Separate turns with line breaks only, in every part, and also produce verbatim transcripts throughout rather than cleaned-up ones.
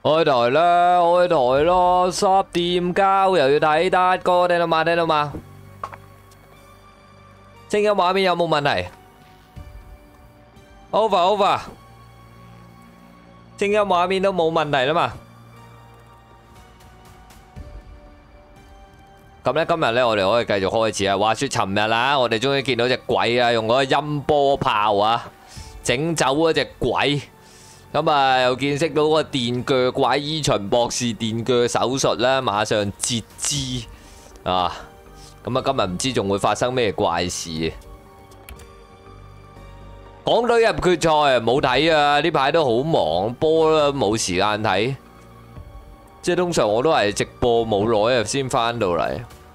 開台啦，開台咯，十點交又要睇得歌，聽到嘛？聽到嘛？聲音畫面有冇問題 ？Over over， 聲音畫面都冇問題啦嘛。咁咧今日咧我哋可以繼續開始啊。話說尋日啦，我哋終於見到隻鬼啊，用嗰個音波炮啊，整走嗰隻鬼。咁啊，又見識到個電鋸怪伊秦博士電鋸手術啦，馬上截肢啊！咁啊，今日唔知仲會發生咩怪事。港隊入決賽冇睇啊！呢排都好忙，波都冇時間睇。即係通常我都係直播冇耐啊，先翻到嚟。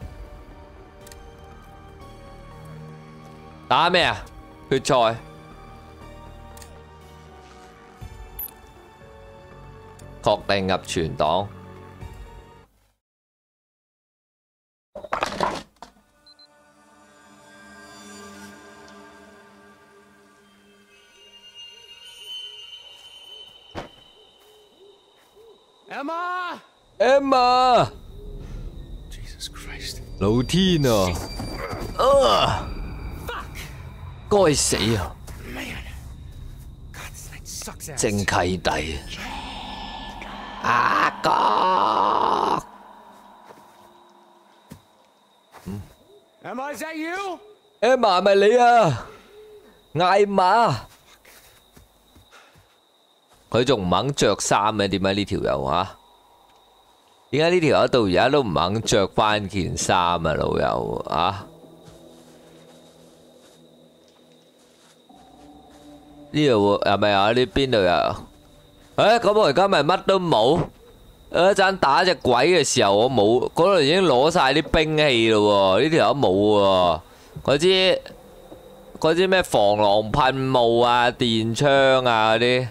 打咩啊？決賽。確定入存檔。
Emma!
Emma!
Jesus Christ!
老天啊！啊！該死啊！
Man! God, this night sucks ass.
正契弟。阿哥
Emma, is that you?
Emma 係咪你啊？艾瑪，佢仲唔肯着衫嘅？點解呢條友啊？點解呢條友到而家都唔肯着翻件衫啊？老友啊？呢度係咪啊？呢邊度有？誒，咁我而家咪乜都冇。嗰陣打隻鬼嘅時候，我冇嗰度已經攞晒啲兵器咯喎，呢條友冇喎。嗰支嗰支咩防狼噴霧啊、電槍啊嗰啲。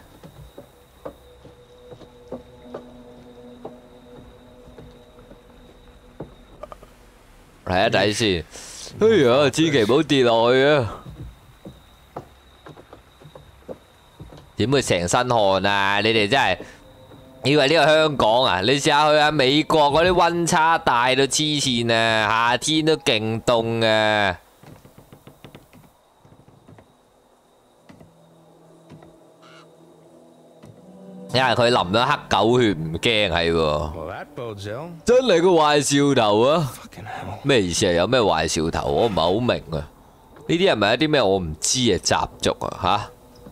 睇一睇先。哎呀，千祈唔好跌落去啊！點會成身汗啊？你哋真係以為呢個香港啊？你試下去下美國嗰啲溫差大到黐線啊！夏天都勁凍啊！因為佢淋咗黑狗血唔驚係喎，
Well, that bodes ill.
真係個壞兆頭啊！
Fucking hell.
咩意思啊？有咩壞兆頭？我唔係好明啊！呢啲係咪一啲咩我唔知嘅習俗啊？吓？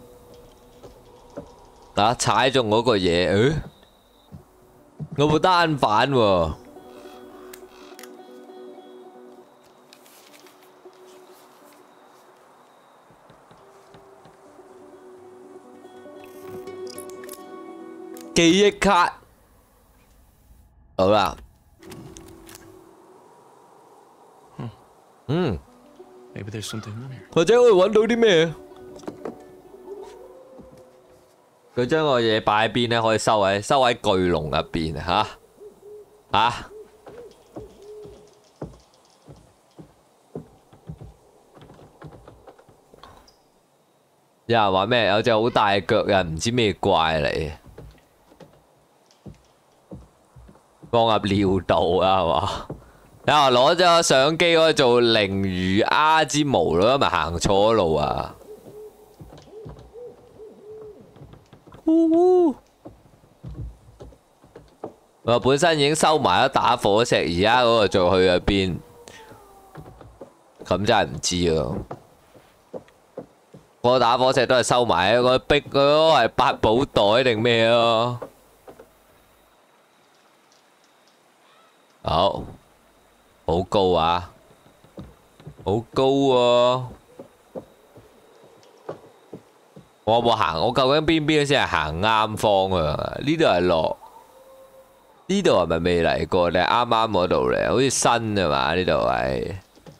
啊！踩中嗰個嘢，誒，我部單反喎，記憶卡，好啦，嗯，
Maybe there's something in here.
或者可以揾到啲咩？佢將個嘢擺喺邊咧？可以收喺收喺巨龍入邊吓吓。有人話咩？有隻好大腳嘅唔知咩怪嚟，放入尿道啊，係嘛？有人攞咗相機可以做鯪魚鴉之毛咯，咪行錯路啊！我本身已經收埋咗打火石，而家嗰個再去咗邊？咁真係唔知啊！個打火石都係收埋喺個壁嗰個係八寶袋定咩啊？好，好高啊！好高啊！我有冇行？我究竟邊邊先係行啱方向啊？呢度係落，呢度係咪未嚟過？定係啱啱嗰度嚟？好似新啊嘛？呢度係。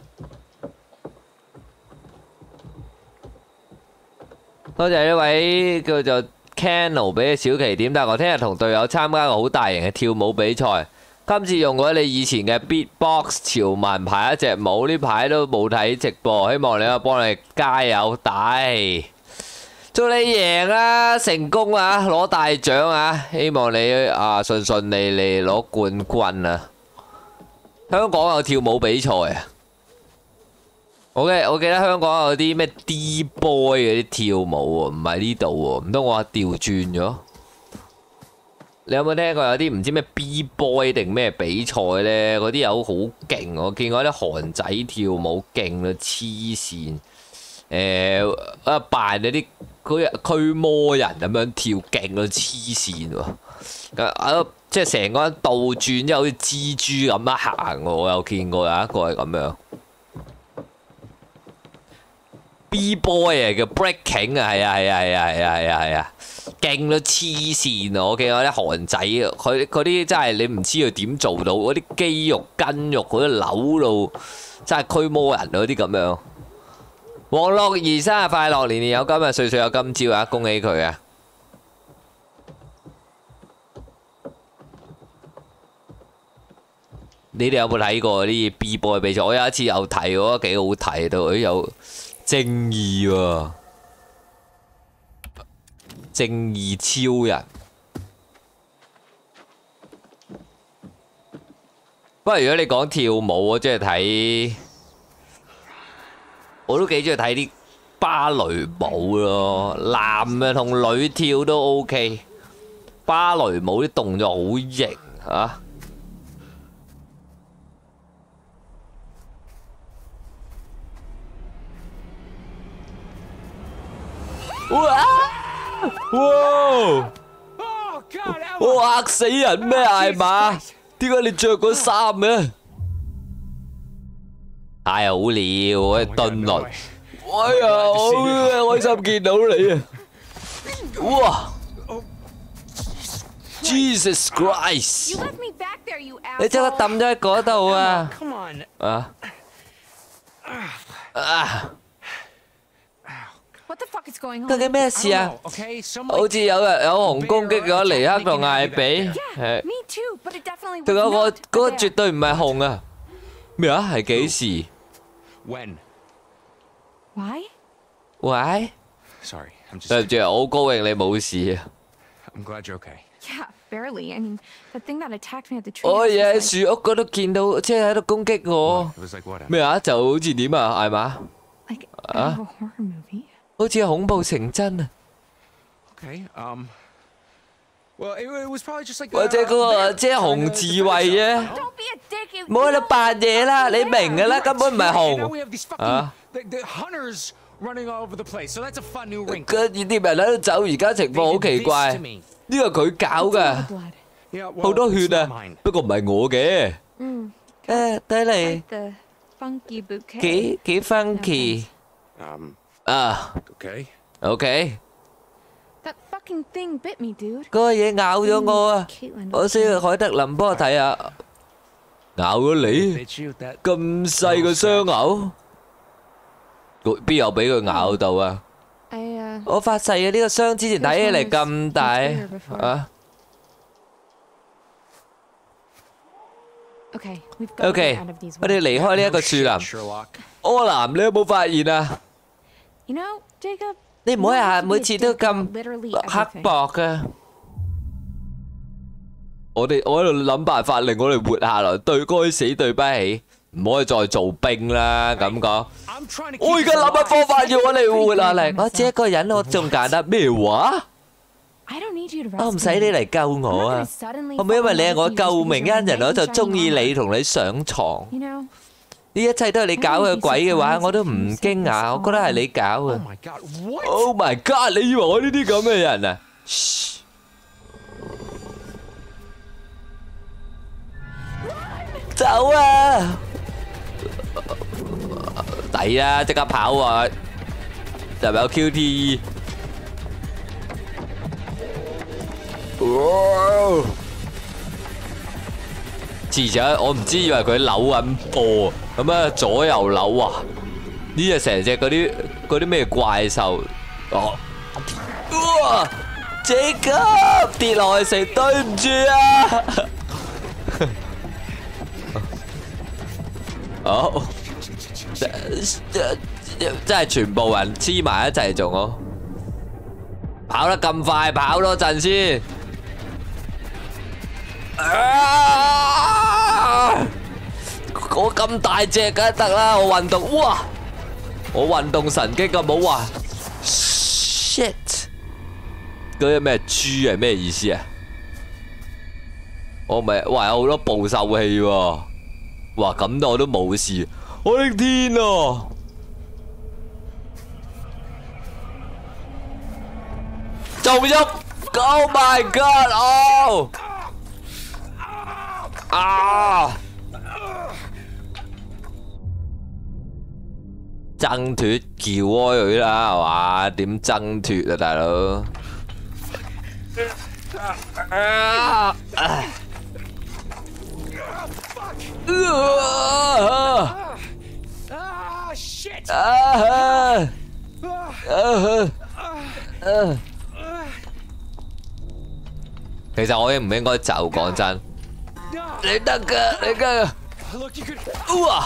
多謝呢位叫做 Cano 俾嘅小旗點，但係我聽日同隊友參加個好大型嘅跳舞比賽，今次用咗你以前嘅 Beatbox 潮文排一隻舞，呢排都冇睇直播，希望你可以幫你加油打氣。 祝你贏啦，成功啊，攞大獎啊！希望你啊順順利利攞冠軍啊！香港有跳舞比賽啊！我記我記得香港有啲咩 D boy 嗰啲跳舞喎，唔係呢度喎，唔通我調轉咗？你有冇聽過有啲唔知咩 B boy 定咩比賽呢？嗰啲友好勁，我見過啲韓仔跳舞勁到黐線。誒啊扮嗰啲嗰啲驅魔人咁樣跳，勁到黐線喎！啊即係成個人倒轉，即係好似蜘蛛咁樣行喎。我有見過有一個係咁樣。B boy 啊，叫 breaking 啊，係啊係啊係啊係啊係啊係啊，勁到黐線啊！我見過啲韓仔，佢嗰啲真係你唔知佢點做到，嗰啲肌肉筋肉嗰啲扭到真係驅魔人嗰啲咁樣。黃樂兒生日快樂，年年有今日，歲歲有今朝啊！恭喜佢啊！你哋有冇睇過啲 B boy 比賽？我有一次有睇，我覺得幾好睇，到佢有正義喎，正義超人。不過如果你講跳舞，我真係睇。我都幾中意睇啲芭蕾舞咯，男嘅同女跳都 OK。芭蕾舞啲動作好型啊！哇！哇！我嚇死人咩係嘛？點解你着嗰衫嘅？太好了，我頓落，哎呀，好開心見到你啊！哇 ！Jesus Christ！你將我抌咗喺嗰度啊！啊啊！究竟咩事啊？好似有人有熊攻擊咗尼克同艾比，係。仲有個嗰個絕對唔係熊啊！咩啊？係幾時？
When?
Why?
Why?
Sorry, I'm just.
對唔住，我好高興你冇事啊！
I'm glad you're okay.
Yeah, barely. I mean, the thing that attacked me at the tree.
我嘢喺樹屋嗰度見到，即係喺度攻擊我。
It was like what?
咩啊？就好似點啊？係嘛？
Like out of a horror movie.
好似恐怖成真啊！
Okay. Um. Well, it, it was probably just like.
或者嗰個即係熊自衛啫。
Don't be a dick. You
唔好喺度扮嘢啦，你明㗎啦，根本唔係
Now
熊
we have these fucking
Huh?
the, the hunters running all over the place, so that's a fun new wrinkle.
跟住啲人喺度走，而家情況好奇怪。呢個佢搞㗎，
blood.
Yeah, well,
好多
it's
血
not
啊
mine.！
不過唔係我嘅。
Mm,
誒，睇嚟
like the funky bouquet.
幾幾 funky
Um.
啊
Okay.
！OK，
That fucking thing bit me, dude.
嗰個嘢咬咗我啊！
Caitlin,
我需要海德林幫我睇下，咬咗你
Did you that?
咁細個傷口，邊有俾佢咬到啊？
I uh.
我發誓啊！呢個傷之前睇起嚟咁大啊！
Okay, we've got to
OK，
get out of these
我哋
woods.
離開呢一個
No
樹
shit,
林。
Sherlock.
柯南，你有冇發現啊？
You know, Jacob.
你唔可以
you don't
下
have to
每
be a
次都
dick about
咁
literally
刻
everything.
薄噶。我哋我喺度諗辦法令我哋活下來，對該死對不起，唔可以再做兵啦。咁講，
I'm trying to
我而
keep
家
us
諗嘅
alive.
方法要我哋活下嚟。我自己一個人，我仲簡單咩話？
I don't need you to
我唔
rescue
使你
me.
嚟救我啊！
I'm not gonna suddenly
可唔可以因為你係我
fall in love with you
救
just
命
because
恩人，
you're
我就
nice
中
and
意
shining
你同你上床？
You know,
呢一切都係你搞嘅鬼嘅話，我都唔驚訝。我覺得係你搞
Oh
嘅。
my god, what?
Oh my god！你以為我呢啲咁嘅人啊？噓走啊！抵啊！即刻跑啊！就有 Q T E。哇！遲咗，我唔知以為佢扭緊波，咁啊左右扭啊！呢隻成隻嗰啲嗰啲咩怪獸哦！哇！Jacob 跌落去食，對唔住啊！好，真真係全部人黐埋一齊做我。 跑得咁快，跑多陣先。啊！我咁大隻梗係得啦，我運動，哇！我運動神經啊，冇話 shit。嗰啲咩豬係咩意思啊？我咪哇有好多捕獸器喎，哇咁我都冇事，我的天啊！仲喐 ！Oh my god！ 哦！啊！掙脱撬開佢啦，係嘛？點掙脱啊，大佬？啊！
Ah, shit!
啊！其實我應唔應該走？講真，你得㗎，你得㗎。
Look, you could.
哇！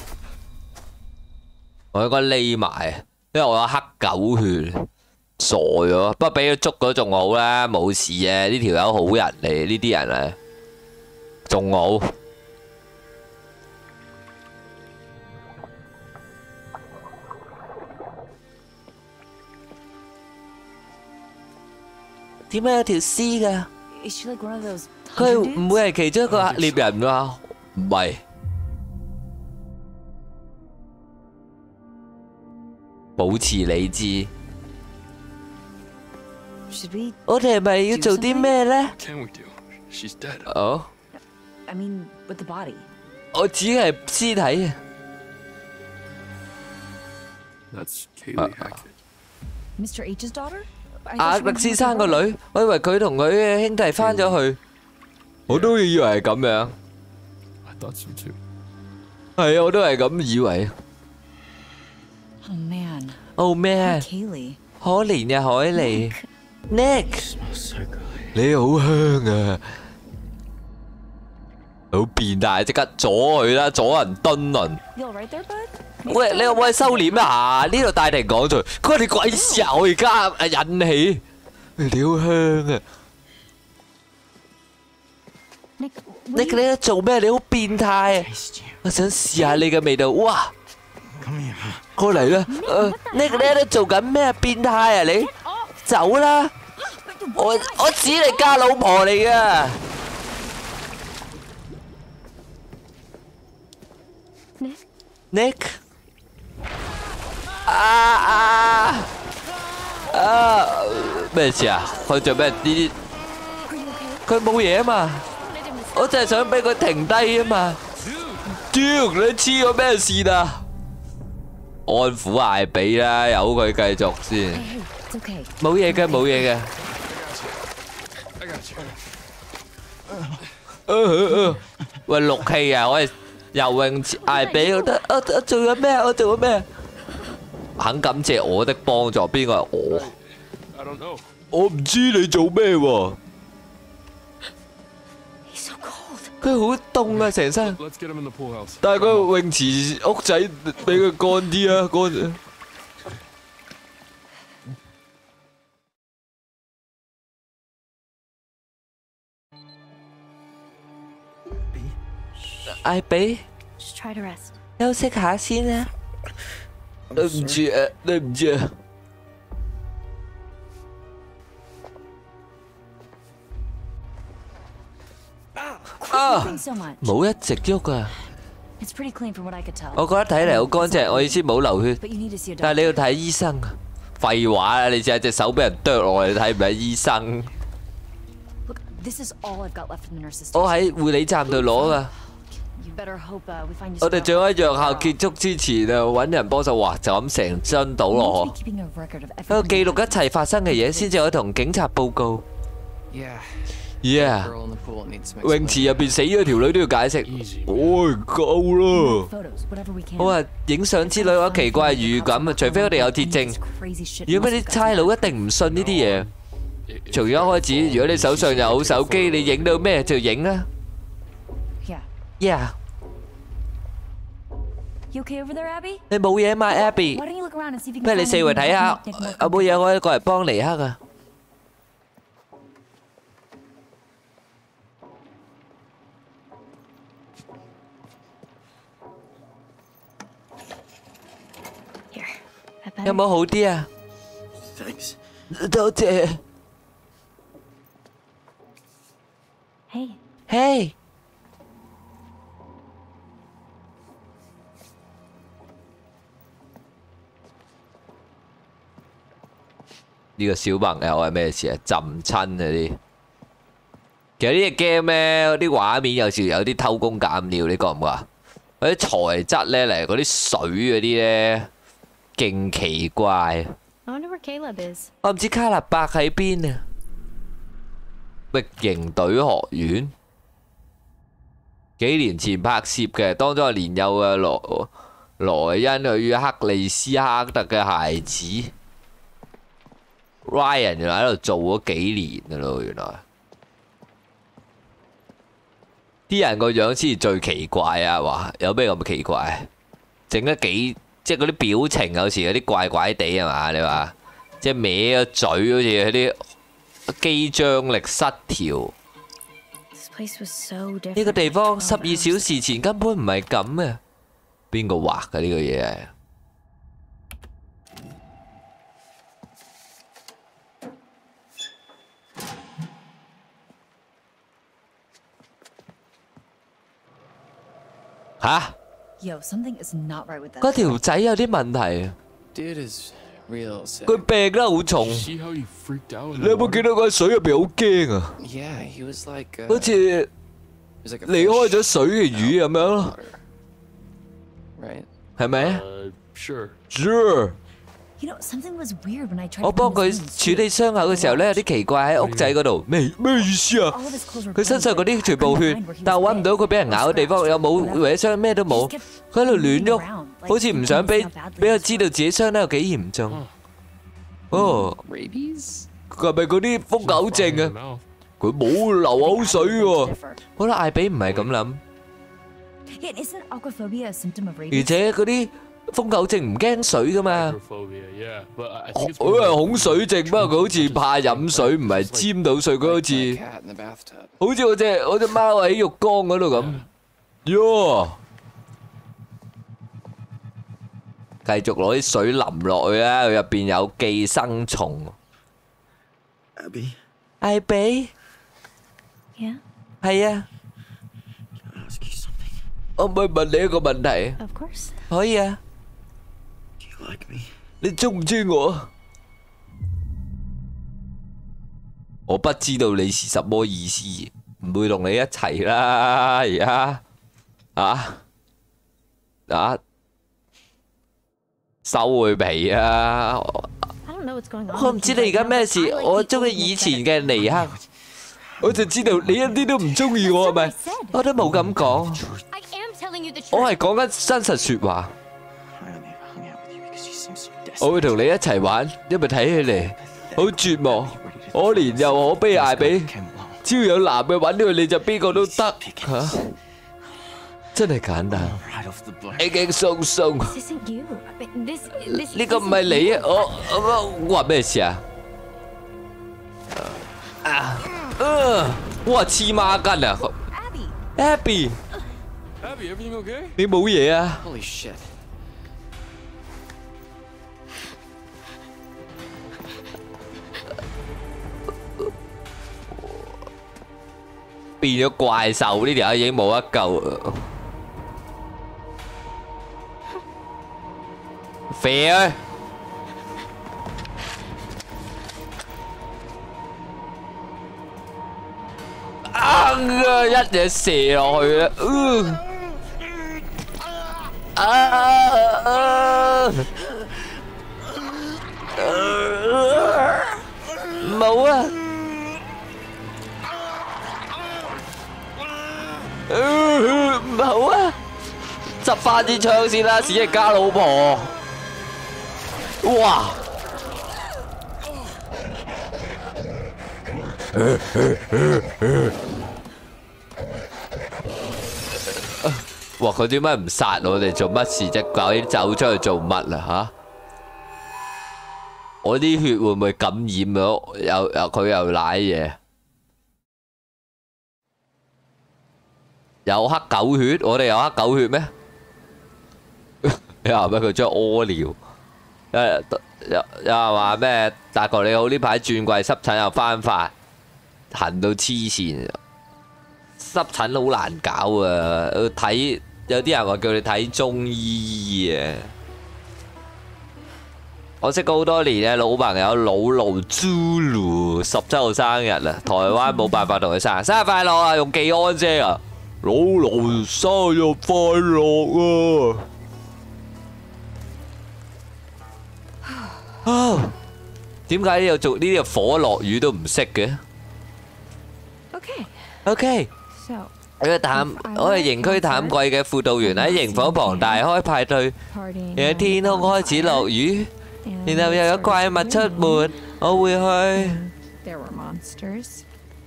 我應該匿埋，因為我有黑狗血，傻咗。不過俾佢捉咗仲好啦，冇事嘅。呢條友好人嚟，呢啲人啊，仲好。點解有條屍㗎？
Is she like one of those
佢
hunter
唔
dudes?
會係其中一個獵人㗎？唔係。保持理智。
Should we?
我哋係咪要做啲咩咧？
What can we do? She's dead.
哦，
I mean, with the body.
我只係屍體啊！
That's Kaylee Hackett.
Mister H's daughter? I
阿
thought she
勒
was
先
with
生
her
個
brother.
女，我以為佢同佢嘅兄弟翻咗去，我都以為係咁樣。
I thought so too.
係啊，我都係咁以為。
Oh man.
Oh
Poor
man，
Kaylee.
可憐嘅海莉 ，Nick，
Smells so good.
你好香啊！好變態，即刻阻佢啦，阻人敦倫。
You all right there, bud?
喂，你可唔可以收斂一下？呢度大庭廣眾，佢哋鬼事啊！我而家誒引起，你好香啊！
Nick,
你
what
你喺度做咩？你好變態啊！
Taste you.
我想試下你嘅味道，哇！
Come here.
過嚟啦！誒，你你喺度做緊咩？變態啊你！走啦！我我指你家老婆嚟噶。
Nick?
Nick， 啊啊啊！咩事啊？佢做咩？呢啲
Are you okay?
佢冇嘢啊嘛，
I didn't miss
我就係想俾佢停低啊嘛。Dude，你黐咗咩線啊？安撫艾比啦，由佢繼續先。
Hey, hey, it's okay.
冇嘢嘅，冇嘢嘅。
I got you.
呃呃呃喂，錄氣啊！我係游泳池艾比，我得我我做咗咩？我做咗咩？肯感謝我的幫助，邊個係我？
I don't know.
我唔知你做咩喎。
He's so cold.
佢好凍啊，成身。
Let's get him in the pool house.
但係個泳池屋仔俾佢乾啲啊，乾。艾比，
Just try to rest.
休息下先啊。對唔住啊，對唔住啊。啊！
Thanks so much.
冇一直喐啊！
It's pretty clean from what I could tell.
我覺得睇嚟好乾淨，我意思冇流血。
But you need to see a
但
doctor.
係你要睇醫生啊！廢話啊！你只係隻手俾人剁落嚟，你睇唔睇醫生？
Look, this is all I've got left from the nurse's
我
station.
喺護理站度攞噶。
You better hope uh, we find you
我
some
哋最好喺
doctor.
藥效結束之前啊，揾人幫手，哇！就咁成樽倒
We
落
need
河
to。be keeping a record of
喺
everything
度記錄
that
一切發生嘅嘢，先至可以同警察報告。
Yeah.
Yeah，
Girl in the pool needs some
泳池入邊死咗條女都要解釋。
Easy.
唉，夠啦！
photos, whatever we can.
我話影相之類，我奇怪預感啊，除非我哋有鐵證。如果嗰啲差佬一定唔信呢啲嘢。從而家開始，如果你手上有手機，你影到咩就影啦。
Yeah.
Yeah，
You okay over there, Abby?
你冇嘢嘛，Abby？
Why don't you look around and see if you
不如
can
你
find
四圍
anything
睇下
that can make Nick more，
有冇嘢可以過嚟幫尼克啊？ 有冇好啲啊？
Thanks.
多謝。
Hey.
Hey。呢個小朋友係咩事啊？浸親嗰啲。其實呢隻 game 咧，啲畫面有時有啲偷工減料，你覺唔覺啊？嗰啲材質咧嚟，嗰啲水嗰啲咧，勁奇怪。
I wonder where Caleb is.
我唔知卡納伯喺邊啊！咩營隊學院？幾年前拍攝嘅，當中係年幼嘅羅萊恩與克里斯克特嘅孩子。Ryan 原來喺度做咗幾年噶咯，原來。啲人個樣先至最奇怪啊！話有咩咁奇怪？整得幾即係嗰啲表情有時有啲怪怪地係嘛？你話即係歪個嘴，好似有啲肌張力失調。呢個地方十二小時前根本唔係咁嘅。邊個畫嘅呢個嘢啊？吓？
Yo, something is not right with that.
嗰條仔有啲問題。
Dude is real sick.
佢病得好重。
See how you freaked out?
你有冇見到佢喺水入邊好驚啊？
Yeah, he was like. Uh,
好似
he was like a
離開
fish
咗水嘅魚咁樣咯，
right?
係咪啊
Uh, sure.
？Sure。
You know, something was weird when I tried
我
to
幫
put
佢
him in his
處理
suit.
傷口嘅時候咧，有啲奇怪喺屋仔嗰度。咩咩意思啊？
All of his clothes were
佢身上嗰啲全部血
burned where he was，
但係揾唔到佢俾人咬嘅地方，有冇搲傷咩都冇。佢喺度亂喐，好似唔想俾俾佢知道自己傷得有幾嚴重。哦，
Rabies?
佢係咪嗰啲瘋狗症
In
啊
the？mouth.
佢冇流口水喎。
Different.
我覺得艾比唔係咁諗，
Yeah, isn't aquaphobia a symptom of
而
rabies?
且嗰啲瘋狗症唔驚水噶嘛。
Acrophobia, yeah, but I I think it's
佢
more
係
like
恐水症，不過佢好似怕飲水，唔係沾到水。佢好
Like my
似
cat in the bathtub.
好似我只我只貓喺浴缸嗰度咁。喲，繼續攞啲水淋落去啦，佢入邊有寄生蟲。
Abby,
艾比，
Yeah,
係啊，
can I ask you something?
我唔可以問你一個問題？
of course.
可以啊，
Do you like me?
你中唔中意我？我不知道你是什麼意思，唔會同你一齊啦，而家啊啊收佢皮啊！
I don't know what's going on.
我唔知你而家咩事，我中意以前嘅尼克，我就知道你一啲都唔中意我係咪？我都冇咁講，
I am telling you the
我
truth.
係講緊真實説話。
I only hung out with you because you seem so
我
desperate.
會同你一齊玩，因為睇起嚟好絕望、可憐又可悲艾比。
Came along.
只要有男嘅揾到你就邊個都得嚇，真係簡單，
Right off the block.
輕輕鬆鬆。
This isn't you. I mean, This, this.
呢個唔係你啊！我我我話咩事啊？啊啊！哇黐孖筋啊
Abby.
！Abby，
Abby, everything okay?
你冇嘢啊？
Holy shit.
變咗怪獸，呢條友已經冇得救。飛啊！啊！一嘢射落去啦！啊啊！冇啊！唔好啊！執翻支槍先啦，史力加老婆。哇！哇！佢點解唔殺我哋做乜事啫？搞啲走出去做乜啊？吓！我啲血會唔會感染咗？又又佢又舐嘢。有黑狗血，我哋有黑狗血咩？你話咩？佢將屙尿誒有有人話咩？大哥你好，呢排轉季濕疹又翻發，痕到黐線。濕疹好難搞啊！睇有啲人話叫你睇中醫啊。我識過好多年嘅老朋友老盧 Zulu 十七號生日啦，台灣冇辦法同佢生日，生日快樂啊！用技安姐啊，老盧生日快樂啊！啊，點解呢度做呢啲火落雨都唔識嘅
Okay.
？OK。
So,
我係淡，我係營區淡季嘅輔導員喺營火旁大開派對，
partying
然後天空開始落雨，
and
然後又有怪物出沒，我會去。
there were monsters.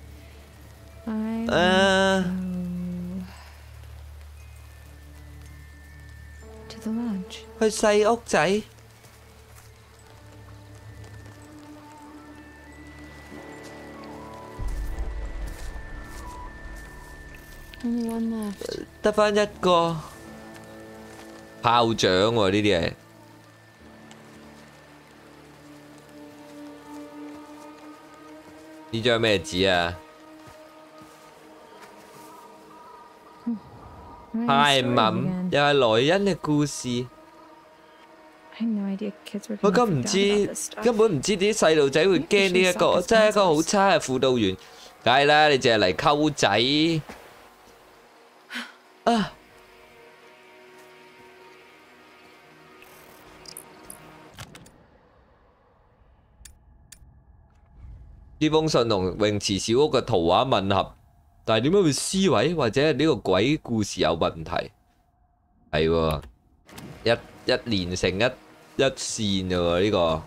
I
誒，
to the lodge.
去細屋仔。
Only one left.
得翻一個炮仗喎，呢啲係呢張咩紙啊？
Ryan
泰
Story
文
again.
又係萊恩嘅故事。
I had no idea kids were
我
gonna
咁唔
freak out
知，
about this stuff.
根本唔知啲細路仔會驚呢一個，真係一個好差嘅輔導員。梗係啦，你淨係嚟溝仔啊！呢封信同泳池小屋嘅圖畫吻合，但係點解會撕毀？或者係呢個鬼故事有問題？係喎，一一連成一一線嘅喎呢個。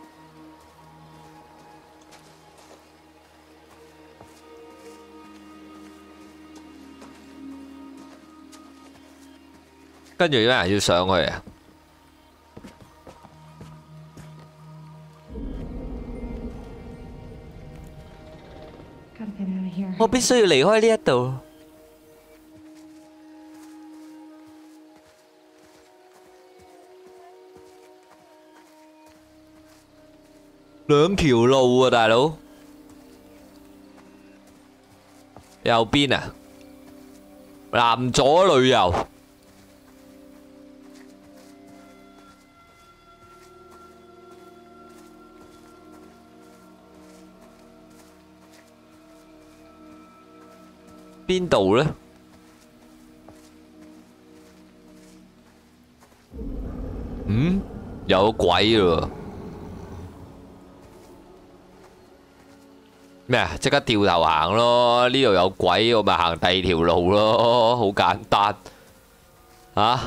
跟住有人要上去啊！
Gotta get out of here.
我必須要離開呢一度。兩條路啊，大佬。右邊啊，南左旅遊。 邊度呢？嗯，有鬼咯！咩啊？即刻掉頭行咯！呢度有鬼，我咪行第二條路咯，好簡單。啊！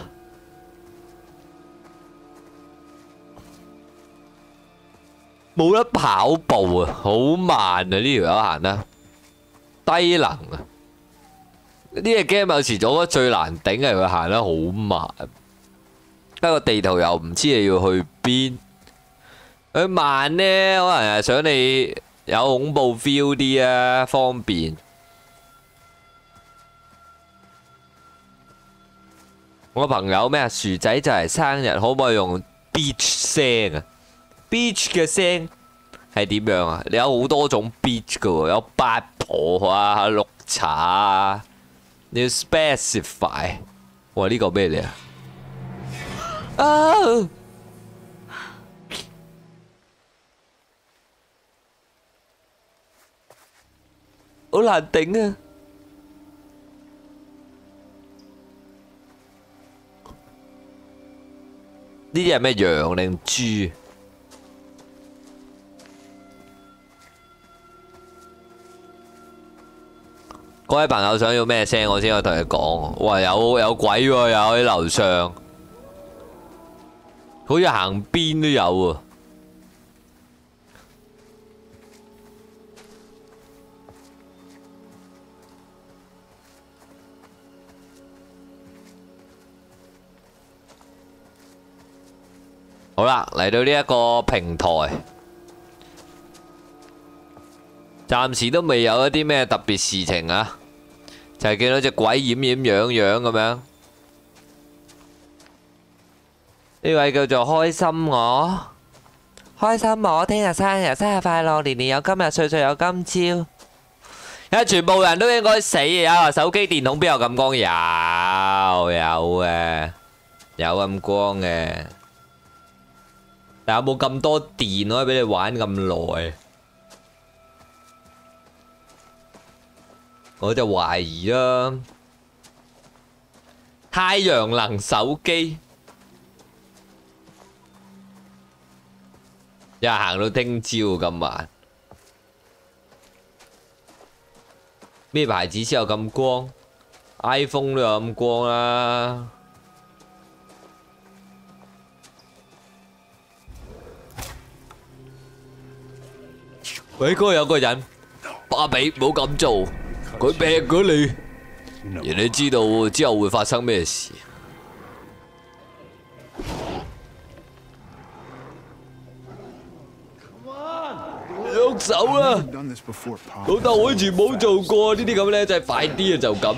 冇得跑步啊，好慢啊！呢條友行得低能啊！ 呢隻 game 有時做得最難頂係佢行得好慢，不過地圖又唔知你要去邊。佢慢呢，可能係想你有恐怖 feel 啲啊，方便。我朋友咩啊，薯仔就係生日，可唔可以用 beach 聲啊 ？beach 嘅聲係點樣啊？你有好多種 beach 噶喎，有八婆啊、綠茶啊。 你要 specify， 哇！呢個咩嚟啊？啊！好難頂啊！呢啲係咩羊定豬？ 各位朋友想要咩聲，我先可以同你講。哇，有有鬼喎，有喺樓上，好似行邊都有喎。好啦，嚟到呢一個平台。 暫時都未有一啲咩特別事情啊，就係見到隻鬼掩掩樣樣咁樣。 呢位叫做開心我，開心我聽日生日，生日快樂，年年有今日，歲歲有今朝。而家全部人都應該死啊！手機電筒邊有咁光？有有嘅，有咁光嘅。但有冇咁多電可以俾你玩咁耐？我就懷疑啦。太陽能手機，又行到聽朝咁晚。咩牌子先有咁光 ？iPhone 都有咁光啦。喂，嗰度有個人，巴比唔好咁做，佢劈咗你。人哋知道之後會發生咩事。喐手啦！老豆我以前冇做過呢啲咁咧，就係快啲啊！就咁。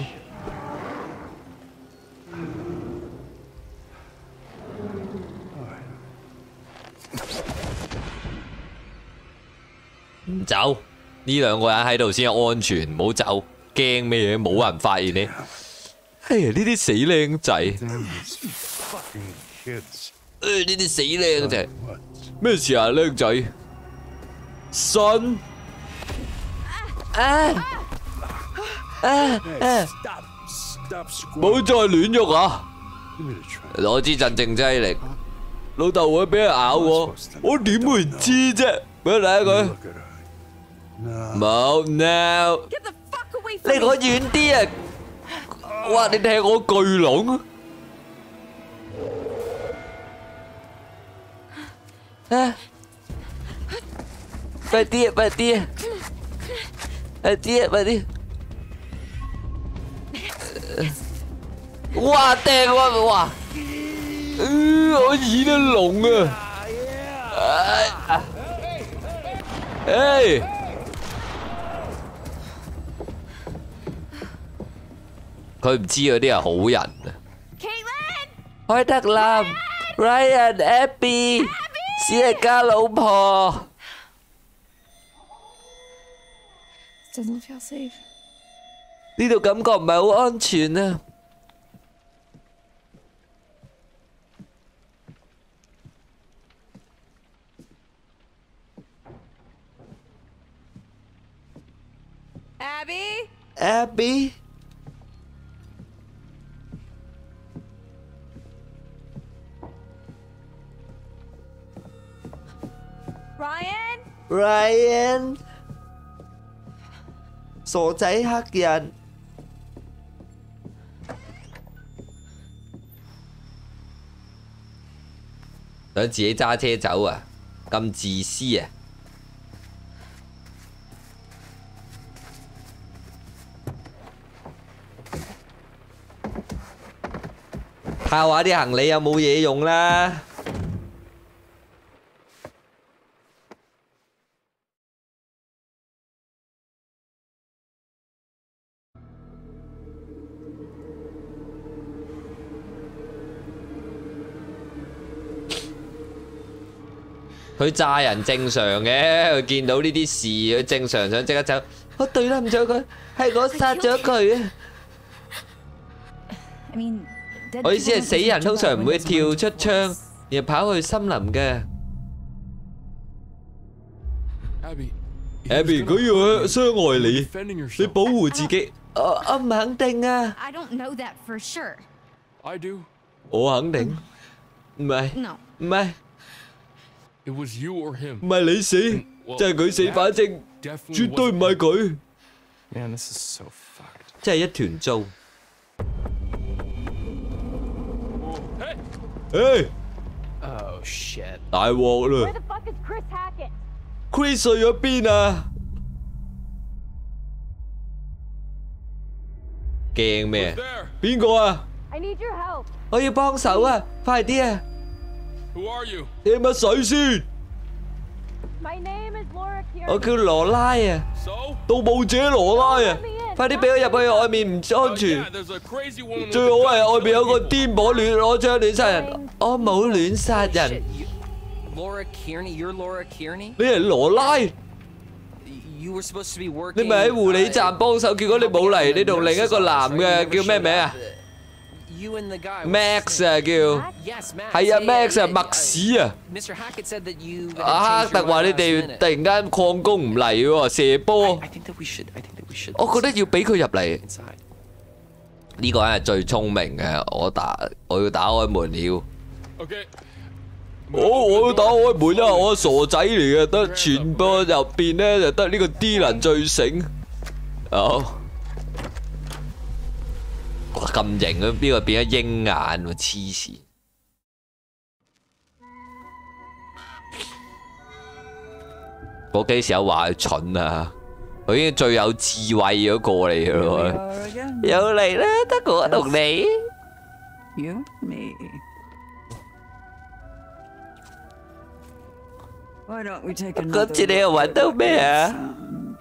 唔走，呢兩個人喺度先安全，唔好走。驚咩嘢？冇人發現你。哎呀，呢啲死靚仔！誒，呢啲死靚仔，咩事啊，靚仔？信啊啊啊！冇再亂喐啊！攞支鎮靜劑嚟，老豆會俾人咬我，我點會知啫？俾我睇下佢。冇 no。你攞遠啲啊！哇！你踢我巨龍啊！快啲啊！快啲啊！快啲啊！快啲！哇！掟我哇！我耳都聾啊！哎！佢唔知嗰啲係好人啊！開德林、Ryan、Abby、史力加老婆。
Doesn't feel safe.
呢度感覺唔係好安全啊！Abby。Abby。
Ryan?
Ryan 傻仔黑人，想自己揸車走啊！咁自私啊！睇下啲行李有冇嘢用啦。佢炸人正常嘅，佢見到呢啲事，佢正常想即刻走。我對得唔咗佢，係我殺咗佢啊！我意思係死人通常唔會跳出窗，而係跑去森林嘅。Abby， 佢要傷害你，你保護自己。我我唔肯定啊。我肯定，唔係，唔係。唔係你死，即係佢死，反正絕對唔係佢。真係一團糟。誒！大鑊啦 ！Chris 去咗邊啊？驚咩？邊個啊？我要幫手啊！快啲啊！你乜水先？我叫羅拉啊，盜墓者羅拉啊！ 快啲俾我入去，外面唔安
Oh,
全
yeah,。there's a crazy woman
最
with
好
a
係
gun.
外面有個癲婆亂攞槍亂殺人。我冇亂殺
Shit,
人，
you, Laura Kearney, you're Laura Kearney.
你係羅拉，
You were supposed to be working.
你咪喺護理站幫手，結果你冇嚟，你同另一個男嘅叫咩名啊
You and the guy.
？Max 啊叫，
Yes, Max.
係啊
Yeah,
Max
yeah,
啊
yeah,
麥屎啊！
Mister Hackett said that you. had
阿
changed
克特
your
話
mind
你
last
哋
minute.
突然間曠工唔嚟喎，射波
I。think that we should. I think that we should.
我覺得要俾佢入嚟。
inside.
呢個人係最聰明嘅，我打我要打開門了。
Okay.
我我要打開門啊！我傻仔嚟嘅，得全部入邊咧就得呢個 D 能最醒。好，哇咁型啊！呢個變咗鷹眼喎，黐線。我幾時有話佢蠢啊？佢已經最有智慧嗰個嚟嘅咯。
again.
又嚟啦，得我同你。
You, me. Why don't we take another
今次你又揾到咩啊？
sound?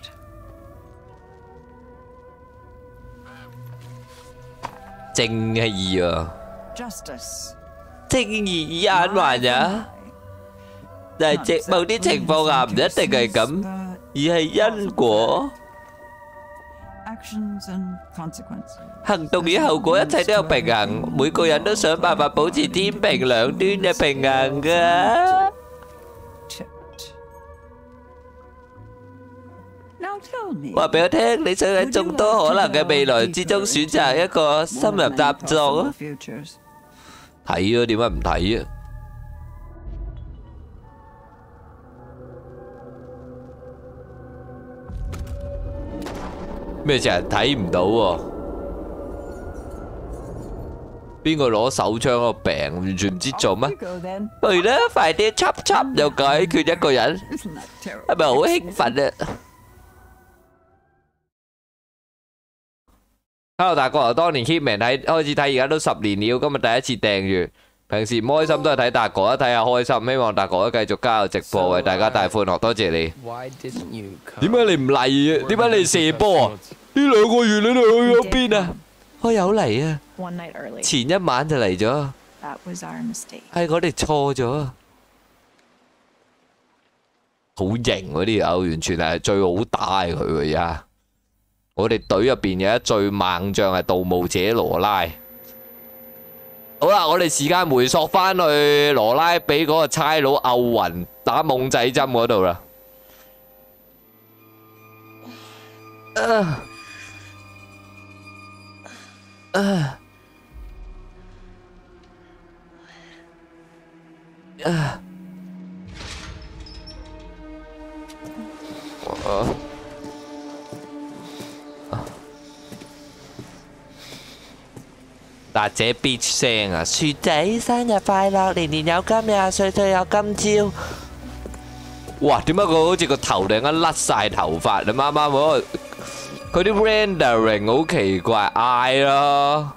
正義啊！
Justice.
正義眼還呀，但係直某啲情況下唔一定係咁，而係因果。
Actions and consequences.
行動與後果一切都有平衡，每個人都想辦法保持天平兩端嘅平衡㗎。
Tipped. Now tell me.
話俾我聽，你想喺眾多可能嘅未來之中選擇一個深入搭作啊？
Futures.
睇啊，點解唔睇啊？咩成日睇唔到喎？邊個攞手槍個病，完全唔知做乜
You？go then.
去啦，快啲插插又解決一個人，
Isn't that terrible?
係咪好興奮啊？Hello，大哥，當年 Hitman 睇開始睇，而家都十年了，今日第一次訂閱。平時唔開心都係睇達哥，一睇下開心。希望達哥繼續加油直播，為大家帶歡樂。多謝你。
Why didn't you come?
點解你唔嚟嘅？點解你射波啊？呢兩個月你哋去咗邊啊？我有嚟啊！
One night early.
前一晚就嚟咗，
That was our mistake.
係我哋錯咗。好型嗰啲友，完全係最好打佢嘅而家。我哋隊入邊有一最猛將係盜墓者羅拉。好啦，我哋時間回溯翻去羅拉俾嗰個差佬漚暈打懵仔針嗰度啦。啊啊啊！我。達姐 bitch 聲啊！雪仔生日快樂，年年有今日，歲歲有今朝。哇！點解佢好似個頭突然間甩晒頭髮？你啱啱嗰個佢啲 rendering 好奇怪，嗌咯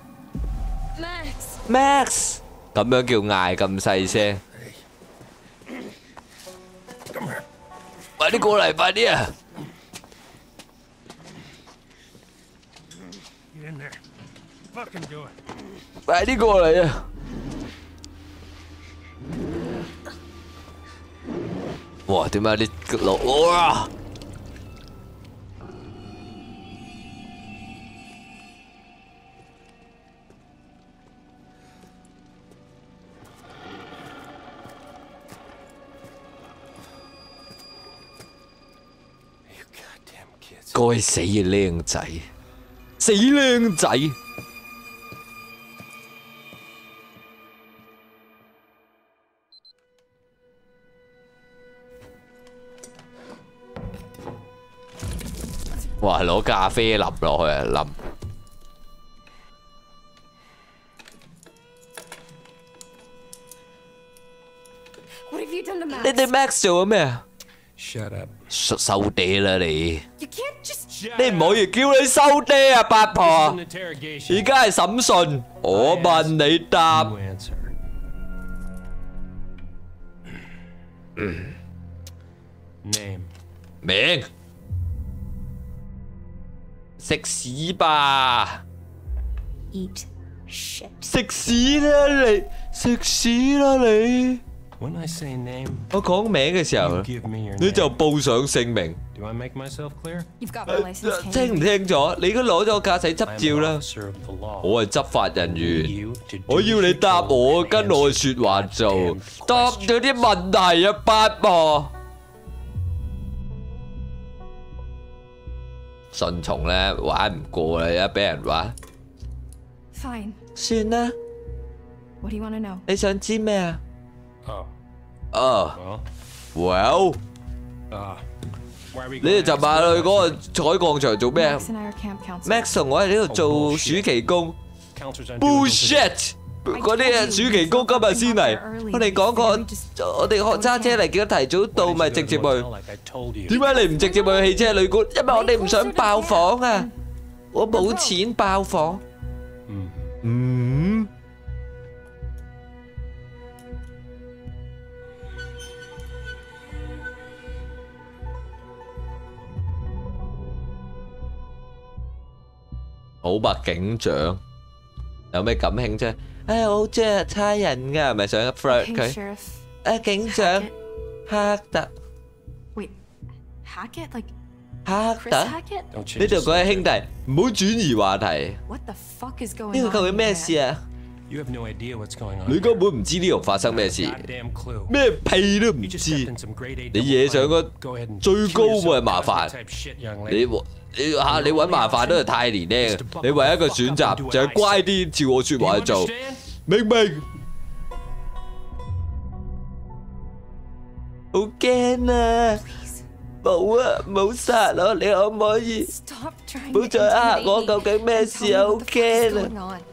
Max!
Max 咁樣叫嗌咁細聲。快啲過嚟，快啲啊！
Get in there. Fucking do it.
快啲過嚟啊！哇！點解啲路哇？該死嘅靚仔，死靚仔！哇！攞咖啡淋落去啊，淋！
What have you done to Max?
你對 Max 做咗咩啊？
Shut up.
收收嗲啦你！
You can't just.
Shut
你唔可以叫你收嗲啊，八婆！
An interrogation.
而家係審訊，我問你答。
You answer. Name.
名食屎吧！
Eat shit.
食屎啦你！食屎啦你！
When I say name,
我講名嘅時候，
give me your
你
name.
就報上姓名。
Do I make myself clear?
You've got my license. Can't
聽唔
you?
聽咗？你已經攞咗駕駛執
I'm an
照啦。
officer of the law.
我係執法人員，
You to do
我要你答我，跟我嘅説話做，答咗啲問題啊，八婆。順從咧玩唔過啦，而家俾人玩。
Fine.
算啦，
What do you want to know?
你想知咩啊？
Oh,
啊
well,
，Well，
uh, why are we
你
going
哋尋晚去嗰個採礦場做咩啊
Max and I are camp counselors.
？Max 同我喺呢度做暑期工。
Counselors on duty
Bullshit！嗰啲暑期工今日先嚟，我哋講過，我哋學揸車嚟見到提早到，咪直接去。
like I told you.
點解你唔直接去汽車旅館？因為我哋唔想爆房啊！我冇錢爆房。嗯。好吧，警長，有咩感興趣？唉，我好中意差人㗎，係咪想 flirt
Okay,
佢？
Sheriff.
啊，警長，黑特，
Wait, Hackett? Like
黑
Chris
特。
Hackett?
Don't
呢
change
度
the
各位兄
subject.
弟，唔好轉移話題。
What the fuck is going
呢
on?
個究竟咩
here?
事啊？
You have no idea what's going on.
你根本唔知呢度發生咩事，
Goddamn clue.
咩屁都唔
You just
知
stepped。in some grade A
你
double
惹上
crime.
個
Go ahead and
最
kill
高
yourself
嘅麻煩。
type shit, young
你
lady.
你嚇你揾麻煩都係太年輕，你唯一一個選擇就係乖啲，照我説
Do
話
you
去做，
understand?
明唔明？好驚啊！冇啊，冇殺我，你可唔可以
Stop trying
唔
to
好再呃
intimidate
我？
me
究竟咩
and
事
tell
啊？
me
好
what the fuck is
驚啊
going on.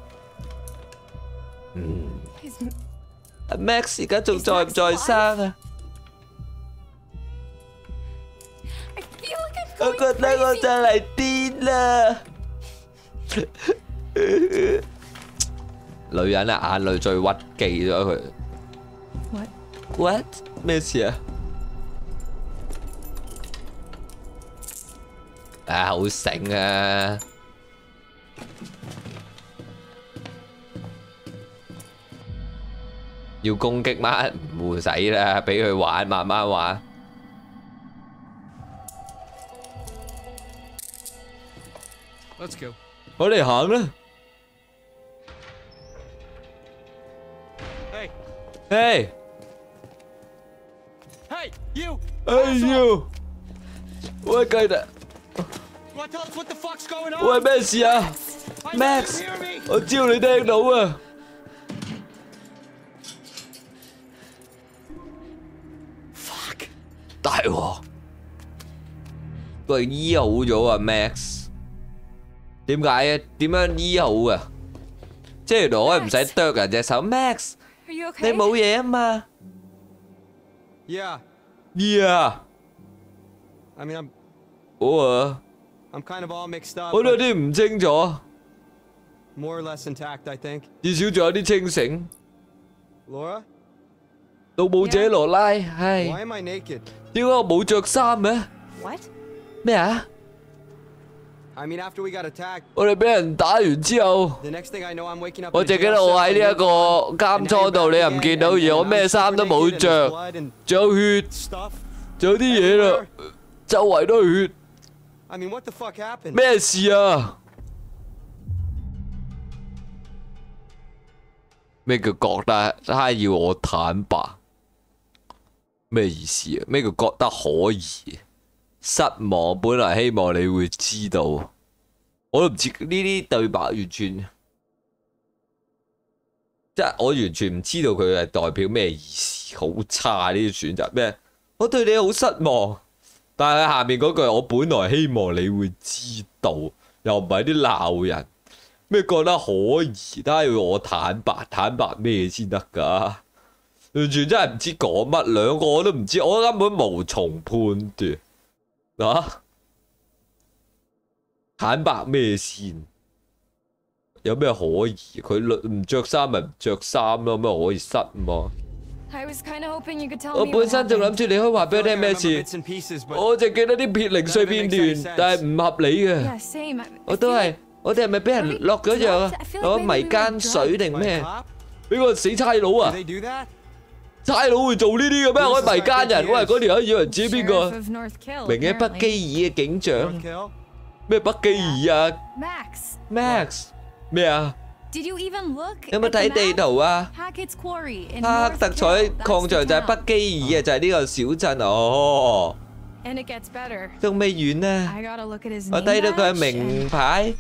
Is
！Max 而家仲在唔在生啊？
I feel like I'm
我
going
覺得我
crazy.
就嚟癲啦！女人啊，眼淚最屈記咗佢。
What?
What？咩事啊？啊，好醒啊！要攻擊嗎？唔使啦，俾佢玩，慢慢玩。
Let's go.
我哋行啦。
Hey,
嘿，
hey, you!
哎呦！喂，雞蛋，
Want to tell us what the fuck's going on?
喂，咩事啊
I
？Max，
can't hear me.
我知道你聽到啊。Fuck！大鑊！喂，醫好咗啊，Max。點解嘅？點樣醫好啊？即係原來我係唔使剁人隻手，Max，
Are you
你
okay?
冇嘢啊嘛
Yeah,
？Yeah，
I mean, I'm
我啊，
I'm kind of all mixed up.
我都有
but
啲唔清楚，
more or less intact, I think.
至少仲有啲清醒。
Laura,
盜墓者羅拉，
why
係
am I naked?
點解我冇着衫嘅？
What?
咩啊？
I mean, after we got attacked,
我哋俾人打完之後，
the next thing I know, I'm waking up.
我
in a
淨記
jail
得我
cell
喺
and
呢一
you're
個
gone,
監
and now
倉
you're
度，
back
你又唔
again,
見到，
and-
而我
and
咩
I'm
衫都
super
冇
naked and
着，
there's blood and
仲有血，
stuff.
仲有啲嘢啦，周圍都係血，
I mean, what the fuck happened?
咩事啊？咩叫覺得他要我坦白？咩意思啊？咩叫覺得可疑？失望，本來希望你會知道，我都唔知呢啲對白完全，即係我完全唔知道佢係代表咩意思，好差呢啲選擇咩？我對你好失望，但係下面嗰句我本來希望你會知道，又唔係啲鬧人，咩覺得可疑？但係要我坦白，坦白咩先得㗎？完全真係唔知講乜，兩個我都唔知，我根本無從判斷。啊！坦白咩先？有咩可疑？佢唔着衫咪唔着衫咯，咩可以失望？
I was kind of hoping you could tell
我
me
本
what
身就諗
happened.
住你可以話俾我
I feel
聽
like I
咩
remember
事，
bits and pieces, but
我就記得啲撇零碎片段，但係唔合理嘅。
Yeah, same. I,
我都係，我哋係咪俾人落咗藥啊？落咗迷奸水定
by a
咩？
cop?
俾個死差佬
Do
啊！
they do that?
差佬會做呢啲嘅咩？可以迷奸人？喂，嗰條友以為自己邊
Sheriff
個？
of North Kill,
明嘅北
apparently.
基爾嘅警長
North Kill?
咩？北基爾啊
Max,
，Max 咩啊？
did you even look
有冇
at the
睇地
map?
圖啊？
Hackett's Quarry in
哈
North
克特彩
Kill.
礦
That's
場
the
就係
town.
北基爾啊，就係呢個小鎮哦。
And it gets better.
仲未完呢，
I gotta look at his
我
name
睇到佢係
badge
名
and-
牌。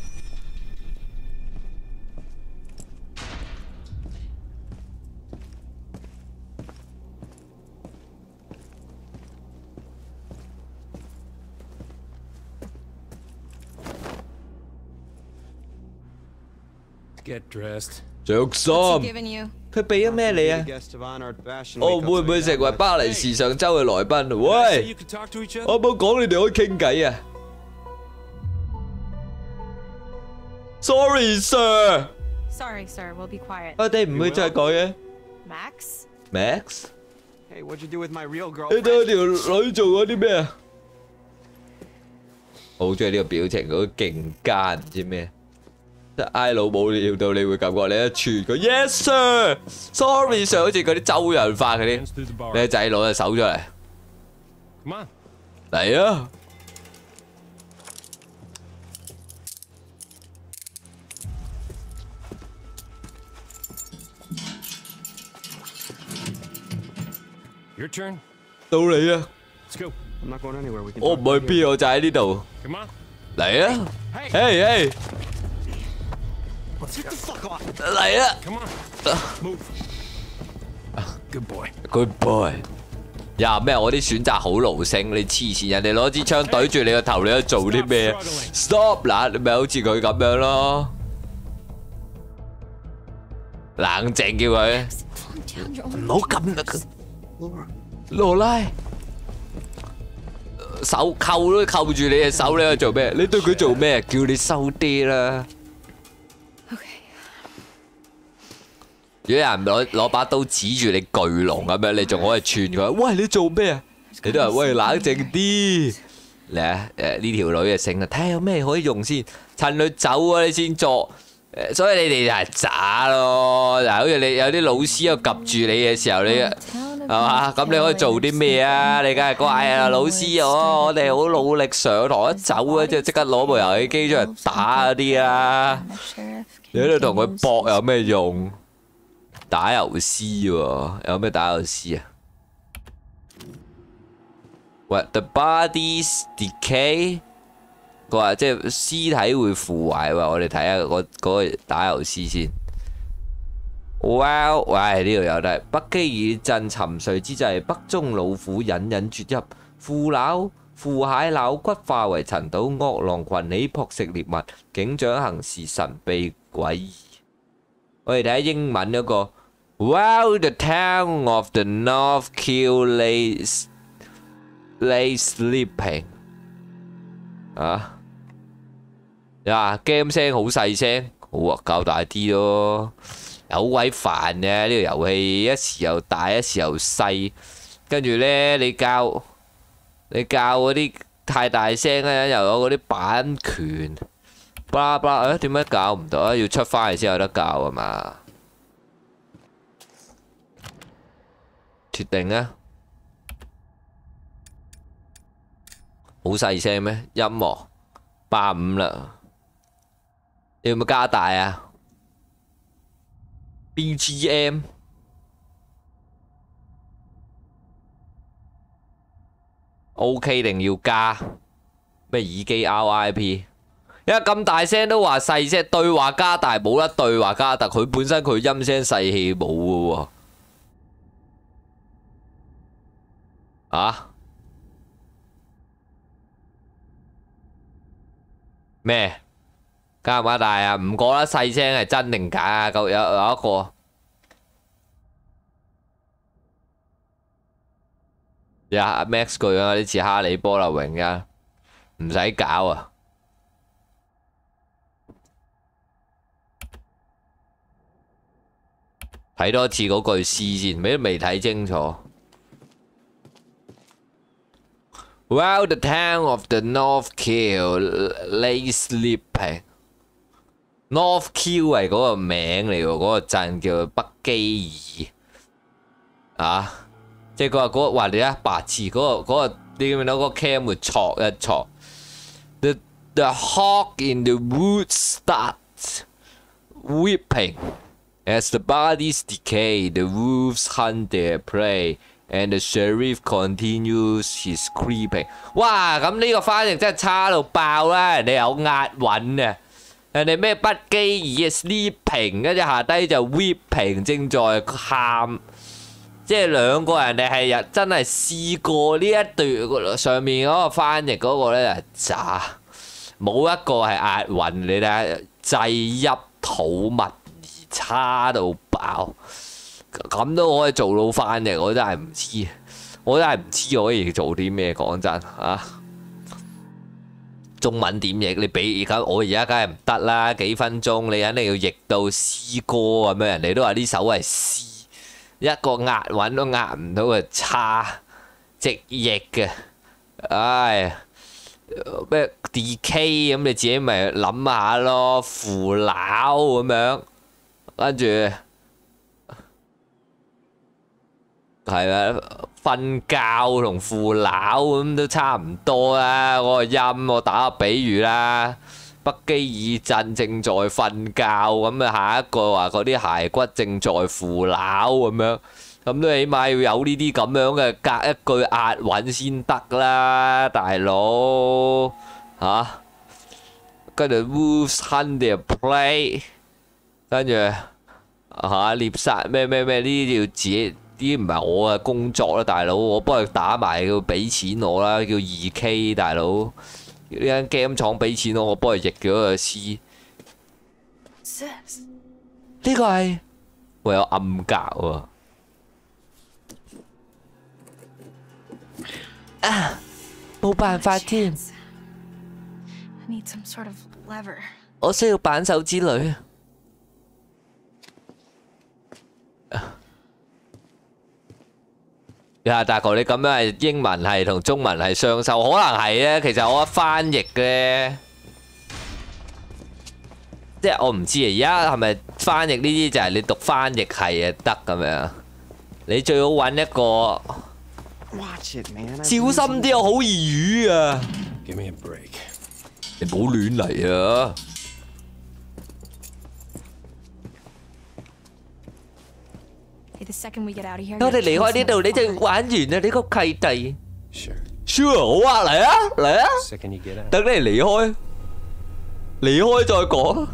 Get dressed.
着
What's
衫，
he giving you?
佢俾咗咩你啊？
Guest of honor at Fashion
我
Week,
會唔
I'll
會
tell
成
you
為
that
巴
much.
黎時尚周嘅來賓？
Did I say
喂
you，could talk to each
我
other?
冇講你哋可以傾偈啊。Sorry sir，
Sorry, sir. We'll be quiet.
我哋唔會再講嘅。
Max?
Max，
Hey, what'd you do with my real
你
girlfriend?
對我條女做咗啲咩啊？我好中意呢個表情，嗰個勁奸，唔知咩？即係挨老母料到你會感覺你一串佢 Yes sir，Sorry sir，好似嗰啲周潤發嗰啲，
Hands through the
你
bar.
個仔攞隻手出嚟，
Come on.
嚟啊！
Your turn.
到你啊！
Let's go.
I'm not going anywhere. We can
我
talk
唔
right
去
here.
邊，我就喺呢度。
Come on.
嚟啊！嘿嘿，
Get the fuck off!
嚟啊
Come on. Move. Good boy.
！Good boy。呀咩？我啲選擇好勞性，你黐線！人哋攞支槍對住你個頭，你喺度做啲咩 ？Stop 嗱，你咪好似佢咁樣咯。冷靜叫佢，
Calm down. You're
唔
only
好咁啦。羅拉，手扣都扣住你隻手，你喺度做咩？你對佢做咩？叫你收啲啦。
okay.
如果有人攞攞把刀指住你巨龍咁樣，你仲可以串佢，喂你做咩啊？你都係喂冷靜啲。嚟啊！誒呢條女嘅性啊，睇下有咩可以用先，趁佢走啊你先作。誒，所以你哋就係渣咯。嗱，好似你有啲老師又及住你嘅時候，你係嘛？咁你可以做啲咩啊？你梗係講哎呀老師我我哋好努力上堂一走啊，即係即刻攞部遊戲機出嚟打嗰啲啊！
The sheriff
你喺度同佢
continues
搏有咩用？打油詩喎，有咩打油詩啊？喂 ，the bodies decay，佢話即係屍體會腐壞喎。我哋睇下嗰嗰個打油詩先。Well， 喂呢度有得北基爾鎮沉睡之際，北中老虎隱隱啜泣，腐朽腐蟹朽骨化為塵土，惡狼群起撲食獵物，警長行事神秘詭異。我哋睇下英文嗰個。While the town of the North Kill lay lay sleeping，啊，呀 game 聲好細聲，好啊，較大啲咯，好鬼煩嘅呢個遊戲，一時又大，一時又細，跟住呢，你教你教嗰啲太大聲咧，又有嗰啲版權，巴拉巴拉，誒點解教唔到啊？要出翻嚟先有得教啊嘛？決定啊！好細聲咩？音樂八五啦，你有冇加大啊 ？B G M OK 定要加咩耳機 R I P？因為咁大聲都話細聲，對話加大冇得對話加大，佢本身佢音聲細氣冇嘅喎。啊？咩？加唔加大啊？唔覺得細聲係真定假啊？有有有一個，呀阿 Max 個樣有啲似哈利波特榮噶，唔使搞啊！睇睇多次嗰句詩先，未未睇清楚。While the town of the North Kill lay sleeping， North Kill 係嗰個名嚟喎，嗰、嗰個鎮叫北基爾啊，即係佢話嗰個話你啊白痴嗰、嗰個嗰、嗰個你見唔見到嗰個 cam 會戳一戳 ？The the hawk in the woods starts weeping as the bodies decay. The wolves hunt their prey, and the sheriff continues his creeping. 哇！咁呢個翻譯真係差到爆啦！人哋有押韻啊，人哋咩北基爾 sleeping， 跟住下低就 weeping， 正在喊。即係兩個人哋係真係試過呢一段上面嗰個翻譯嗰個咧係渣，冇一個係押韻，你睇下制泣吐蜜而差到爆，咁都可以做到翻譯，我真係唔知，我真係唔知可以做啲咩，講真啊！中文點譯？你俾而家我而家梗係唔得啦，幾分鐘你肯定要譯到詩歌咁樣，人哋都話呢首係詩。一個押韻都押唔到嘅差，直譯嘅，唉，咩 D K 咁你自己咪諗下咯，腐朽咁樣，跟住係啊，瞓覺同腐朽咁都差唔多啦，嗰個音我打個比喻啦。北基爾鎮正在瞓覺，咁啊下一個話嗰啲骸骨正在腐朽咁樣，咁都起碼要有呢啲咁樣嘅隔一句押韻先得啦，大佬嚇。跟住 wolves hunt their prey， 跟住嚇獵殺咩咩咩呢啲要自己，啲唔係我嘅工作啦，大佬，我幫佢打埋，要俾錢我啦，叫二 K 大佬。呢間 game 廠俾錢我，我幫佢譯咗個詩。呢個係會有暗格喎。啊，冇辦法添。我需要扳手之類。呀，大哥，你咁樣係英文係同中文係雙修，可能係咧。其實我翻譯嘅，即係我唔知啊。而家係咪翻譯呢啲就係你讀翻譯係啊得咁樣？你最好揾一個小心啲，我好易語啊！你唔好亂嚟啊！我哋離開呢度，你就玩完啦！你個契弟 ，sure 好啊，嚟啊嚟啊！等你離開，離開再講。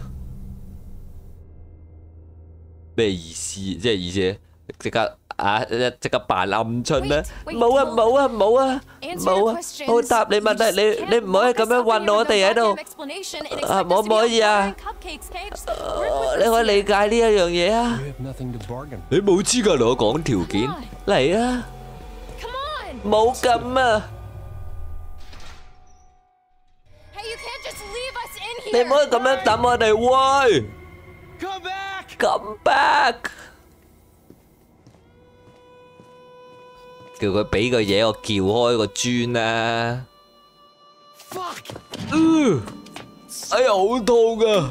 咩意思？即係意思即刻啊！即刻扮鵪鶉咩？冇啊冇啊冇啊冇啊！我答你問題，你你唔可以咁樣韞我哋喺度啊！可唔可以啊？你可以理解呢一樣嘢啊！你冇資格同我講條件，嚟啊！冇咁啊！你唔可以咁樣等我哋喂 ！Come back！叫佢俾個嘢我撬開個磚啦！嗯，哎呀好痛啊！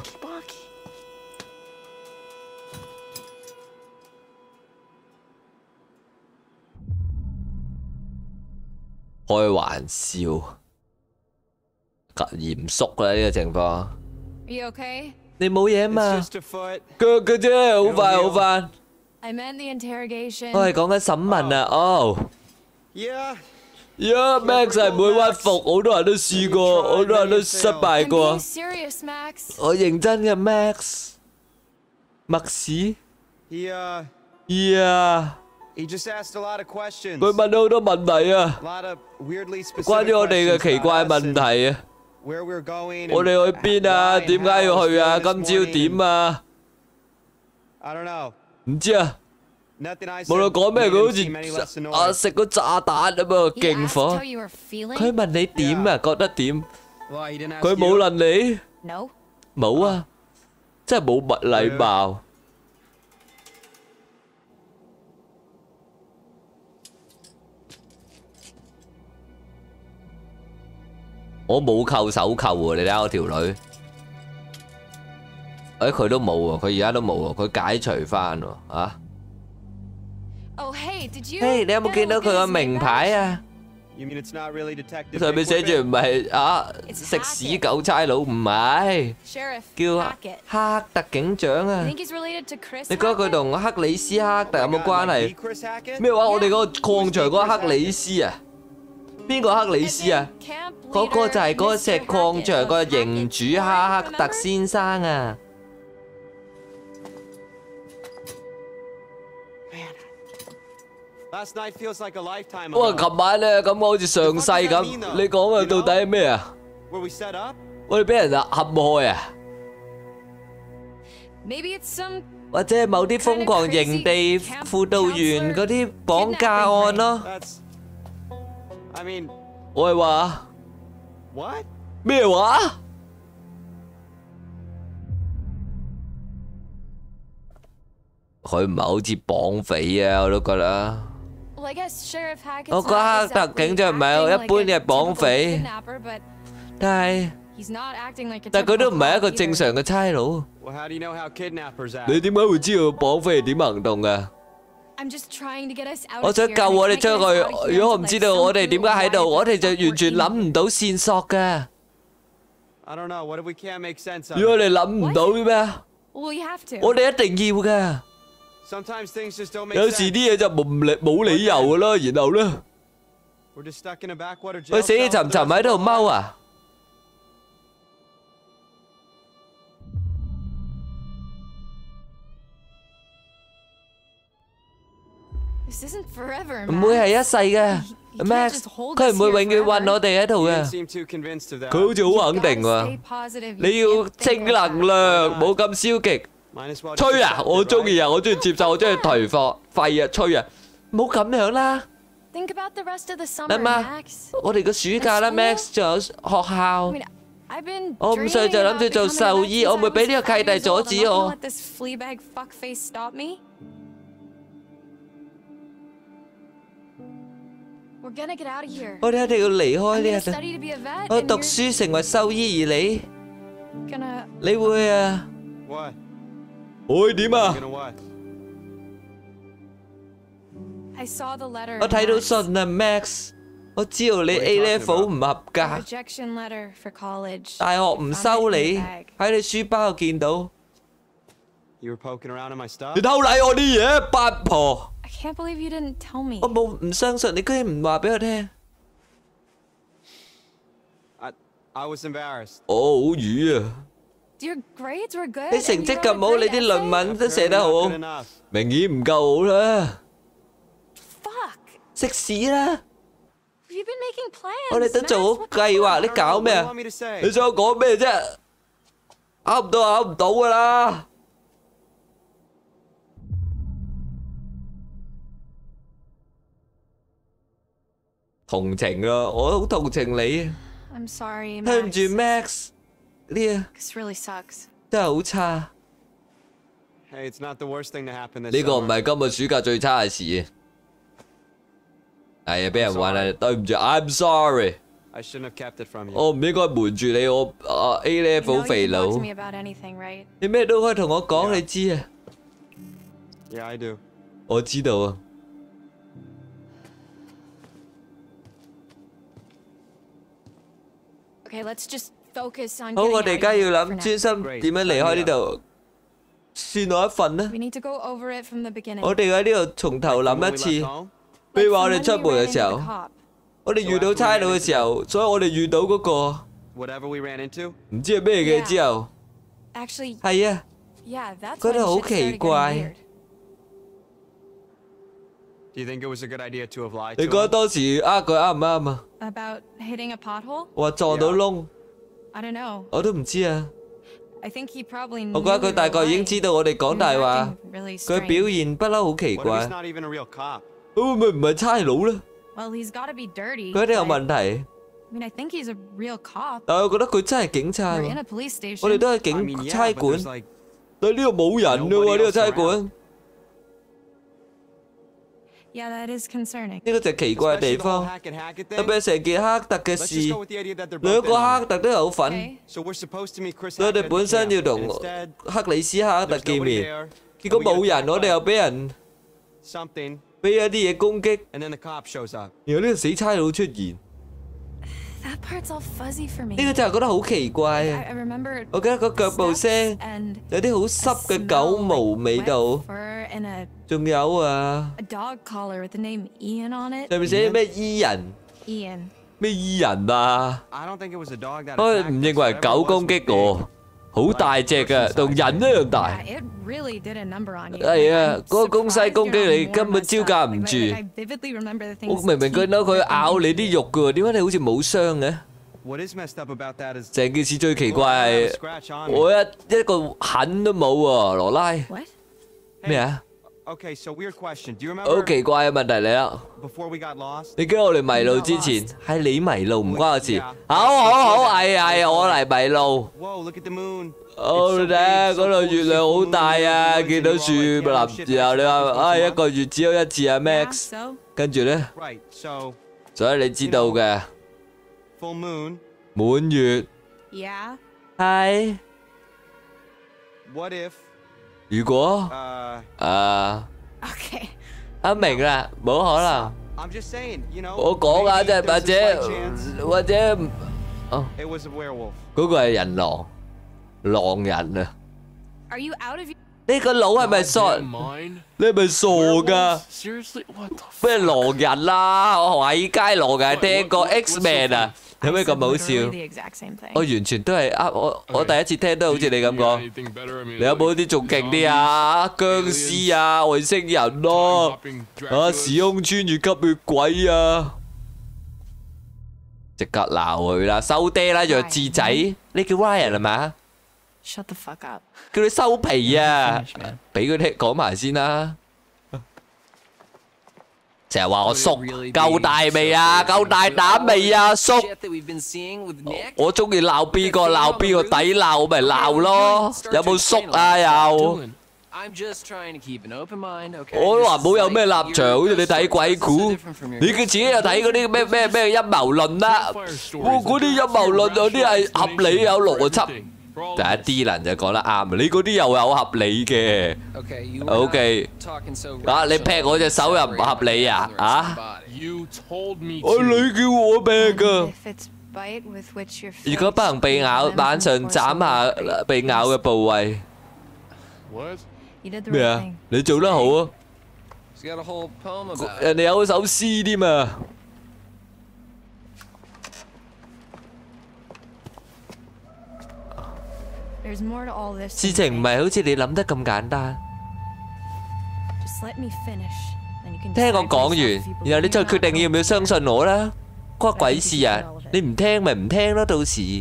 開玩笑，咁嚴肅啦呢個情況。
You okay?
你冇嘢嘛？
Just a foot.
腳嘅啫，好快好快。
I meant the interrogation.
我係講緊審問啊，哦。
Yeah.
Yeah, Max 係唔會屈服，好多人都試過，好多人都失敗
I'm
過
being。serious, Max.
我認真嘅 Max，麥士
He uh
，Yeah，
he just asked a lot of questions.
佢問咗好多問題啊，
A lot of weirdly specific
關於我哋嘅
questions
奇怪
about us
問
and
題啊。
where we're going.
我
and
哋去邊啊？
why and
點解
how
要
I was
去啊？
feeling
今
this
朝
morning
點啊？
I don't know.
唔知啊。
Nothing I
無論
said
講咩，
made
佢
him
好
seem any less
似
annoyed.
啊食個炸彈咁啊，
He
勁
asked
火。
how you were feeling?
佢問你點啊？覺得點？
Why he didn't ask
佢冇
you?
問你，
No.
冇啊，真係冇乜禮貌。 我冇扣手扣喎，你睇下我條女。誒佢都冇喎，佢而家都冇喎，佢解除翻喎啊！
Oh, hey, did you?
嘿，你有冇見到佢個名牌啊？
You mean it's not really Detective
上面寫住
Bigfoot?
唔係啊食屎狗差佬，唔係
Sheriff
叫
Hackett.
黑特警長啊！
You think he's related to Chris?
你覺得佢
Hackett?
同克里斯克特有冇
God,
關
like
係？
the Chris Hackett?
咩話？我哋嗰個礦場嗰個克里斯啊？邊個克里斯啊？
Camp
嗰個就係嗰個
leader,
石
Mister
礦場
Hackett
個
of
營主
Hackett's
哈克
Point,
特
remember?
先生啊！
Last night feels like a lifetime
哇！
ago.
琴晚咧咁好似上世咁，你講嘅到底係咩啊？
Were we set up?
我哋俾人啊陷害啊！
Maybe it's some
或者係某啲瘋狂營地輔導員嗰啲綁架案咯。
That's. I mean,
我係話
what?
咩話？佢唔係好似綁匪啊，我都覺得。
Well, I guess Sheriff Hackett's
我覺得
not
黑特
exactly
警長唔係
acting
一
like
般
a
嘅綁
typical
匪，
kidnapper, but
但係
he's not acting like a
但係佢都唔
typical
係一個
cop
正
either.
常嘅差佬。
Well, how do you know how kidnappers act?
你點解會知道綁匪係點行動㗎？
I'm just trying to get us out
我
of
想
here,
救
and I
我哋
can't
出
get us out of
去。
here
如果我唔
until,
知
like,
道
some
我哋點解喺
dude
度，
who
我哋就
lied
完全
about
諗唔到線索㗎。
I don't know. What if we can't make sense of
如果我
it?
哋諗唔到咩啊？
Well, we have to.
我哋一定要㗎。
Sometimes things just don't make
有時
sense.
啲嘢就冇理冇理由㗎啦，然後咧，
We're just stuck in a backwater
佢
jail
死氣
cell
沉
for
沉
the
喺
rest
度
of our
踎
lives.
啊！
This isn't forever,
唔會
Max.
係一世嘅
You can't
，Max，
just hold
佢
us
唔會
here
永遠韞
forever.
我哋喺度
You
嘅
didn't。seem too convinced of that.
佢好似好
You
肯
gotta
定喎
stay。positive. You
你要
can't think
正
like that.
能量，冇咁消極。
Might as well just
吹啊！
accept
我
it,
中意
right?
啊！我中意接受，我中意頹貨廢啊！吹啊！唔好咁樣啦。
Think about the rest of the summer,
諗下
Max.
我哋個暑假啦 ，Max 仲有學
I
校。
mean, I've been
我五歲就諗住做獸醫，我唔會俾呢個契弟阻止我。
Let this fleabag fuckface stop me. We're gonna get out of here.
我哋一定要離開
I'm
呢
gonna
一度。
study to be a vet.
我
and
讀
you're
書成為獸醫，而你，
gonna.
你會啊？
What?
會點啊？
Gonna what?
I saw the letter.
我睇到
Max.
信啊，Max。我知道你 A level 唔合格，
A rejection letter for college.
大學唔收你，喺你書包度見到。
You were poking around in my stuff?
你偷睇我啲嘢，八婆！
I can't believe you didn't tell me.
我冇唔相信你，居然唔話俾我聽。
I I was embarrassed.
我好瘀啊！
Your grades were good.
你成
and
績
you
咁
wrote
好，
a
你
great
啲論
essay.
文都寫
Apparently
得
not
好
good，enough.
明顯唔夠好啦。
Fuck.
食屎啦！
You've been making plans.
我哋都做好
Max. What the
計劃，
fuck?
你搞咩
What do you
啊
want？me to say?
你想我講咩啫？考唔到考唔到噶啦！同情啊，我好同情你。
I'm sorry,
對唔住
Max.
Max，呢啊
This really sucks.
真係好差。
Hey, it's not the worst thing to happen this
呢個唔
summer.
係今個暑假最差嘅事。係啊，俾人玩啊！對唔住 ，I'm sorry，
I shouldn't have kept it from you.
我唔應該瞞住你，我啊 A
You know
level
you
肥
can
佬
talk to。me about anything, right?
你咩都可以同我講，你知啊？
Yeah, I do.
我知道啊。
Okay, let's just focus on
好，
getting
我
out
哋
of
而家
here
要
for
諗
now.
專心點樣離開呢度，算我一份啦。
We need to go over it from the beginning.
我哋喺呢度從頭
When
諗
we
一
left
次。
home?
譬如話我
Like
哋
from
出
when we
門
ran
嘅時
into
候
the，cop.
我哋遇到差佬嘅時候，所以我哋遇到嗰個
Whatever we ran into?
唔知係咩嘅之後，
Actually,
係啊，
yeah, that's
覺
when
得好
shit started
奇
getting
怪。
weird.
Do you think it was a good idea to have lied
你
to
覺得
him?
當時呃佢啱唔啱啊？
About hitting a pothole?
話撞到窿，
I don't know.
我都唔知啊。
I think he probably
我
knew
覺得
we
佢大
were
概已經
lying.
知道我哋
He
講
was
大話，
acting really
佢表
strange.
現不嬲好奇
What if he's
怪。
not even a real cop?
佢會唔會唔係差佬咧？
Well, he's got to be dirty.
佢一定有
but-
問題。
I mean, I think he's a real cop.
但係我覺得佢真係警察
We're in
喎。
a police station.
我哋都係
I
警
mean, yeah,
差
but
館
there's，like
但係呢度冇人㗎喎，呢個差館。
Yeah, that is concerning.
呢個就係奇怪嘅地
Especially the whole
方，
hack and hack it
特
thing.
別係成件黑特嘅
Let's just
事，
go with the idea that they're
兩
both
個
in on
黑
it.
特都有份。
Okay.
So we're supposed to meet Chris
所以我
Hackett
哋
at
本
the
身
camp,
要
and
同
instead
克里斯哈特
there's
見
nobody
面，
there.
結果
We get
冇人，
attacked
我哋
by
又俾人
something,
俾一啲嘢攻擊，
and then the cop shows up.
然後呢個死差佬出現，
That part's all fuzzy for me.
呢個就係覺得好奇怪
I,
啊！
I remember
我記得個腳步
steps
聲
and
有啲好
a
濕嘅
smell
狗毛
like
味
wet
道，
fur and a
仲有啊，
a dog collar with the name Ian on it.
上面寫咩伊人
Ian.
咩伊人啊？
I don't think it was a dog that
我
attacked
唔
us.
認為係
Whatever
狗
it was
攻
was
擊
big.
我，好大隻嘅，同人一樣
Yeah,
大。
it really did a number on you.
係啊
Like, I'm
嗰個公西
surprised
攻擊
you're
你
not
根本
more
招
messed
架
up.
唔
Like,
住
like, I vividly remember the
我
things
明明見到佢
teeth
咬你
ripping
啲肉嘅喎，點解你好似冇傷嘅？
What is messed up about that is
成件事最奇
Well,
怪
I have a
係
scratch on me.
我一一個痕都冇喎，羅拉
What?
咩啊？
Okay, so weird question. Do you
好
remember
奇怪嘅問題嚟啦！
before we got lost?
你驚我哋迷路之前係你迷路唔關我事。好好好，係係我嚟迷路。
Whoa, look at the moon.
好
It's so
睇
big,
嗰
so
度
full,
月亮
so
好
full
大
moon,
啊！
and
見到
you're
樹
all like, yeah,
林
shit,
然後你
that's
話
happened
啊
once.
一個月只有一次啊
Yeah,
Max，
so
跟住咧，
Right, so
所以你知道嘅
full moon.
滿月
yeah.
係
What if
如果
uh
啊
Okay.
啊明啦，冇可能。
I'm just saying, you know,
我講啊，
maybe
即係
there's
或
a
者
slight chance
或者
it was a werewolf.
嗰個係人狼狼人啊！
Are you out of your
呢個腦係咪傻？
Goddamn mine?
你係咪傻㗎？
Werewolves? Seriously? What the fuck?
咩狼人啦？我華爾街狼人聽過 X-Men 啊，有咩
I
咁
said
好
literally
笑？
the exact same thing.
我完全都係啊！我我第一次聽都好似你咁
You got
講。
anything better? I mean,
你有冇啲仲勁啲啊？僵屍啊，外星人咯，
time-hopping
啊
Draculas?
時空穿越吸血鬼啊！即刻鬧佢啦，收爹啦，弱智仔！你叫 Ryan 係咪？
Shut the fuck up.
叫你收皮啊
Finish, man.！
俾佢聽講埋先啦。成日話我叔
Would it really
夠
be
大未啊？
so
夠大膽未啊？叔！
Shit that we've been seeing with Nick?
我中意鬧邊個鬧邊個抵鬧，我咪鬧咯。有冇叔啊？又
Dylan,
I'm just trying to keep an open mind, okay?
我都
This
話
is
冇有
like
咩立
your
場，好似你
ghost
睇
story.
鬼
This is
故
so，different from your
你自己又睇嗰啲咩咩咩陰謀論啦。哇！嗰啲陰謀論有啲係合理有邏輯。第一啲人就講得啱，你嗰啲又有合理嘅。
Okay, you
Okay.
were not talking so
啊！你
rational
劈我隻手又唔合理啊？
about
啊！
somebody.
You told me
我
to.
女叫我劈
And
㗎。
if it's bite with which your
如果不能被咬，
face
晚上
prevents
斬
them
下
from forcing
被咬嘅部位。
What?
You did the
咩
right
啊
thing.？
你做得好啊！
He's got a whole poem about it.
人哋有首詩添啊！
There's more to all this.
事情唔係好似你諗得咁簡單。
Just let me finish. Then you can
聽我
decide
講
for yourself if
完，
you
然後你
believe
再
me or
決定
not.
要唔要相信我啦。關鬼事啊！你唔聽咪唔聽咯，到時。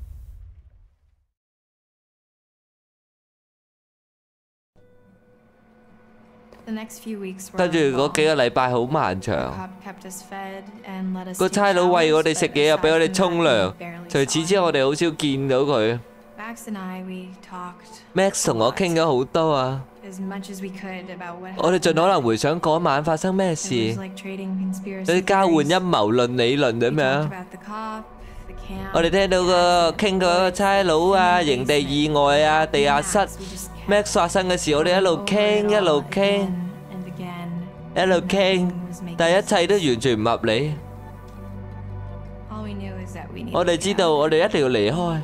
The next few weeks were
跟住嗰
long.
幾個禮拜好漫
The
長。
cop kept us fed and let us
個
take
差佬餵我哋
showers,
食
but
嘢，又俾我哋
aside
沖
from that,
涼
we。barely
除
saw
此之外，我
him.
哋好少見到佢。
Max and I, we talked
Max 同我傾咗好多啊！
as much as we could about what
我哋盡
happened.
可能回想嗰晚發生咩
It
事，
was like trading conspiracy
你交換
theories.
陰謀論理論
We
咁
talked
樣。
about the cop, the camp,
我哋聽到個傾嗰個差佬啊、營地意外啊、地下室 Max 發生嘅事，我哋一路傾一路傾一路傾，但係一切都完全唔合理。我哋知道我哋一定要離開。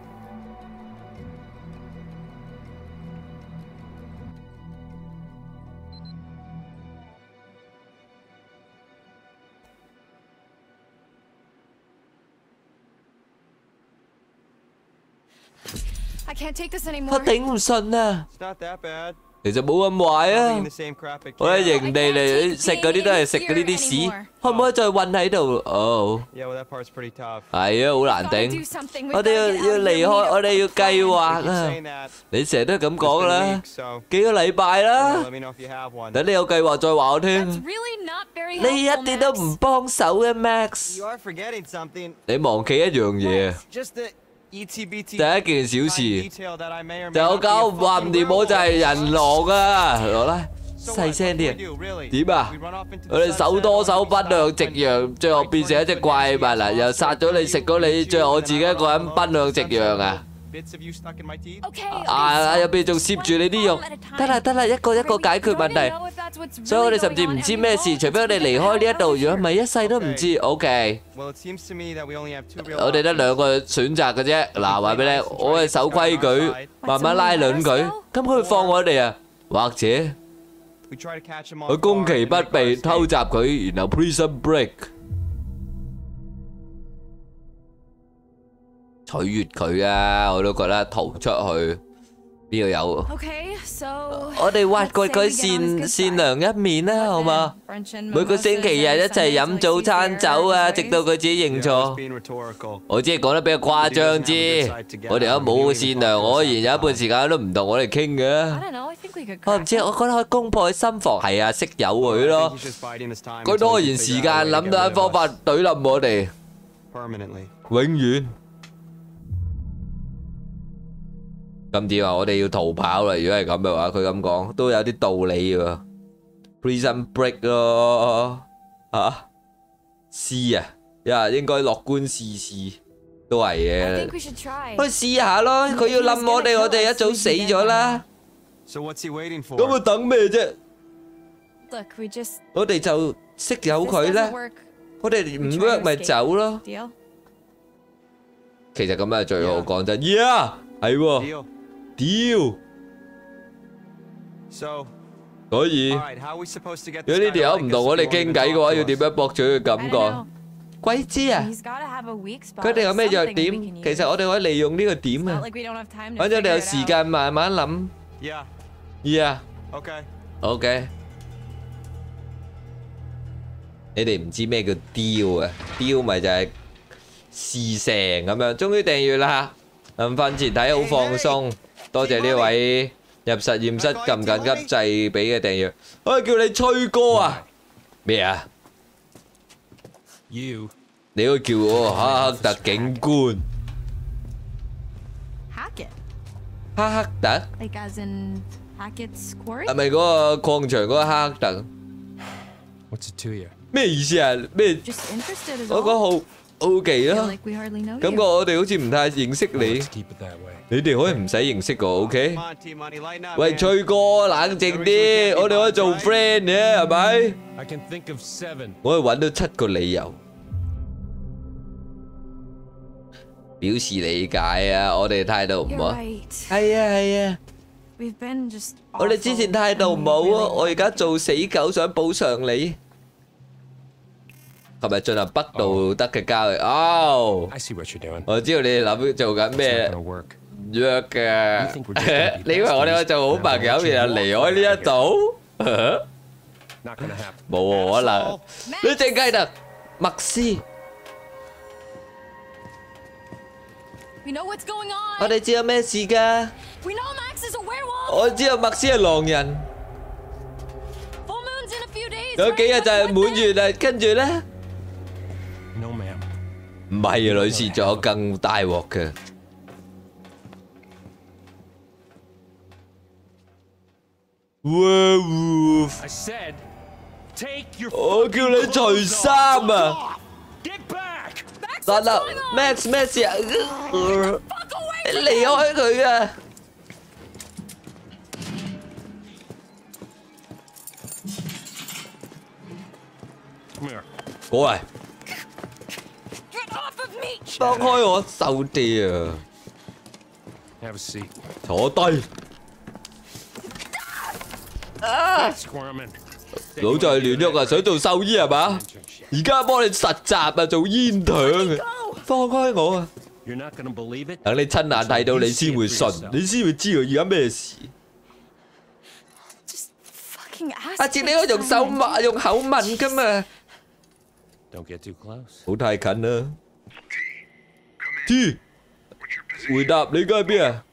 I can't take this anymore.
我頂唔順啊！
It's not that bad.
其實冇咁壞
Being
啊
the！same crap at
我喺
camp.
營地嚟食嗰啲都係食嗰啲啲屎，可唔可以再韞喺度？哦，
Yeah, well, that part's pretty tough.
係啊，好難
Gotta do
頂。
something. We've
我哋要
gotta get
要
out of
離
here.
開，
We need a
我哋要計
You
劃
keep
啊！
saying that.
你成日都係咁
It's
講
been
啦
weeks,，so
幾個禮拜
you know,
啦
let，me know if you have one.
等你有計劃再話我
That's
聽。
really not very
你一
helpful,
啲都
Max.
唔幫手嘅 Max，
You are forgetting something.
你忘記一樣嘢，
Just the E T B T
第一件小事
detail that I may or may
就我
not be
搞
a
唔話唔
fucking
掂，我就係
werewolf.
人狼啊！羅拉， 細聲啲啊！點啊？我哋手拖手奔向夕陽，最後變成一隻怪物啦！又殺咗你，食咗你，最後我自己一個人奔向夕陽啊！ 啊！入邊仲攝住你啲肉，得啦得啦，一個一個解決問題。所以我哋甚至唔知咩事，除非我哋離開呢一度，如果唔係一世都唔知。OK， 我哋得兩個選擇嘅啫。嗱，話俾你聽，我係守規矩，慢慢拉攏佢，咁佢會放我哋啊，或者佢攻其不備，偷襲佢，然後 prison break。 取悅佢啊！我都覺得逃出去邊度有？
Okay, so
我哋挖掘佢善善良一面啦，好嘛？每個星期日一齊飲早餐酒啊，直到佢自己認錯。我只係講得比較誇張啫。我哋都冇善良，我而有一半時間都唔同我哋傾嘅。
I don't know. I think we could.
我唔知，我覺得可以攻破佢心房，係啊，識有佢咯。佢拖延時間，諗到一方法懟冧我哋，永遠。 咁點啊？我哋要逃跑啦！如果係咁嘅話，佢咁講都有啲道理喎。Prison break 咯，嚇試啊，呀應該樂觀試試，都係嘅。去試下咯，佢要冧我哋，我哋一早死咗啦。咁佢等咩啫？我哋就識有佢啦。我哋唔 work 咪走咯。其實咁樣係最好，講真。Yeah， 係喎。 屌，所以如果呢條友唔同我哋傾偈嘅話，要點樣博取佢感覺？鬼知啊！佢哋有咩弱點？其實我哋可以利用呢個點啊！反正我哋有時間慢慢諗。Yeah，OK，OK。你哋唔知咩叫雕啊？雕咪就係事成咁樣。終於訂閱啦！臨瞓前睇好放鬆。 多謝呢位入實驗室撳緊急掣俾嘅訂閱，我叫你吹歌啊！咩啊？你可以叫我哈克特警官。哈克特？係咪嗰個礦場嗰個哈克特？咩意思啊？咩？我講好好奇咯，感覺我哋好似唔太認識你。 你哋可以唔使認識我 ，OK？ 喂，吹哥，冷靜啲，我哋可以做 friend 嘅，係咪？我可以揾到七個理由表示理解啊！我哋態度唔好，係啊係啊，我哋之前態度唔好啊！我而家做死狗想補償你，係咪進行不道德嘅交易？哦，我知道你哋諗做緊咩。 約嘅，你以為我哋可以做好朋友，然後離開呢一度？冇可能！你淨係得麥斯，我哋知有咩事㗎？我知道麥斯係狼人，有幾日就係滿月啦，跟住咧，唔係啊，女士，仲有更大鑊嘅。 Werewolf， 我叫你除衫啊！得啦 ，Max 咩事啊？你離開佢啊！過嚟，放開我手啲啊！坐低。 老就係亂喐啊！想做獸醫係嘛？而家幫你實習啊，做煙筒啊！放開我啊！等你親眼睇到，你先會信，你先會知道而家咩事。下次你可以用手問，用口問噶嘛？好太近啦 ！T， 回答你而家喺邊啊？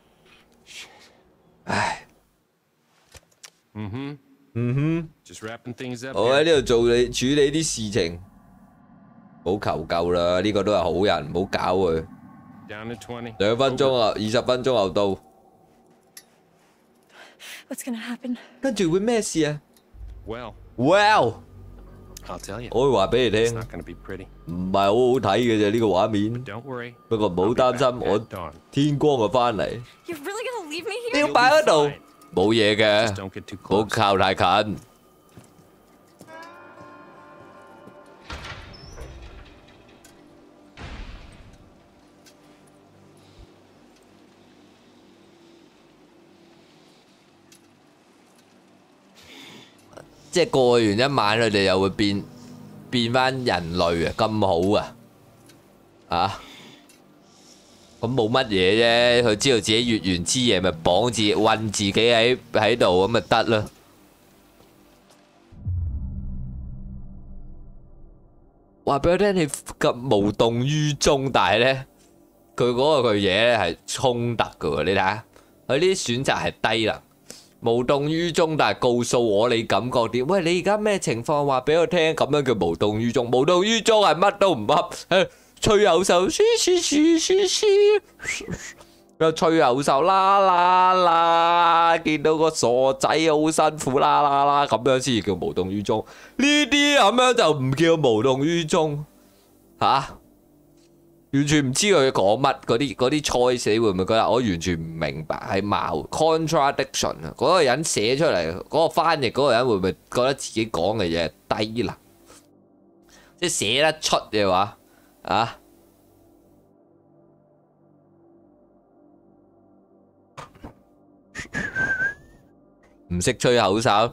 唉。 嗯哼，嗯哼，我喺呢度做你處理啲事情，好求救啦！呢個都係好人，唔好搞佢。兩分鐘啊，二十分鐘後到。
What's gonna happen?
跟住會咩事啊
Well,
？Well，
I'll tell you.
我會話俾你
It's
聽，
not gonna be pretty.
唔係好好睇嘅啫呢個畫面。
Don't worry.
不過唔好
I'll be
擔
back
心，
at
我
dawn.
天光就翻嚟。
You're really gonna leave me
你
here?
要擺喺度，冇嘢
Just
嘅，
don't get too
唔好
close.
靠太近。即係過完一晚，佢哋又會變變翻人類啊！咁好啊，啊！咁冇乜嘢啫，佢知道自己月圓之夜，咪綁自韞自己喺喺度咁咪得啦。話俾我聽，你咁無動於衷，但係咧，佢嗰個句嘢咧係衝突噶喎。你睇下，佢呢啲選擇係低能。無動於衷，但係告訴我你感覺點？喂，你而家咩情況？話俾我聽，咁樣叫無動於衷。無動於衷係乜都唔噏，誒吹口哨，噓噓噓噓噓，又吹口哨啦啦啦，見到個傻仔好辛苦啦啦啦，咁樣先至叫無動於衷。呢啲咁樣就唔叫無動於衷，嚇、啊？完全唔知佢講乜，嗰啲嗰啲 choice 你會唔會覺得我完全唔明白係矛 contradiction 啊？嗰個人寫出嚟，嗰、嗰個翻譯嗰個人會唔會覺得自己講嘅嘢係低能？即係寫得出嘅話，啊？唔識吹口哨，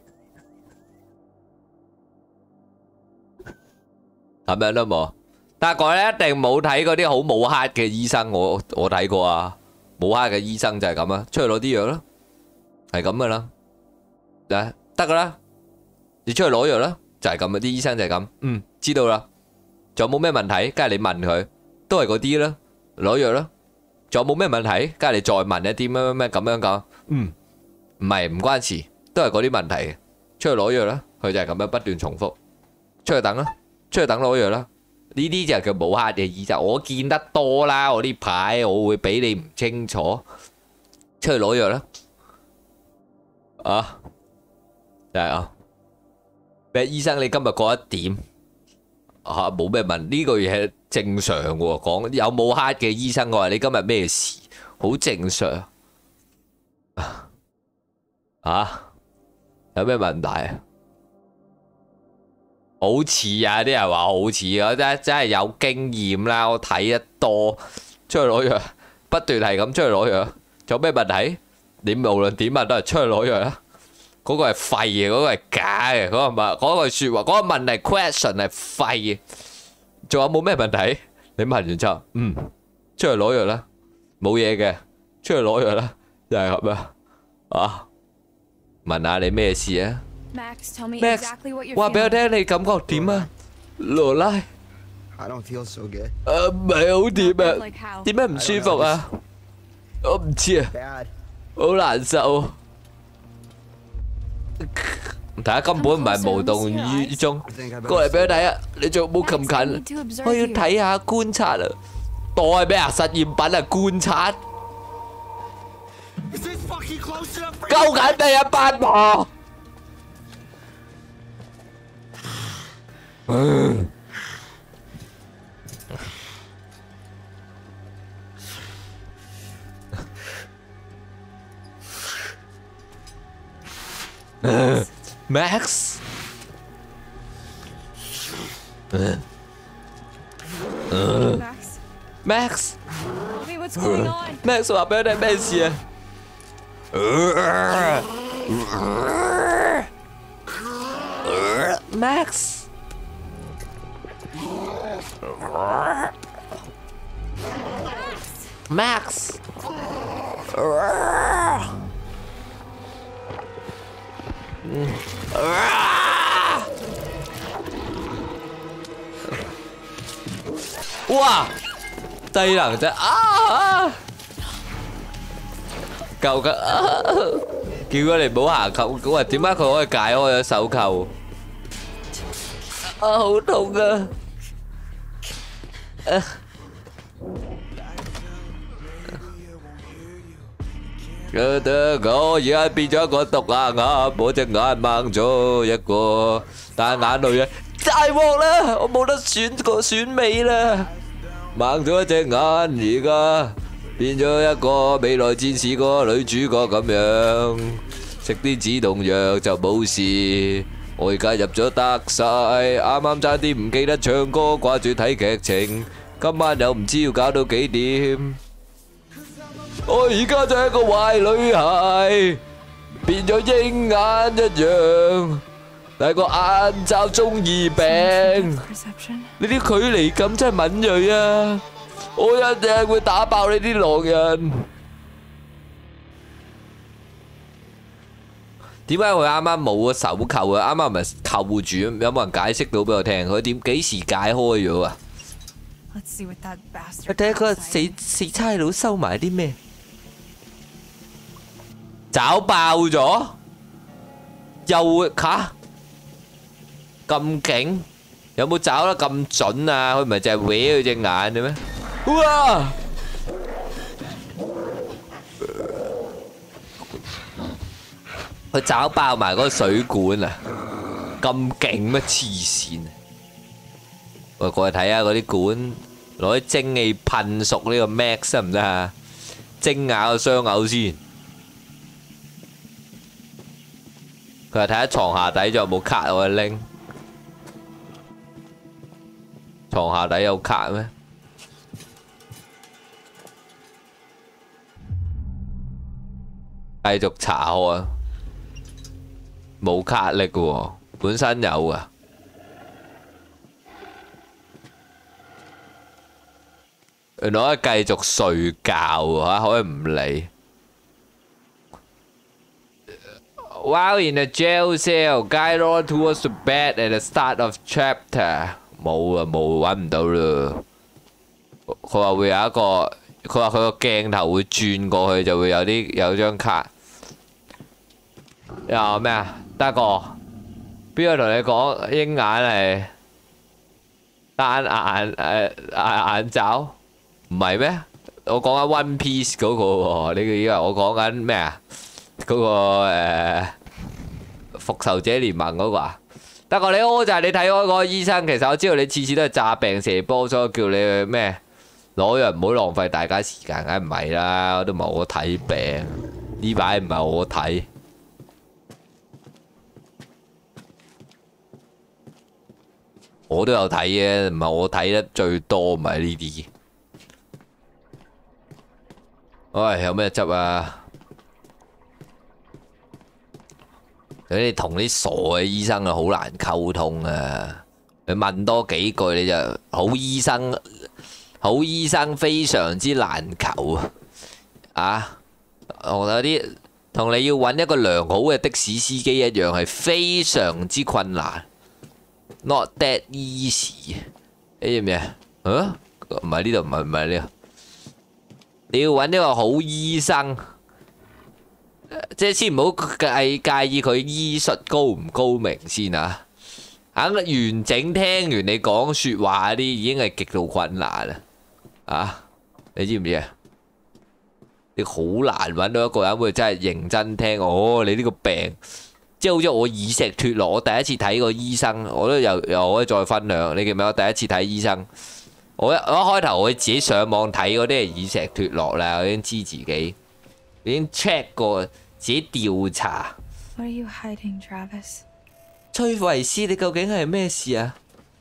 咁樣都冇。但係佢咧一定冇睇嗰啲好冇黑嘅醫生，我我睇過啊，冇黑嘅醫生就係咁啊，出去攞啲藥啦，係咁噶啦，誒得噶啦，你出去攞藥啦，就係咁啊，啲醫生就係咁，嗯，知道啦，仲有冇咩問題？梗係你問佢，都係嗰啲啦，攞藥啦，仲有冇咩問題？梗係你再問一啲咩咩咩咁樣講，嗯，唔係唔關事，都係嗰啲問題嘅，出去攞藥啦，佢就係咁樣不斷重複，出去等啦，出去等攞藥啦。呢啲就叫冇黑嘅醫生，我見得多啦。我呢排我會俾你唔清楚，出去攞藥啦。啊，就係啊，咩醫生你今日過一點啊？冇咩問呢個嘢正常喎。講有冇黑嘅醫生，我話你今日咩事，好正常。啊，有咩問題啊？好似啊！啲人話好似啊，真真係有經驗啦。我睇得多，出去攞藥，不斷係咁出去攞藥。仲有咩問題？你無論點問都係出去攞藥啦。嗰個係廢嘅，嗰個係假嘅，嗰個問嗰句説話，嗰個問題 question 係廢嘅。仲有冇咩問題？你問完之後，嗯，出去攞藥啦，冇嘢嘅，出去攞藥啦，就係咁啊！啊，問下你咩事啊？
Max, tell me
Max，
exactly what you're
話俾我
feeling.
聽，你感覺點啊？羅拉，
I don't feel so good.
誒唔係好掂
Not
啊
like how?
點解唔舒服啊？我唔知啊，
Bad.
好難受。睇下根本唔係無動於衷，
I think I
過
better
嚟俾我睇啊！你仲冇咁
Max, I need
近
to，observe
我要
you.
睇下觀察啊！代咩啊？實驗品啊？觀察，
Is this fucking close enough for
鳩緊你啊八婆！ Max，
Max,
Max，
tell me what's going on.
Max 話俾我聽咩事啊？Max， Max， 哇！低能啫啊！夠㗎啊！叫佢哋唔好行扣，佢話點解佢可以解開咗手扣？啊，好痛啊！啊我而家變咗一個獨眼鴨，我隻眼盲咗一個，但係眼淚啊，大鑊啦！我冇得選個選美啦，盲咗一隻眼，而家變咗一個未來戰士個女主角咁樣，食啲止痛藥就冇事。我而家入咗得晒，啱啱差啲唔記得唱歌，掛住睇劇情，今晚又唔知要搞到幾點。我而家就係一個壞女孩，變咗鷹眼一樣，但係個眼罩中二病。
Perception.
你啲距離感真係敏鋭啊！我一定會打爆你啲狼人。點解佢啱啱冇個手扣啊？啱啱唔係扣住，有冇人解釋到俾我聽？佢點幾時解開咗啊？
Let's see what that bastard.
我睇下嗰個死死差佬收埋啲咩？找爆咗，又嚇咁勁，有冇找得咁準啊？佢唔係淨係搲佢隻眼嘅咩？哇！佢找爆埋嗰個水管啊！咁勁咩？黐線！我過去睇下嗰啲管，攞啲蒸氣噴熟呢個 Max 得唔得啊？蒸咬個雙口先。佢話睇下床下底仲有冇卡我拎。床下底有卡咩？繼續查開。冇卡力嘅喎，本身有啊。原來可以繼續睡覺喎，可以唔理。While in a jail cell, guide on towards the bed at the start of chapter。冇啊，冇揾唔到啦。佢話會有一個，佢話佢個鏡頭會轉過去，就會有啲有張卡。有咩啊？得個邊個同你講鷹眼係單眼誒眼眼罩？唔係咩？我講緊 One Piece 嗰個喎，你以為我講緊咩啊？嗰個誒復仇者聯盟嗰個啊？得個你屙就係你睇開嗰個醫生，其實我知道你次次都係詐病射波，所以叫你去咩攞藥，唔好浪費大家時間，梗係唔係啦？都唔係我睇病，呢排唔係我睇。我都有睇嘅，唔係我睇得最多，唔係呢啲。喂，有咩執啊？你同啲傻嘅醫生啊，好難溝通啊！你問多幾句你就好醫生，好醫生非常之難求啊！我有啲同你要揾一個良好嘅的士司機一樣，係非常之困難。Not that easy， 你知唔知啊？啊，唔係呢度，唔係唔係呢度。你要揾一個好醫生，即係先唔好介介意佢醫術高唔高明先啊。肯完整聽完你講説話嗰啲已經係極度困難啦。啊，你知唔知啊？你好難揾到一個人會真係認真聽。哦，你呢個病。即係好似我耳石脫落，我第一次睇個醫生，我都又又可以再分享。你記唔記得我第一次睇醫生？我一我一開頭我自己上網睇嗰啲係耳石脫落啦，我已經知自己已經 check 過，自己調查。
What are you hiding, Travis?
崔維斯，你究竟係咩事啊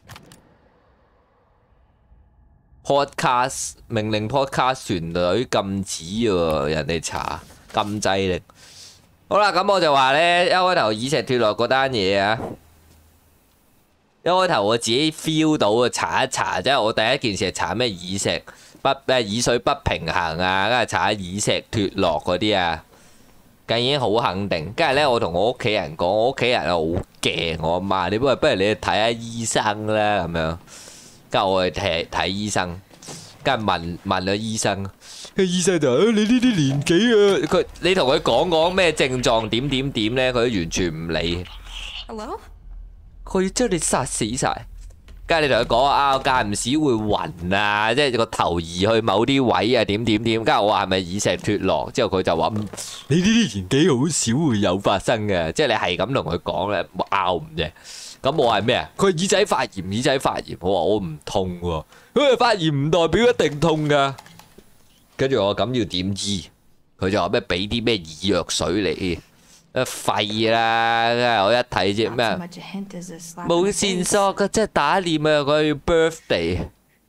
？Podcast 命令 Podcast 團隊禁止喎，人哋查禁制令。好啦，咁我就話呢，一開頭耳石脫落嗰單嘢啊，一開頭我自己 feel 到啊，查一查，即係我第一件事係查咩耳石不咩耳水不平衡啊，跟住查下耳石脫落嗰啲啊，咁已經好肯定。跟住呢，我同我屋企人講，我屋企人係好驚，我阿媽，你不如不如你去睇下醫生啦咁樣。跟住我去睇睇醫生，跟住問問咗醫生。醫生就話：你呢啲年紀啊，佢你同佢講講咩症狀點點點咧，佢都完全唔理。
Hello?
佢要將你殺死晒。 跟住你同佢講啊，我間唔時會暈啊，即係個頭移去某啲位啊，點點點。跟住我話係咪耳石脱落？之後佢就話：嗯，你呢啲年紀好少會有發生嘅，即係你係咁同佢講咧，拗唔啫。咁我係咩啊？佢耳仔發炎，耳仔發炎。我話我唔痛喎，佢話發炎唔代表一定痛㗎。跟住我咁要點醫？佢就話咩俾啲咩耳藥水嚟。廢啦！我一睇啫咩，冇線索嘅，即係打臉啊！佢要 birthday，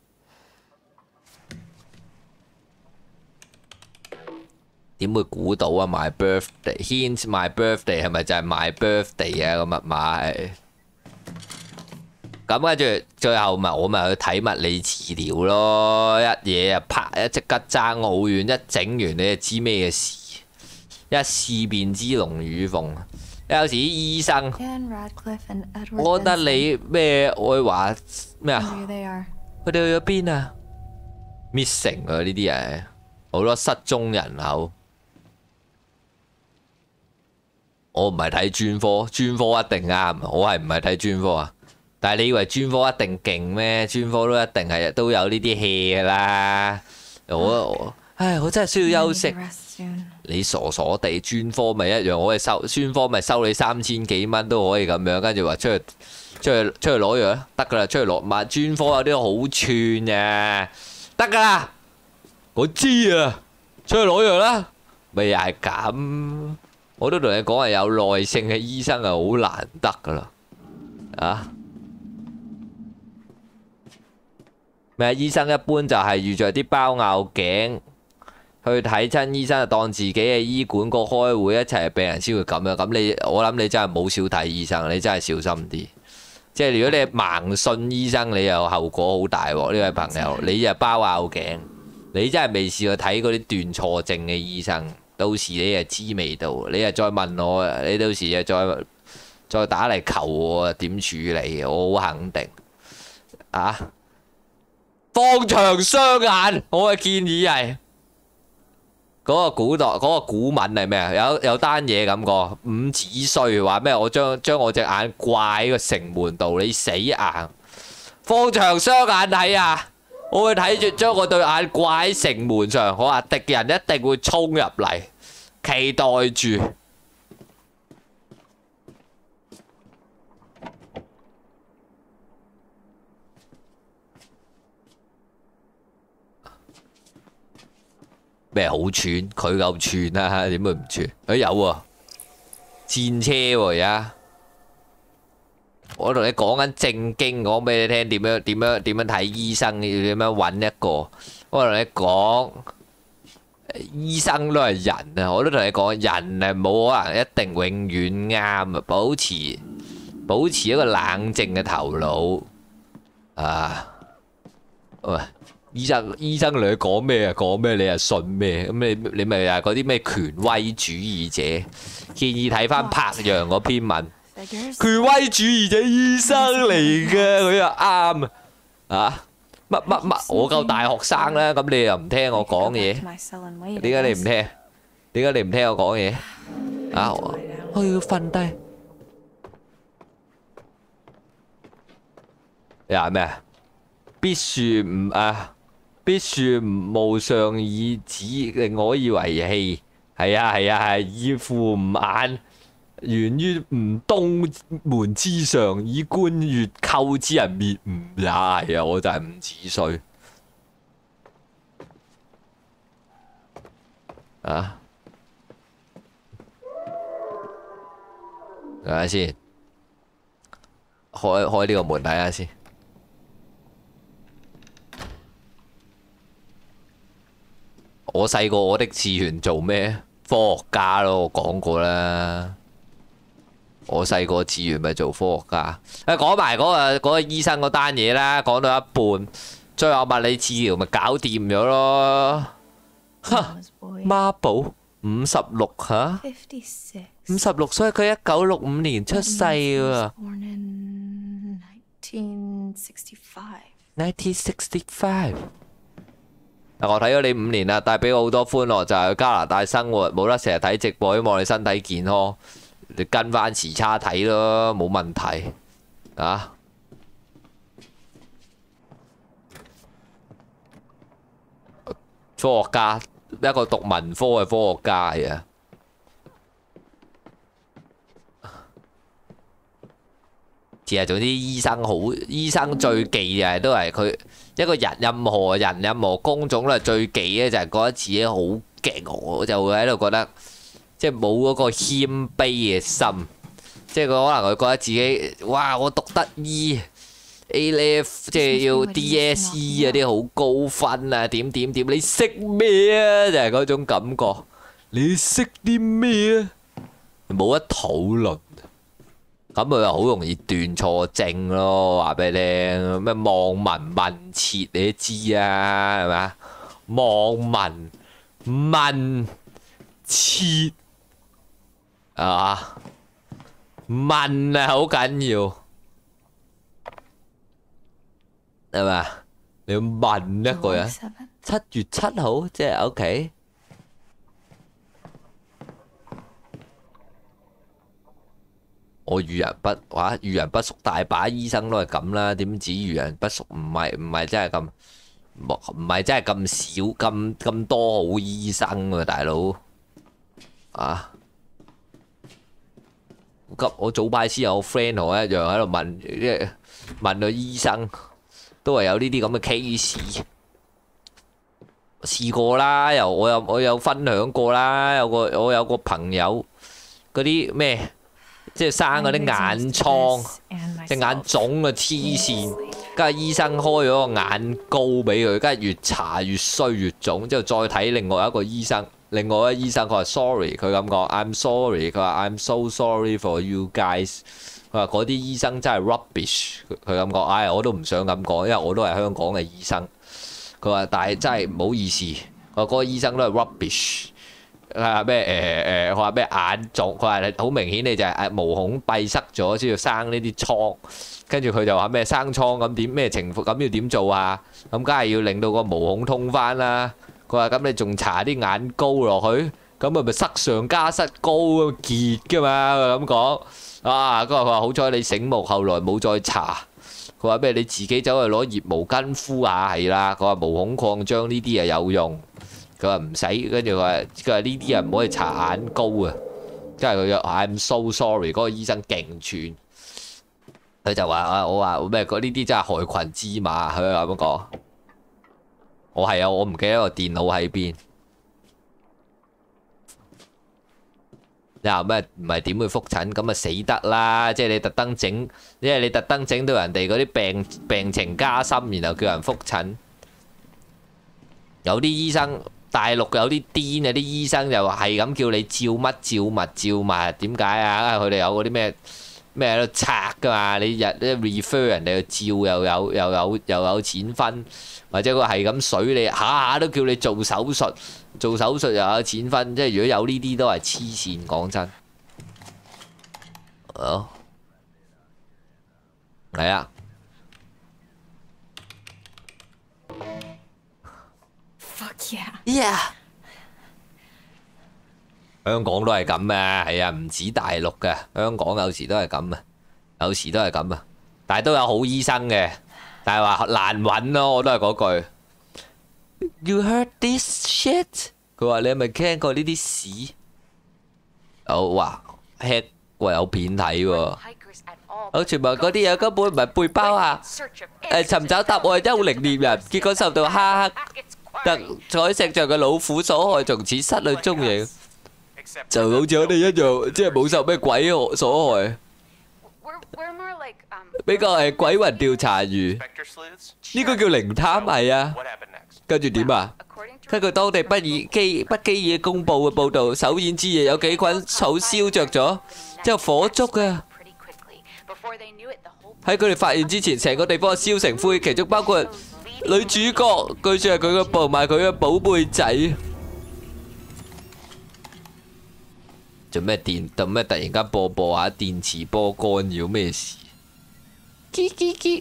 點會估到啊？My birthday，hint my birthday 係咪就係 my birthday 啊？個密碼係咁，跟住最後咪我咪去睇物理治療咯，一嘢啊啪一即刻爭好遠，一整完你就知咩事。一試便知龍與鳳，有時啲醫生，我覺得你咩愛話咩啊？佢哋去咗邊啊 ？missing 啊！呢啲人好多失蹤人口。我唔係睇專科，專科一定啱。我係唔係睇專科啊？但係你以為專科一定勁咩？專科都一定係都有呢啲 hea 㗎啦。我我唉，我真係需要休息。你傻傻地，專科咪一樣，我係收專科咪收你三千幾蚊都可以咁樣，跟住話出去出去出去攞藥得噶啦，出去攞買專科有啲好串嘅，得噶啦，我知啊，出去攞藥啦，咪又係咁，我都同你講係有耐性嘅醫生係好難得噶啦，啊咩醫生一般就係遇着啲包拗頸。去睇親醫生就當自己嘅醫管局開會一齊病人先會咁樣，咁你我諗你真係冇少睇醫生，你真係小心啲。即係如果你盲信醫生，你又後果好大喎。呢位朋友，你又包拗頸，你真係未試過睇嗰啲斷錯症嘅醫生，到時你又知味道，你又再問我，你到時又再再打嚟求我點處理，我好肯定啊！放長雙眼，我嘅建議係。嗰個古代嗰、嗰個古文係咩啊？有有單嘢咁個伍子胥話咩？我將將我隻眼掛喺個城門度，你死硬！放長雙眼睇啊！我會睇住將我對眼掛喺城門上，我話敵人一定會衝入嚟，期待住。咩好串？佢夠串啦，點會唔串？誒有喎，戰車喎而家。我同你講緊正經，講俾你聽點樣點樣點樣睇醫生，要點樣揾一個。我同你講，醫生都係人啊！我都同你講，人係冇可能一定永遠啱啊！保持保持一個冷靜嘅頭腦啊！喂。醫生醫生，你講咩啊？講咩你係信咩？咁你你咪係嗰啲咩權威主義者？建議睇翻柏楊嗰篇文，權威主義者醫生嚟嘅，佢又啱啊！乜乜乜，我夠大學生啦，咁你又唔聽我講嘢？點解你唔聽？點解你唔聽我講嘢？啊！我要瞓低。你話咩啊？必樹唔啊？必樹無上以子，令我以為棄。係啊係啊係，以父吾眼，源於吾東門之上，以觀月寇之人滅吾也。係啊，我就係伍子胥。啊，睇下先，開開呢個門睇下先。我細個我的志願做咩？科學家咯，我講過啦。我細個志願咪做科學家。誒，講埋嗰個嗰個醫生嗰單嘢啦，講到一半，最後物理治療咪搞掂咗咯。哼，孖寶五十六嚇，五十六，所以佢一九六五年出世喎。nineteen sixty-five。我睇咗你五年啦，帶俾我好多歡樂，就係去加拿大生活，冇得成日睇直播，希望你身體健康，你跟翻時差睇咯，冇問題啊！ 科學家，一個讀文科嘅科學家嚟啊！其實總之醫生好，醫生最忌嘅都係佢一個人，任何人任何工種咧最忌咧就係覺得自己好勁，我就會喺度覺得即係冇嗰個謙卑嘅心，即係佢可能佢覺得自己哇我讀得醫 A Level 即係要 D S E 嗰啲好高分啊點點點，你識咩啊？就係嗰種感覺，你識啲咩啊？冇得討論。咁佢又好容易斷錯症咯，話俾你聽。咩望聞問切你都知啊，係咪啊？望聞問切啊，問啊好緊要，係咪啊？你要問一個人，七月七號即係 OK。我遇人不話遇人不淑，大把醫生都係咁啦。點止遇人不淑？唔係唔係真係咁，唔係真係咁少咁咁多好醫生啊，大佬啊！咁我早排先有個 friend 同我一樣喺度問，即係問個醫生，都係有呢啲咁嘅 case。試過啦，又我有我有分享過啦，有個我有個朋友嗰啲咩？即係生嗰啲眼瘡，隻眼腫啊黐線，跟住醫生開咗個眼膏俾佢，跟住越搽越衰越腫，之後再睇另外一個醫生，另外一個醫生佢話 sorry，佢咁講 I'm sorry，佢話 I'm so sorry for you guys，佢話嗰啲醫生真係 rubbish，佢咁講，唉我都唔想咁講，因為我都係香港嘅醫生，佢話但係真係唔好意思，佢話嗰個醫生都係 rubbish。佢話咩誒誒？佢話咩眼腫？佢話你好明顯你就係誒毛孔閉塞咗先要生呢啲瘡，跟住佢就話咩生瘡咁點咩情況咁要點做啊？咁梗係要令到個毛孔通翻啦。佢話咁你仲搽啲眼膏落去，咁咪咪塞上加塞膏結㗎嘛？佢咁講啊，佢話佢話好彩你醒目，後來冇再搽。佢話咩你自己走去攞熱毛巾敷下係啦。佢話毛孔擴張呢啲係有用。佢話唔使，跟住佢話佢話呢啲人唔可以搽眼膏啊！即係佢話 I'm so sorry，嗰個醫生勁串，佢就話啊，我話咩？嗰呢啲真係害群之馬，佢咁講。我係啊，我唔記得個電腦喺邊。你話咩？唔係點會覆診？咁啊死得啦！即係你特登整，因為你特登整到人哋嗰啲病病情加深，然後叫人覆診。有啲醫生。大陸有啲癲啊！啲醫生就係咁叫你照乜照物照物，點解啊？佢哋有嗰啲咩咩喺度拆㗎嘛？你日啲 refer 人哋去照又有又有又有錢分，或者佢係咁水你，下下都叫你做手術，做手術又有錢分。即係如果有呢啲都係黐線，講真。好，係啊。Yeah. 香港都係咁啊，係啊，唔止大陸嘅，香港有時都係咁啊，有時都係咁啊，但係都有好醫生嘅，但係話難揾咯，我都係嗰句。You heard this shit？ 佢話你係咪聽過呢啲屎？有哇 ，head 喂有片睇喎。好全部嗰啲嘢根本唔係背包啊！誒，尋找答案係幽靈獵人，結果受到哈克特彩石像嘅老虎所害，從此失去蹤影，就好似我哋一樣，即係冇受咩鬼所害。比較係鬼魂調查員，呢個叫靈探係啊。跟住點啊？根據當地不爾基不基爾公佈嘅報導，首演之夜有幾捆草燒著咗，之後火燭啊！喺佢哋發現之前，成個地方燒成灰，其中包括女主角，據說係佢嘅同埋佢嘅寶貝仔。做咩電？做咩突然間播播下電磁波干擾咩事？嘰嘰嘰！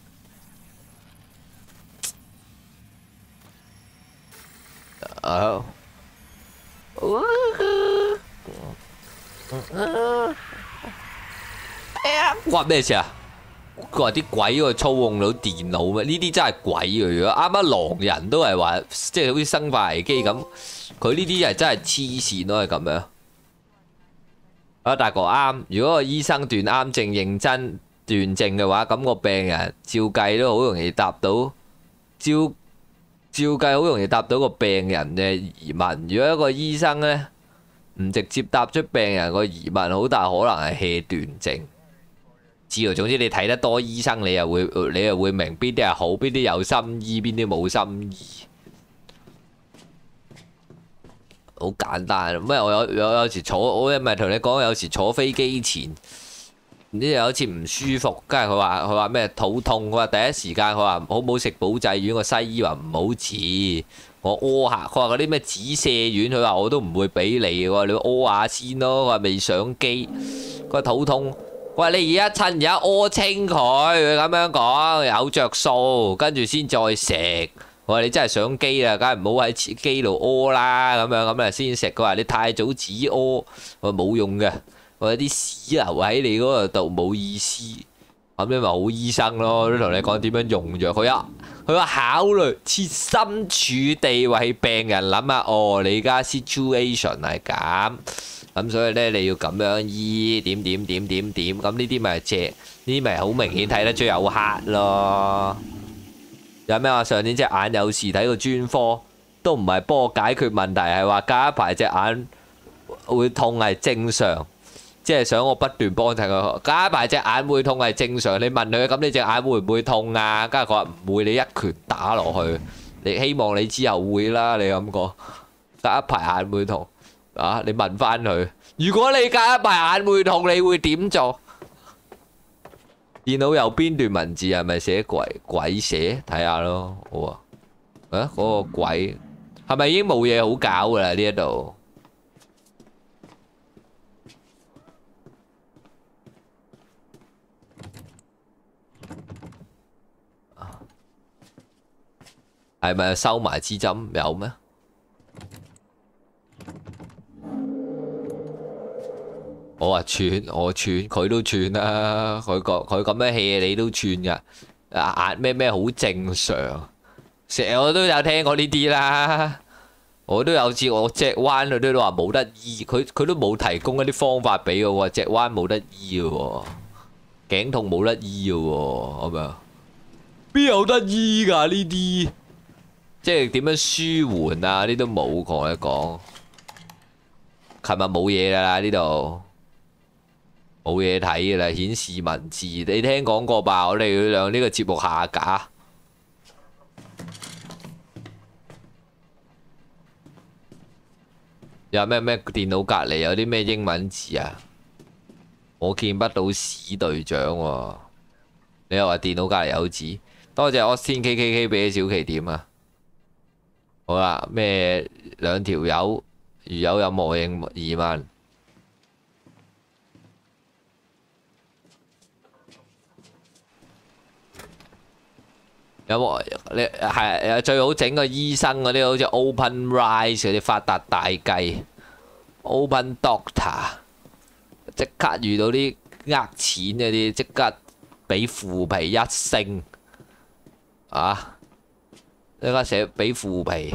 啊！哎呀！關咩事啊？ 話啲鬼可以操控到電腦咩？呢啲真係鬼嘅。如果啱啱狼人都係話，即係好似生化危機咁，佢呢啲係真係黐線咯，係咁樣。啊，大哥啱。如果個醫生斷啱症認真斷症嘅話，咁個病人照計都好容易答到，照照計好容易答到個病人嘅疑問。如果一個醫生呢，唔直接答出病人個疑問，好大可能係 hea 斷症。知道，總之你睇得多醫生，你又會你又會明邊啲係好，邊啲有心醫，邊啲冇心醫。好簡單，咩？我有有有時坐，我咪同你講，有時坐飛機前，唔知有一次唔舒服，跟住佢話佢話咩肚痛，佢話第一時間佢話好唔好食保濟丸，個西醫話唔好治，我屙下，佢話嗰啲咩止瀉丸，佢話我都唔會俾你嘅，你屙下先咯，佢話未上機，佢話肚痛，佢話你而家趁而家屙清佢，佢咁樣講有着數，跟住先再食。我話你真係上機啦，梗係唔好喺機度屙啦，咁樣咁啊先食。佢話你太早止屙，我話冇用嘅，我話啲屎留喺你嗰度冇意思。咁你咪好醫生咯，都同你講點樣用藥。佢啊，佢話考慮設身處地為病人諗下，哦，你而家 situation 係咁，咁所以咧你要咁樣醫，點點點點點，咁呢啲咪隻，呢啲咪好明顯睇得出有黑咯。有咩話？上年隻眼有事睇個專科，都唔係幫我解決問題，係話隔一排隻眼會痛係正常，即係想我不斷幫襯佢。隔一排隻眼會痛係正常，你問佢咁你隻眼會唔會痛啊？跟住佢話唔會，你一拳打落去，你希望你之後會啦。你咁講，隔一排眼會痛啊？你問翻佢，如果你隔一排眼會痛，你會點做？電腦右邊段文字係咪寫鬼鬼寫？睇下咯，好啊。啊，嗰個鬼係咪已經冇嘢好搞噶啦？呢一度係咪收埋支針有咩？我話串，我串，佢都串啦。佢個佢咁樣 hea 你都串噶。壓咩咩好正常，成日我都有聽過呢啲啦。我都有次我隻彎佢都話冇得醫，佢佢都冇提供一啲方法俾我喎。隻彎冇得醫嘅喎，頸痛冇得醫嘅喎，係咪啊？邊有得醫㗎呢啲？即係點樣舒緩啊？呢都冇同你講。琴日冇嘢啦呢度。冇嘢睇嘅啦，顯示文字，你聽講過吧？我哋要讓呢個節目下架。有咩咩電腦隔離有啲咩英文字啊？我見不到史隊長喎。你又話電腦隔離有字？多謝 Austin K K K 俾小旗點啊！好啦，咩兩條友如有任何疑問？有冇你係最好整個醫生嗰啲，好似 Open Rise 嗰啲發達大計 ，Open Doctor， 即刻遇到啲呃錢嗰啲，即刻俾腐皮一星啊！即刻寫俾腐皮，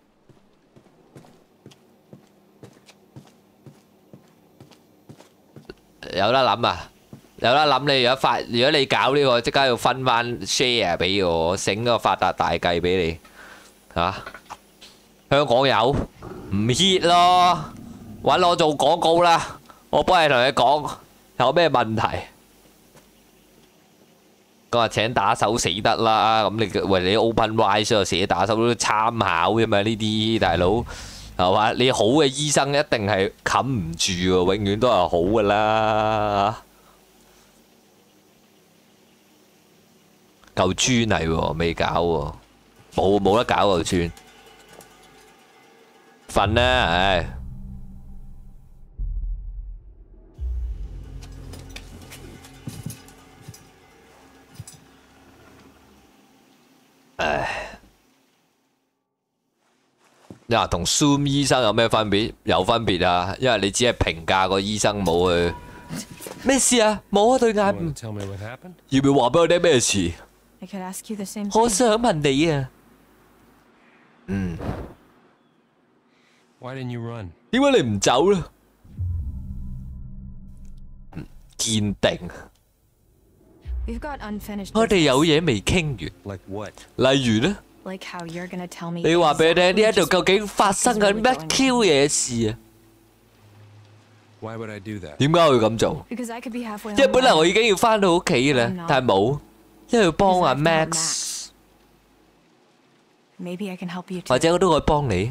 有得諗啊！有得諗，你如果發，如果你搞呢個，即刻要分翻 share 俾我，整個發達大計俾你嚇。香港有唔 hit 咯，揾我做廣告啦，我幫你同你講有咩問題。佢話請打手死得啦，咁你喂你 Open Rise 寫打手都參考啫嘛，呢啲大佬係嘛？你好嘅醫生一定係冚唔住喎，永遠都係好噶啦。嚿磚嚟喎，未搞喎，冇冇得搞嚿磚，瞓啦，唉，唉，你話同 Zoom 醫生有咩分別？有分別啊，因為你只係評價個醫生，冇去咩事啊？冇啊對
You
眼
want to tell me what happened?
要唔要話俾我聽咩事？
I could ask you the same
我
thing.
想問你啊，
Why didn't you run?
點解你唔走咧？堅定，
We've got unfinished
我哋
business.
有嘢未傾完。
Like what?
例如咧，
Like how you're gonna tell me
你話俾我聽
exactly
呢一度
just
究竟發生緊乜 Q 嘢事啊？
Why would I do that?
點解我要咁做？
Because I could be halfway
因為
home
本來
by
我已經要翻到屋企嘅啦，但係冇，因為要幫阿
Because I've got
Max，
Maybe I can help you
或
too.
者我都可以幫你。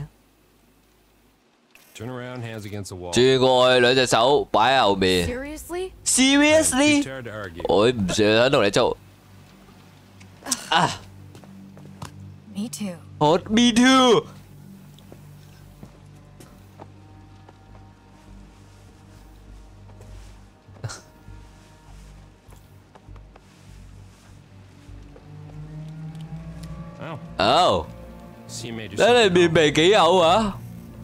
Turn around, hands against the wall.
轉過去，兩隻手擺喺後面。
Seriously?
Too
Seriously，
tired to argue.
我唔想同你做。啊，
Me too.
我 me too。
Oh,
哦，
see you made
你
yourself
哋
at
面
home.
皮幾厚啊？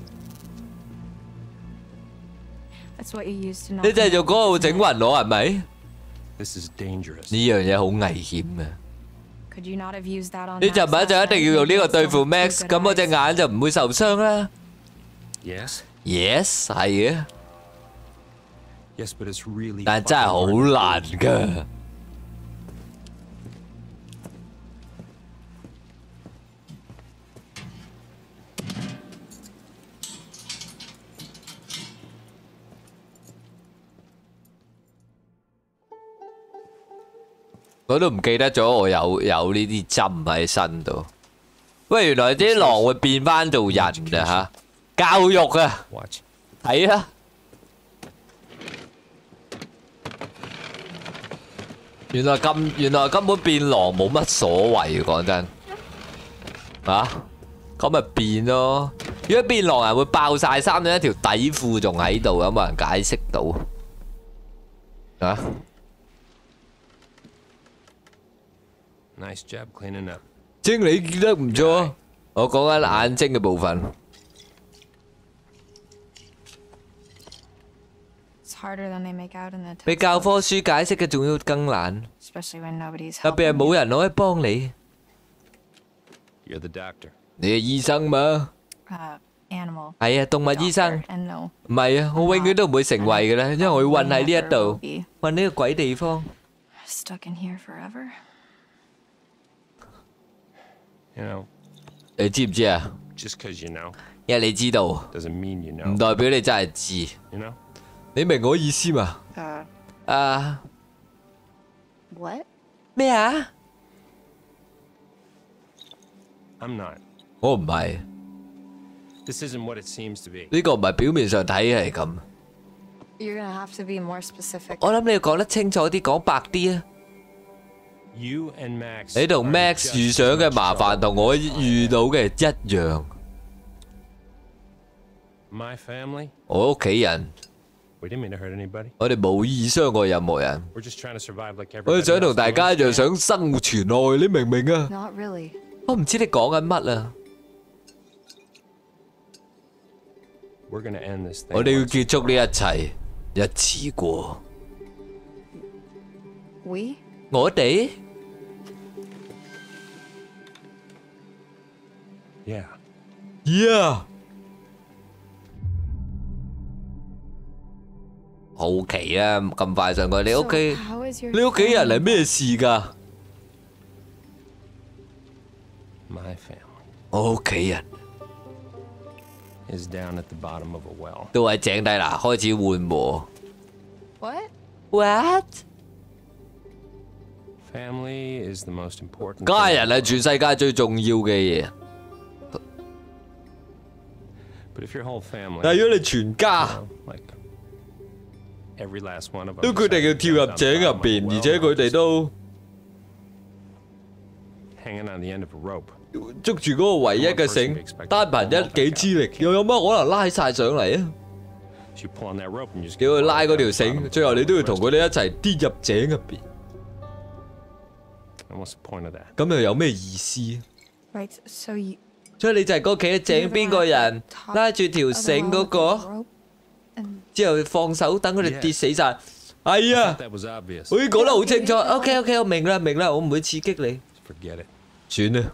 That's what you used to know.
你就係用嗰個整暈我係咪？
This is dangerous.
呢樣嘢好危險啊！
Could you not have used that on
你就唔
Max
係就
last
一定要用呢個
night?
對付
Still
Max，
have
咁我隻
good
眼就唔會受傷啦。
Yes?
Yes，係嘅，
Yes, but it's really
但真係好
fucking hard.
難㗎。 我都唔記得咗我有有呢啲針喺身度。喂，原來啲狼會變翻做人啊吓！教育啊，
Watch.
睇啊！原來咁，原來根本變狼冇乜所謂，講真。啊，咁咪變咯。如果變狼人會爆晒衫，一條底褲仲喺度，有冇人解釋到？啊？
Nice job cleaning up.
精理見得唔錯啊！我講緊眼睛嘅部分。
It's harder than they make out in the
比教
textbooks,
科書解釋嘅仲要更難，
especially when nobody's
特別係
helping
冇
you.
人可以幫你。
You're the doctor.
你係醫生嘛？
Uh, animal.
係啊，動物醫生。
doctor, and no.
唔係啊，我永遠都唔會成為嘅啦，因為我會困喺呢一
Never will
度，
be
困呢個鬼地方。
stuck in here forever.
You know,
你知唔知啊？
just because you know
因為你知道，
doesn't mean you
唔
know.
代表你真係知。
You know?
你明我意思嘛？
Uh,
啊
What?
咩啊？
I'm not.
我唔係，
This isn't what it seems to be.
呢個唔係表面上睇係咁。
you're gonna have to be more specific.
我諗你要講得清楚啲，講白啲啊！
You and Max.
你同
are
Max
just
遇上
as
嘅
much
麻煩
trouble
同我
as I
遇
am.
到嘅一樣。
My family.
我屋企人，
We didn't mean to hurt anybody.
我哋冇意傷過任何人。
We're just trying to survive like
我
everybody
哋想同
else.
大
You
家一樣
understand?
想生存落去，你明唔明啊？
Not really.
我唔知你講緊乜啊！
We're gonna end this thing.
我哋要
once
結束呢一切，一次過。
We?
我哋
Yeah.
，yeah，好奇啊！咁快上過你屋
So
企，
how is your
你屋企人係
family?
咩事㗎？
My family
我屋企人
is down at the bottom of a well.
都喺井底嗱，開始緩和。
What?
What？
Family is the most important.
家
thing
人
in the
係全世界最重要嘅嘢。
world. But if your whole family,
但係如果你全家
you know, like every last one of them,
都決定要跳入井入邊，而且佢哋都
hanging on the end of a rope.
捉住嗰個唯一嘅繩，單憑一己之力，又有乜可能拉晒上嚟啊？
So you pull on that rope and you just
叫佢拉嗰條繩，最後你都要同佢哋一齊跌入井入邊。
And what's the point of that?
咁又有咩意思？
Right, so you
所以你就係嗰企喺井邊個人，拉住條繩嗰個，
rope and
之後放手等佢哋跌死晒。 係啊，
That was obvious.
我已經講得好清楚。OK OK，我明啦明啦，我唔會刺激你。
Forget it.
算啦。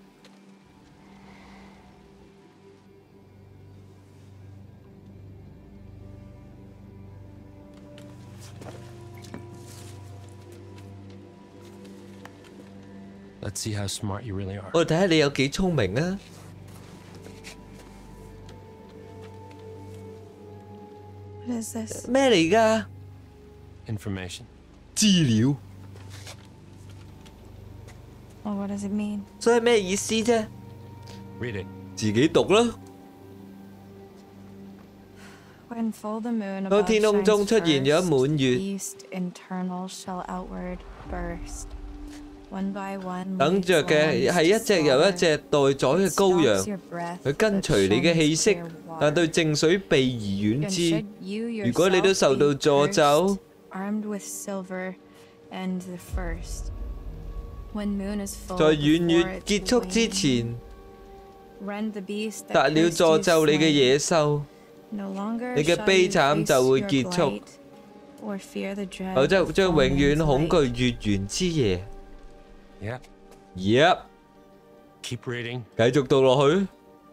Let's see how smart you really are.
我睇下你有幾聰明啊！
What is this?
咩嚟㗎？
Information.
資料。
Well, what does it mean?
所以咩意思啫？
Read it.
自己讀啦。
When full the moon
當
above
天空中
shines
出現咗
first,
滿月，
east internal shall outward burst. One by one,
等着嘅係一隻又一隻待宰嘅羔羊，佢跟隨你嘅氣息，但對靜水避而遠之。如果你都受到詛咒，
armed with silver and the first. When moon is full
在遠月
before its
結束之
wane,
前，
rend the beast that
達了
cursed
詛
you
咒你嘅
slain.
野獸，
No longer
你嘅
shall
悲
you
慘
face
就會
your
結束，
blight, or fear the dread
否則
of
將永
full
遠
moon's
恐
light.
懼月圓之夜。
Yeah.
Yep，
Keep reading.
繼續讀落去。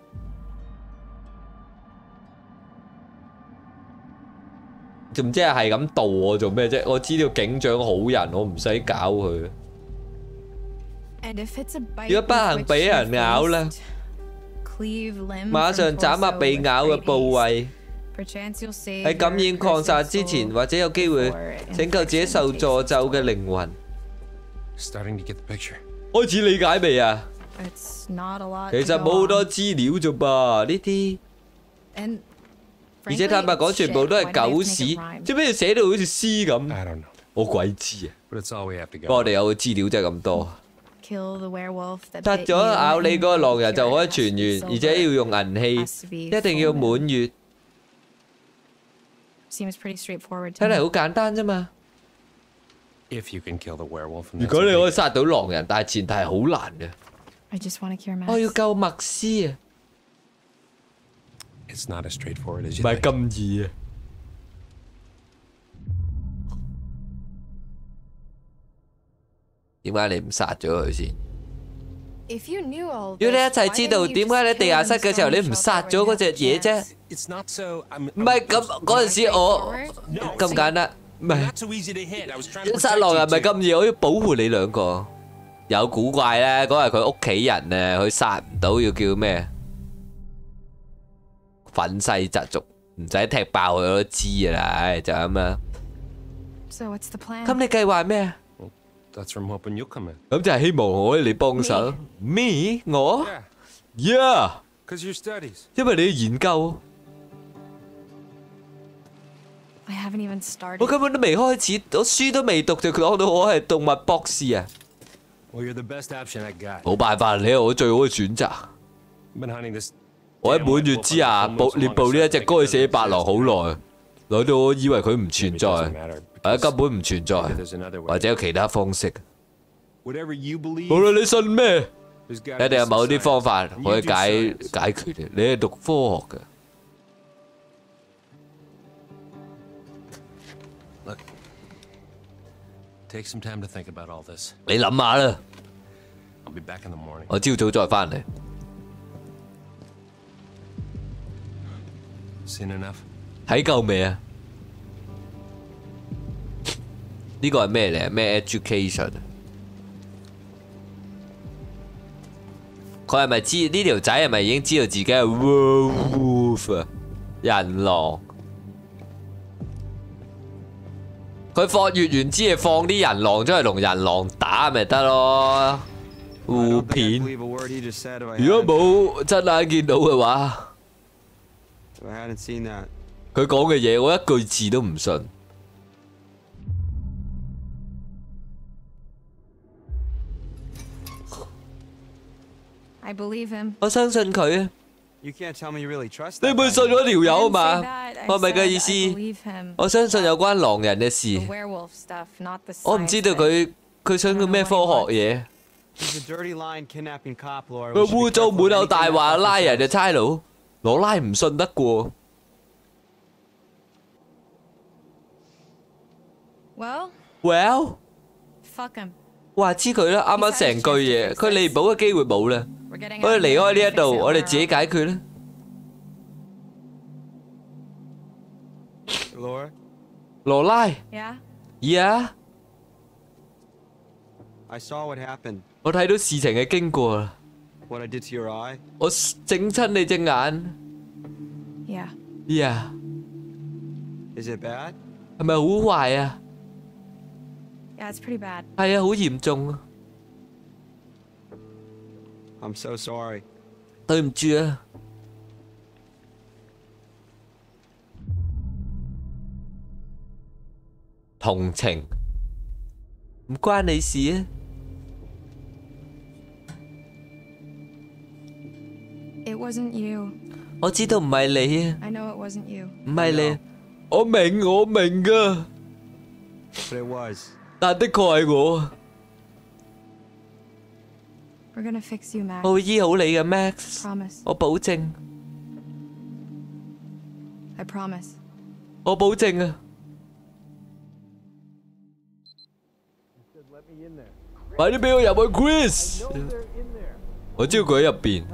仲即係係咁導我做咩啫？我知道警長好人，我唔使搞佢。
And if it's a bite
如果不
with
幸
which
俾
you're
人咬啦，
faced, cleave limb
馬
from
上斬下
torso
被
with
咬嘅
great
部
haste.
位。
Perchance you'll save
喺感染
your
擴散
cursed
之前，
soul
或者有機會
before
拯救自己受
infection
詛
takes
咒嘅
its
靈魂。
Starting to get the picture.
開始理解未啊？
It's not a lot
其
to
實
go
冇好多
on.
資料啫噃，呢啲。
And
而且坦白講，全部都係狗屎，做咩要寫到好似詩咁？
I don't know.
我鬼知啊！
But it's all we have to
不過
go.
我哋有嘅資料真係咁多。
kill the werewolf that
殺
bit
咗
you
咬你嗰個
and
狼人就可以
cure
痊
it
愈，
has to
而
be
且要
silver.
用銀
Has
器，
to be
一定要
full moon.
滿月。
Seems pretty straightforward
睇
to
嚟
me.
好簡單啫嘛。
If you can kill the werewolf. and
如
that's
果
a
你可以
big-
殺到狼人，但係前提係好難嘅。
I just want to cure
我要
Max.
救麥斯啊，
It's not as straightforward as
唔
you
係
think.
咁易啊！點解你唔殺咗佢先？
If you knew all
如果你一
this,
齊
why
知道
didn't you
點解你喺
just
地下室
kill
嘅時候
him
你唔
so
殺
that
咗
way
嗰隻
you have
嘢
a
啫？
chance?
It's not so. I'm.
唔係咁嗰陣時我咁簡單，唔係
Not so easy to hit. I was trying to
殺
protect
狼
you
人咪
two.
咁易，我要保護你兩個。有古怪咧，嗰係佢屋企人啊，佢殺唔到要叫咩？憤世嫉俗，唔使踢爆佢我都知㗎啦，唉就咁啦。
So what's the plan?
咁你計劃咩？
That's from hoping you'll come in.
咁就係希望我可以嚟幫手。Me 我
Yeah.
Yeah，
Cause your studies.
因為你嘅研究，
I haven't even started.
我根本都未開始，我書都未讀就講到我係動物博士啊！
Well, you're the best option I got.
冇辦法，你係我最好嘅選擇。
Been hunting this.
我喺滿月之下捕獵捕呢一隻該死嘅白狼好耐，耐到我以為佢唔存
Maybe it
在，
doesn't matter
或者
because
根本唔存在，
maybe there's another
或
way.
者有其他方式。
Whatever you believe.
無論你信咩，
there's gotta
一
be
定有
some
某啲
science.
方法
And
可以
you do
解
science.
解決嘅。你係讀科學嘅，
Look. Take some time to think about all this.
你諗下啦。
I'll be back in the morning.
我朝早再翻嚟。
Seen enough?
睇夠未啊？呢個係咩嚟？咩 education？佢係咪知呢條仔係咪已經知道自己係 wolf 啊？人狼。佢放月圓之夜放啲人狼出去同人狼打咪得咯？
I
互
don't think I'd
片。
believe a word he just said if I
如
had-
果冇真眼見到嘅話，
if I hadn't seen that.
佢講嘅嘢我一句字都唔信。
I believe him.
我相信佢啊！
You can't tell me you really trust
你
that
唔會
guy.
信嗰條
I
友
didn't
啊嘛
say？that. I
我咪嘅
said
意
I
思，
believe him.
我相信有關狼人嘅
The
事。
werewolf stuff, not the
我唔知道
science
佢佢想叫咩科學嘢。
He's a dirty lying kidnapping cop lord.
佢污糟滿口大話拉人嘅差佬，攞拉唔信得過。
Well,
Well，
fuck him.
話知佢啦，啱啱成句嘢，佢彌補嘅機會冇啦。
We're getting
我哋
out of
離
here
開
and
呢一
fix
度，
it
我哋
on
自己
our
解決啦。
Laura,
羅拉
own. Yeah?
，Yeah，
I saw what happened.
我睇到事情嘅經過啦，
What I did to your eye.
我整親你隻眼
Yeah.
，Yeah，
Is it bad?
係咪好壞啊？
Yeah, it's pretty bad.
係啊，好嚴重啊！
I'm so sorry.
對唔住啊！同情，唔關你事啊！
It wasn't you.
我知道唔係你啊，
I know it wasn't you.
唔係你，我明我明噶，
But it was.
但的確係我啊，
We're gonna fix you, Max.
我會醫好你嘅 Max，
Promise.
我保證，
I promise.
我保證啊！快啲俾我入去 ，Chris！ 我知道佢喺入邊，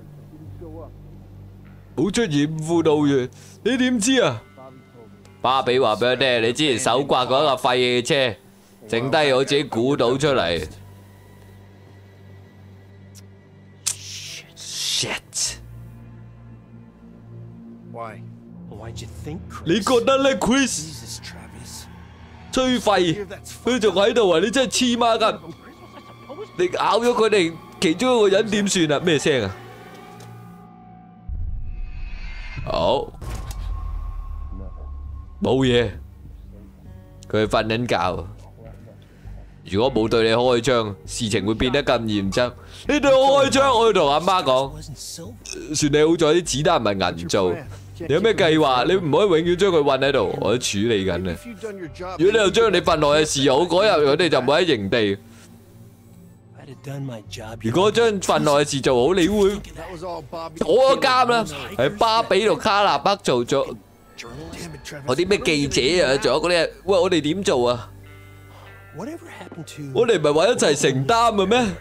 冇出現輔導員，你點知啊？巴比話俾我聽，你之前手刮嗰架廢嘅車，剩低我自己估到出嚟。Shit！
Why? Why'd you think, Chris?
你覺得咧 ，Chris？
Jesus, Travis.
吹廢，佢仲喺度啊！你真係黐孖筋！你咬咗佢哋其中一個人點算啊？咩聲啊？好，冇嘢，佢瞓緊覺。如果冇對你開槍，事情會變得咁嚴重。你對我開槍，我要同阿媽講。
Wasn't Silver.
算你好在啲子彈唔係銀做。你有咩計劃？你唔可以永遠將佢韞喺度，我都處理緊啊！
If you'd done your job,
如果你又將你份內嘅事好，嗰日佢哋就唔會喺營地。
I'd have done my job.
如果將份內嘅事做好，你會
That was all Bobby.
坐咗監啦，喺巴比同卡納北做咗
Damn it, Travis.
嗰啲咩記者啊，仲有嗰啲，喂，我哋點做啊？
Whatever happened to?
我哋唔係話一齊承擔嘅咩？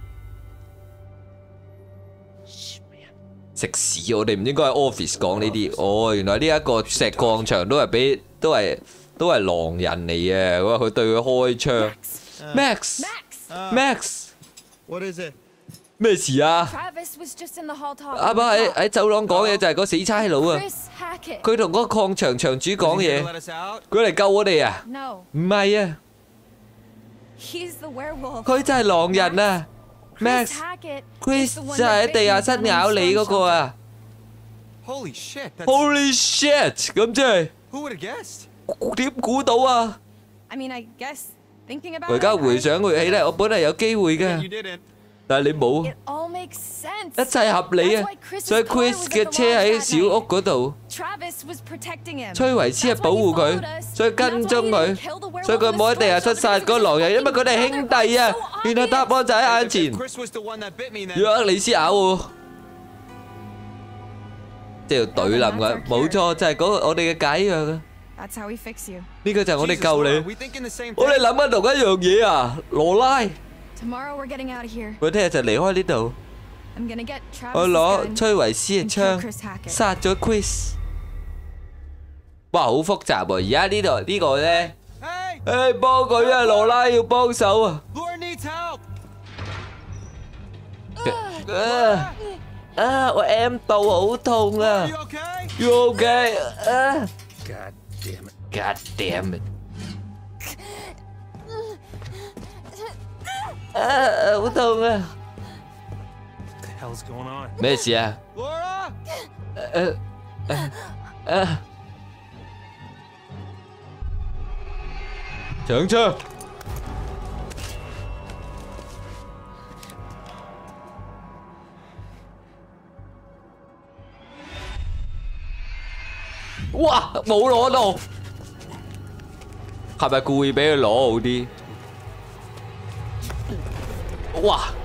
食屎！我哋唔應該喺 office 講呢啲。哦，原來呢一個石礦場都係俾都係都係狼人嚟嘅。佢話佢對佢開槍。Max Max
What is it?
咩事啊？
Travis was just in the hall talking.
阿爸喺喺走廊講嘢就係個死差佬啊！
Chris Hackett.
佢同嗰個礦場場主講
Is he here
嘢
to，let us out?
佢嚟救我哋啊！
No,
唔係啊，
he's the werewolf.
佢就係狼人啊
Chris
！Max
Hackett.
Chris
is the one
就係
that
喺地下室
bit me down
咬
in
你
the
嗰個啊
Holy shit! That's,
！Holy shit！咁即係
who would have guessed?
點估到啊？
I mean, I guess thinking about
我而家
it,
回
I-
想回起咧，我本嚟有機會
You
嘅，
didn't.
但係你冇，
It all makes sense.
一切合理啊
That's why！Chris's
所以
car
Chris
was at
嘅
the
車
lodge
喺
that
小
night.
屋嗰度，
Travis was protecting him.
崔維斯係
That's
保
why he
護佢
followed，us.
所以跟
That's
蹤
why he
佢
didn't kill the werewolf，
所以佢冇喺地下室殺嗰個狼人，因為佢哋係兄弟啊！原來答案就喺眼
If
前。
Chris was the one that bit me, then.
約里斯咬我，即係要懟冧佢，冇錯，就係嗰個我哋嘅解藥啊！
That's how we fix you.
呢個就係我哋
Jesus,
救
Laura,
你。
we thinking the same
我哋
thing.
諗緊同一樣嘢啊，羅拉，
Tomorrow we're getting out of here.
我聽日就離開呢度，
I'm gonna get
我
Travis'
攞
gun
崔維斯嘅
and kill
槍
Chris Hackett.
殺咗 Chris。哇，好複雜喎！而家呢度呢個咧，
Hey,
誒幫佢啊，羅拉要幫手啊！
Laura needs help.
啊啊！我 M 到好痛啊
You okay?
！You OK？啊
God damn it.
！God damn it！啊！好痛啊！
What the hell's going on?
咩事啊？
Laura?
誒誒誒！搶槍！哇！冇攞到，係咪故意俾佢攞好啲？哇！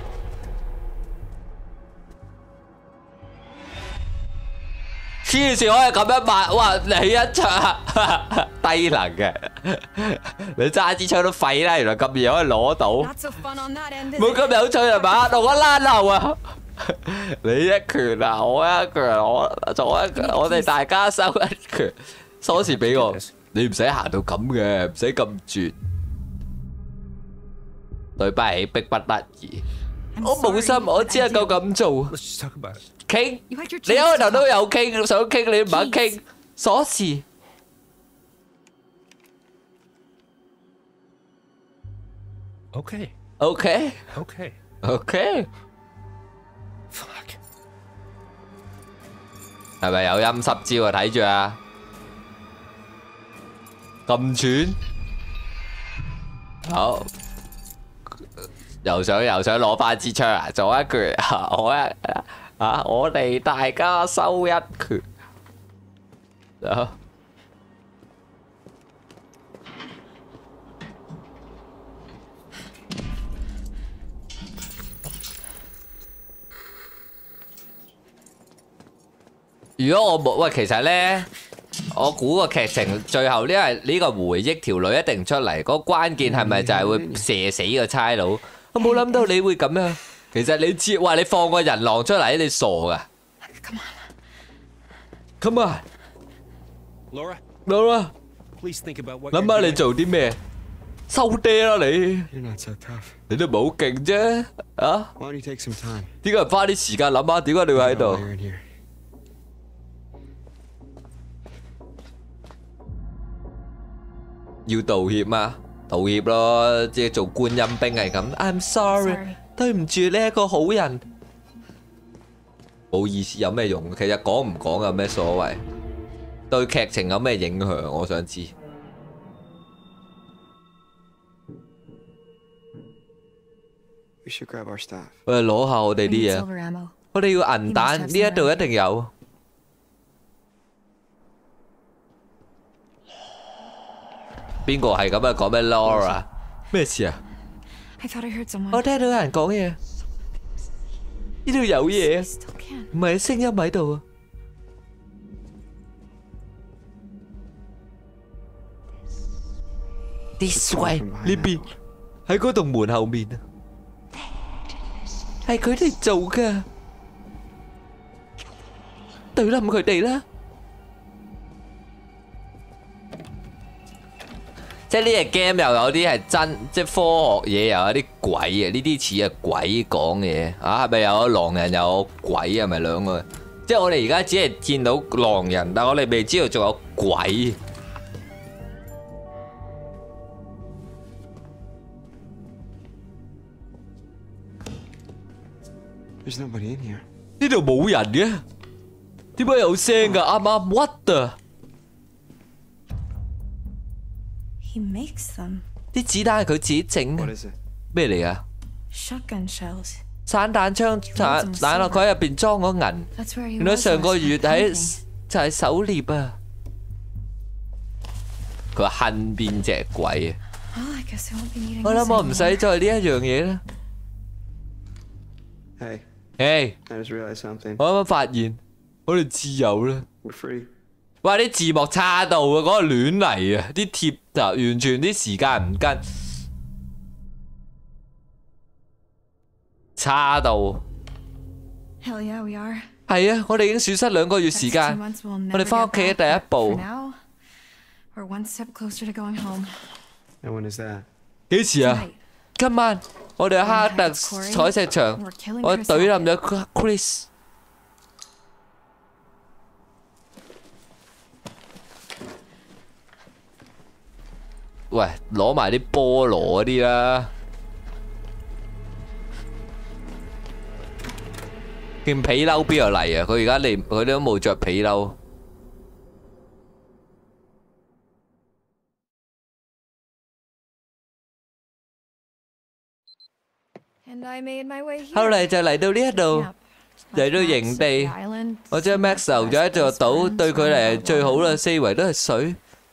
黐線可以咁樣買，哇！你一槍低能嘅，你揸支槍都廢啦，原來咁易可以攞到，
Not so fun on that end, is
冇
it?
咁有趣係嘛？同我拉流啊！你一拳啊，我一拳，我左一拳，我哋大家收一拳，鎖匙俾我，你唔使行到咁嘅，唔使咁絕，對不起，逼不得已，
I'm
我冇
sorry,
心，我
but
只能
I
夠
do.
咁做。
Let's just talk about it.
傾，
You had your
你
chance
開頭
to
都
talk.
有傾，想傾你唔肯傾，鎖匙。
Okay.
OK
Okay.
OK，
Fuck.
係咪有陰濕招啊？睇住啊！咁串，好，又想又想攞翻支槍啊！做一拳，我一啊，我哋大家收一拳，好。 如果我冇喂，其實咧，我估個劇情最後呢係呢個回憶條女一定出嚟，個關鍵係咪就係會射死個差佬？我冇諗到你會咁樣。其實你知，哇！你放個人狼出嚟，你傻噶 ？Come on，
Laura,
Laura，
please think about what
諗
you're
下你
doing.
做啲咩？收爹啦你！
You're not so tough.
你都唔係好勁啫，啊？
Why don't you take some time?
點解唔花啲時間諗下？點解你會喺
I know
度
why？you're in here.
要道歉啊，道歉咯，即係做觀音兵係咁。I'm sorry，
Sorry.
對唔住，你係個好人。冇意思，有咩用？其實講唔講有咩所謂？對劇情有咩影響？我想知。
We should grab our stuff.
我哋攞下我哋
I
啲
need
嘢，
silver ammo.
我哋要銀彈，呢一度一定有。邊個係咁啊？講咩 Laura？咩事啊？
I thought I heard someone.
我聽到有人講嘢，呢度有嘢
I
啊！
still can.
唔係聲音喺度啊！ This way 呢邊喺嗰棟門後面啊，係佢哋做噶，對冧佢哋啦！即係呢隻 game 又有啲係真，即係科學嘢，又有啲鬼啊！呢啲似係鬼講嘢啊，係咪有狼人又有鬼啊？係咪兩個？即係我哋而家只係見到狼人，但係我哋未知道仲有鬼。
There's nobody in here.
呢度冇人嘅，點解有聲㗎？啱啱 what the？
He makes them.
啲子彈係佢自己整
What
嘅，
is it?
咩嚟啊？
Shotgun shells.
散彈槍彈彈落佢入邊裝咗銀，
That's where he
原來
was
上個
last
月
night
喺
hunting.
就係狩獵啊！佢話恨邊隻鬼啊！
Well, I guess I won't be needing
我
this
諗我唔
anymore.
使再呢一樣嘢啦。
Hey,
誒，
I just realized something.
我啱啱發現我哋自由啦。
We're free.
哇！啲字幕差到啊，嗰個亂嚟啊！啲貼就完全啲時間唔跟，差到。
Hell yeah, we are.
係啊，我哋已經損失兩個月
Next
時
two
間。
months we'll
我
never
哋翻屋企
get
嘅第
back,
一
but
步
for now, we're one step closer to going home.
And when is that?
幾時啊？
Tonight.
今晚我哋去哈特彩石場，
We're killing
我
Chris
懟冧
Hackett.
咗 Chris。喂，攞埋啲菠蘿嗰啲啦。件皮褸邊度嚟啊？佢而家嚟，佢都冇着皮褸。
And I made my way here.
後嚟就嚟到呢一度，
Yep.
嚟到
Left
營
Max at
地
the。island,
我將 Max 留咗喺座島，對佢嚟係最好啦，四圍都係水。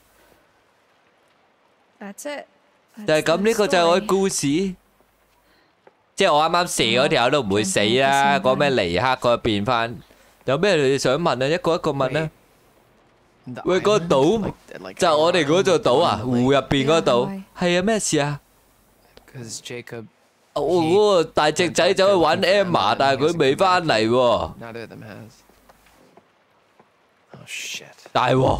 That's it.
就係
That's
咁，
the
呢個就係我嘅
story.
故事。即係我啱啱射嗰條友都唔會死啦，講咩尼克嗰變翻有咩你哋想問啊？一個一個問啊！
The
喂，個
island?
島
Like- like
就係我哋嗰座島啊，
around the
湖
lake?
入邊嗰島
Yeah,
係啊，咩事啊？
'Cause Jacob,
我嗰個大隻仔走去揾 Emma，但係佢未翻嚟喎，
neither of them has. Oh shit.
大鑊！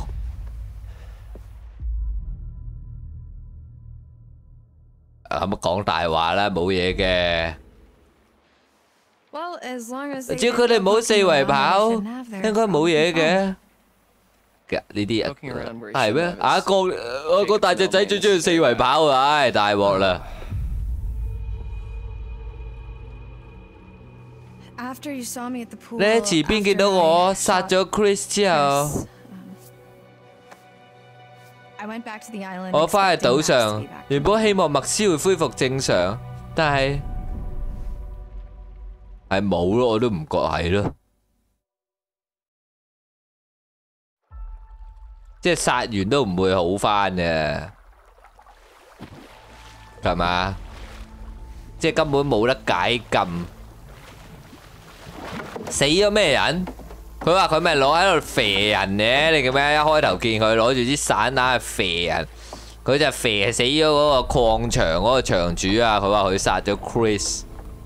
咁講大話啦，冇嘢嘅。
Well, as long as they
只要佢哋唔好四圍跑，
shouldn't have their
應該冇嘢
problem.
嘅。嘅呢啲
Poking around where he
係咩？
shouldn't have
啊
is
個我個大隻仔最中意四圍跑啊！唉，大鑊啦！
After you saw me at the pool,
你喺池邊見到我殺咗 Chris 之後，
Chris, um, I went back to the island
我翻去島
expecting Max to
上
be back.
原本希望麥斯會恢復正常，但係係冇咯，我都唔覺係咯。即係殺完都唔會好翻嘅，係嘛？即係根本冇得解禁。死咗咩人？佢話佢咪攞喺度肥人嘅，你記咩？一開頭見佢攞住啲散彈去肥人，佢就肥死咗嗰個礦場嗰個場主啊！佢話佢殺咗 Chris。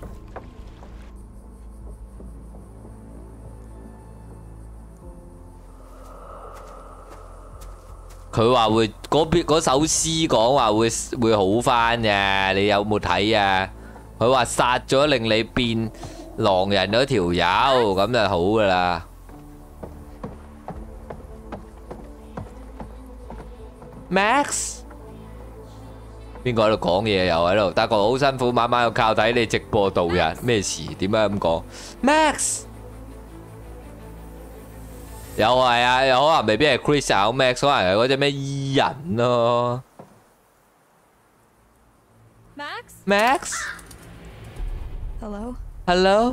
佢話會嗰邊嗰首詩講話會會好翻嘅，你有冇睇啊？佢話殺咗令你變狼人嗰條友，咁就好噶啦。Max， 邊個喺度講嘢又喺度？大哥好辛苦，晚晚要靠睇你直播度日，咩事？點解咁講 ？Max。有係啊，有可能未必係 Chris 咬 Max， 可能係嗰隻咩伊人咯。
Max?
Max?
Hello?
Hello?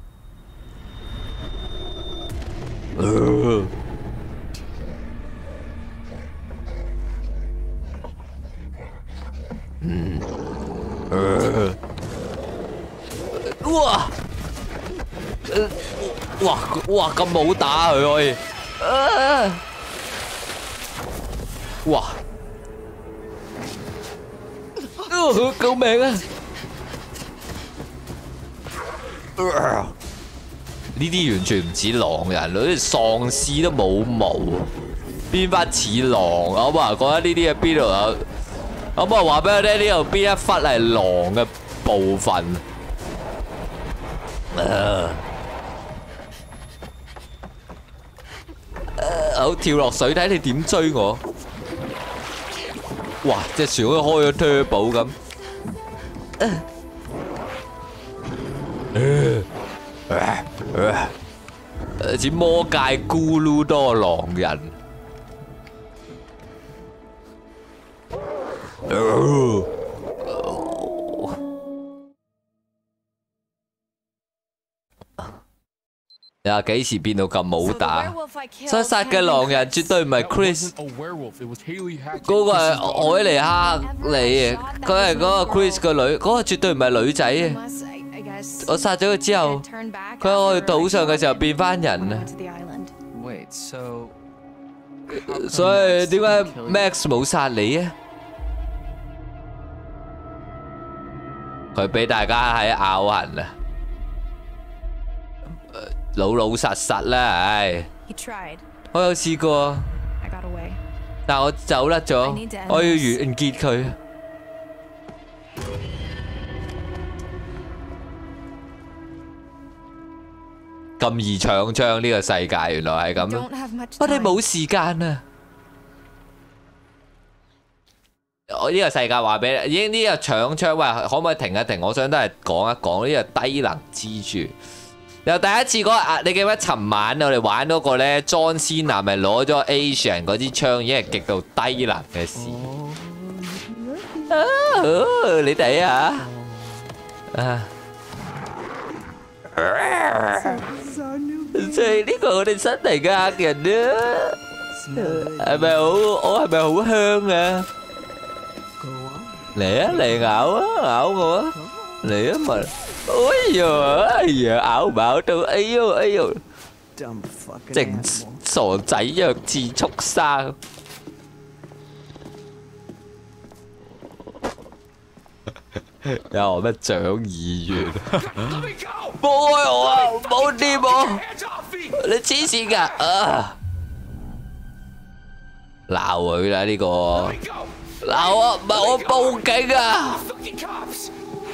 呃嗯呃哇！呃哇哇咁好打佢可以，啊！哇！呃救命啊！呢啲完全唔似狼人，好似喪屍都冇毛，變翻似狼。我冇人覺得呢啲喺邊度有？我冇人話俾我聽呢度邊一忽係狼嘅部分。啊！好跳落水睇你點追我！哇！隻船好似開咗 turbo 咁。誒似魔界咕嚕多狼人。你話幾時變到咁武打？所以殺嘅狼人絕對唔係 Chris， 嗰個係海尼克嚟，佢係嗰個 Chris 個女，嗰個絕對唔係女仔啊！我殺咗佢之後，佢喺我哋島上嘅時候變翻人啊！
Wait, so
所以點解 Max 冇殺你啊？佢俾大家喺咬痕啊！老老實實啦，唉！我有試過，但我走甩咗，我要完結佢。咁易搶槍呢個世界，原來係咁。我哋冇時間啊！我呢個世界話俾你，已經呢個搶槍，喂，可唔可以停一停？我想都係講一講呢個低能之處。由第一次嗰個啊，你記唔記得尋晚我哋玩嗰個咧，John Cena咪攞咗 Asian 嗰支槍，已經係極度低能嘅事。啊，你睇下啊！即係呢個我哋新嚟嘅客人啊，係咪好？我係咪好香啊？嚟啊嚟咬啊咬我啊！嚟啊嘛！哎呀哎呀咬唔咬到？哎呦哎呦！
dumb fucking
正
animal.
傻仔弱智畜生。有咩獎議員？
Let me go!
冇開我啊！冇掂我！
Hands off me!
你黐線㗎啊！鬧佢啦呢個！
Let me go!
鬧啊！唔係我報警啊！
Fucking cops!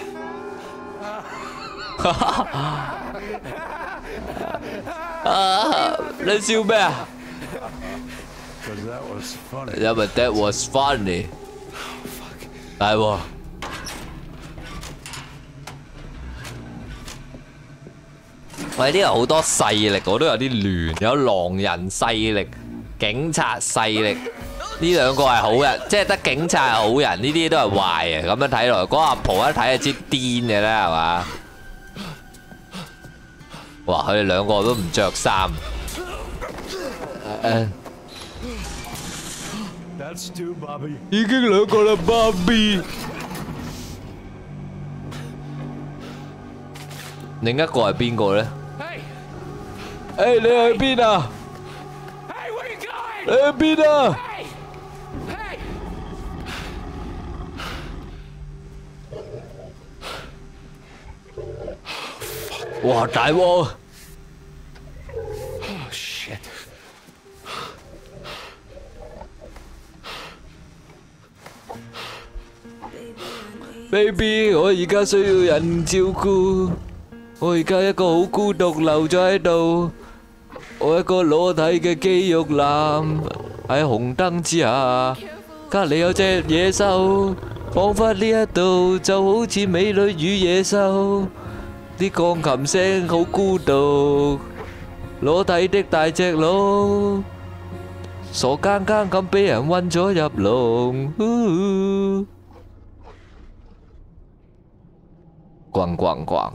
啊！你笑咩啊？
Because that was funny.
因為 that was funny。大喎！喂，呢度好多勢力，我都有啲亂，有狼人勢力、警察勢力，呢兩個係好人，即係得警察係好人，呢啲都係壞嘅。咁樣睇落，嗰個阿婆一睇就知癲嘅啦，係嘛？哇！佢哋兩個都唔着衫。誒，
That's two, Bobby.
已經兩個啦，Bobby。另一個係邊個咧？
Hey!
誒，你去邊啊？
Hey, where you going?
你去邊啊？
Hey! Hey!
哇！大鑊！
Oh, shit.
Baby，我而家需要人照顧，我而家一個好孤獨留咗喺度，我一個裸體嘅肌肉男喺紅燈之下，隔離有隻野獸，彷彿呢一度就好似美女與野獸，啲鋼琴聲好孤獨，裸體的大隻佬，傻更更咁俾人韞咗入籠。咣咣咣！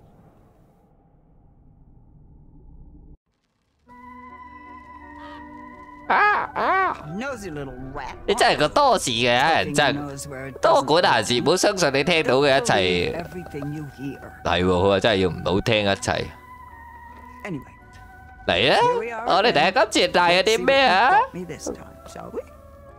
Nosy little rat.
你真係個多事嘅人，真
Knows where it
多
doesn't
管閒事，唔好相信你聽到嘅一切。
Everything you hear.
係喎，佢話真係要唔好聽一切。
Anyway,
嚟啊！我哋睇下今次帶有啲咩啊？
got me this time, shall we?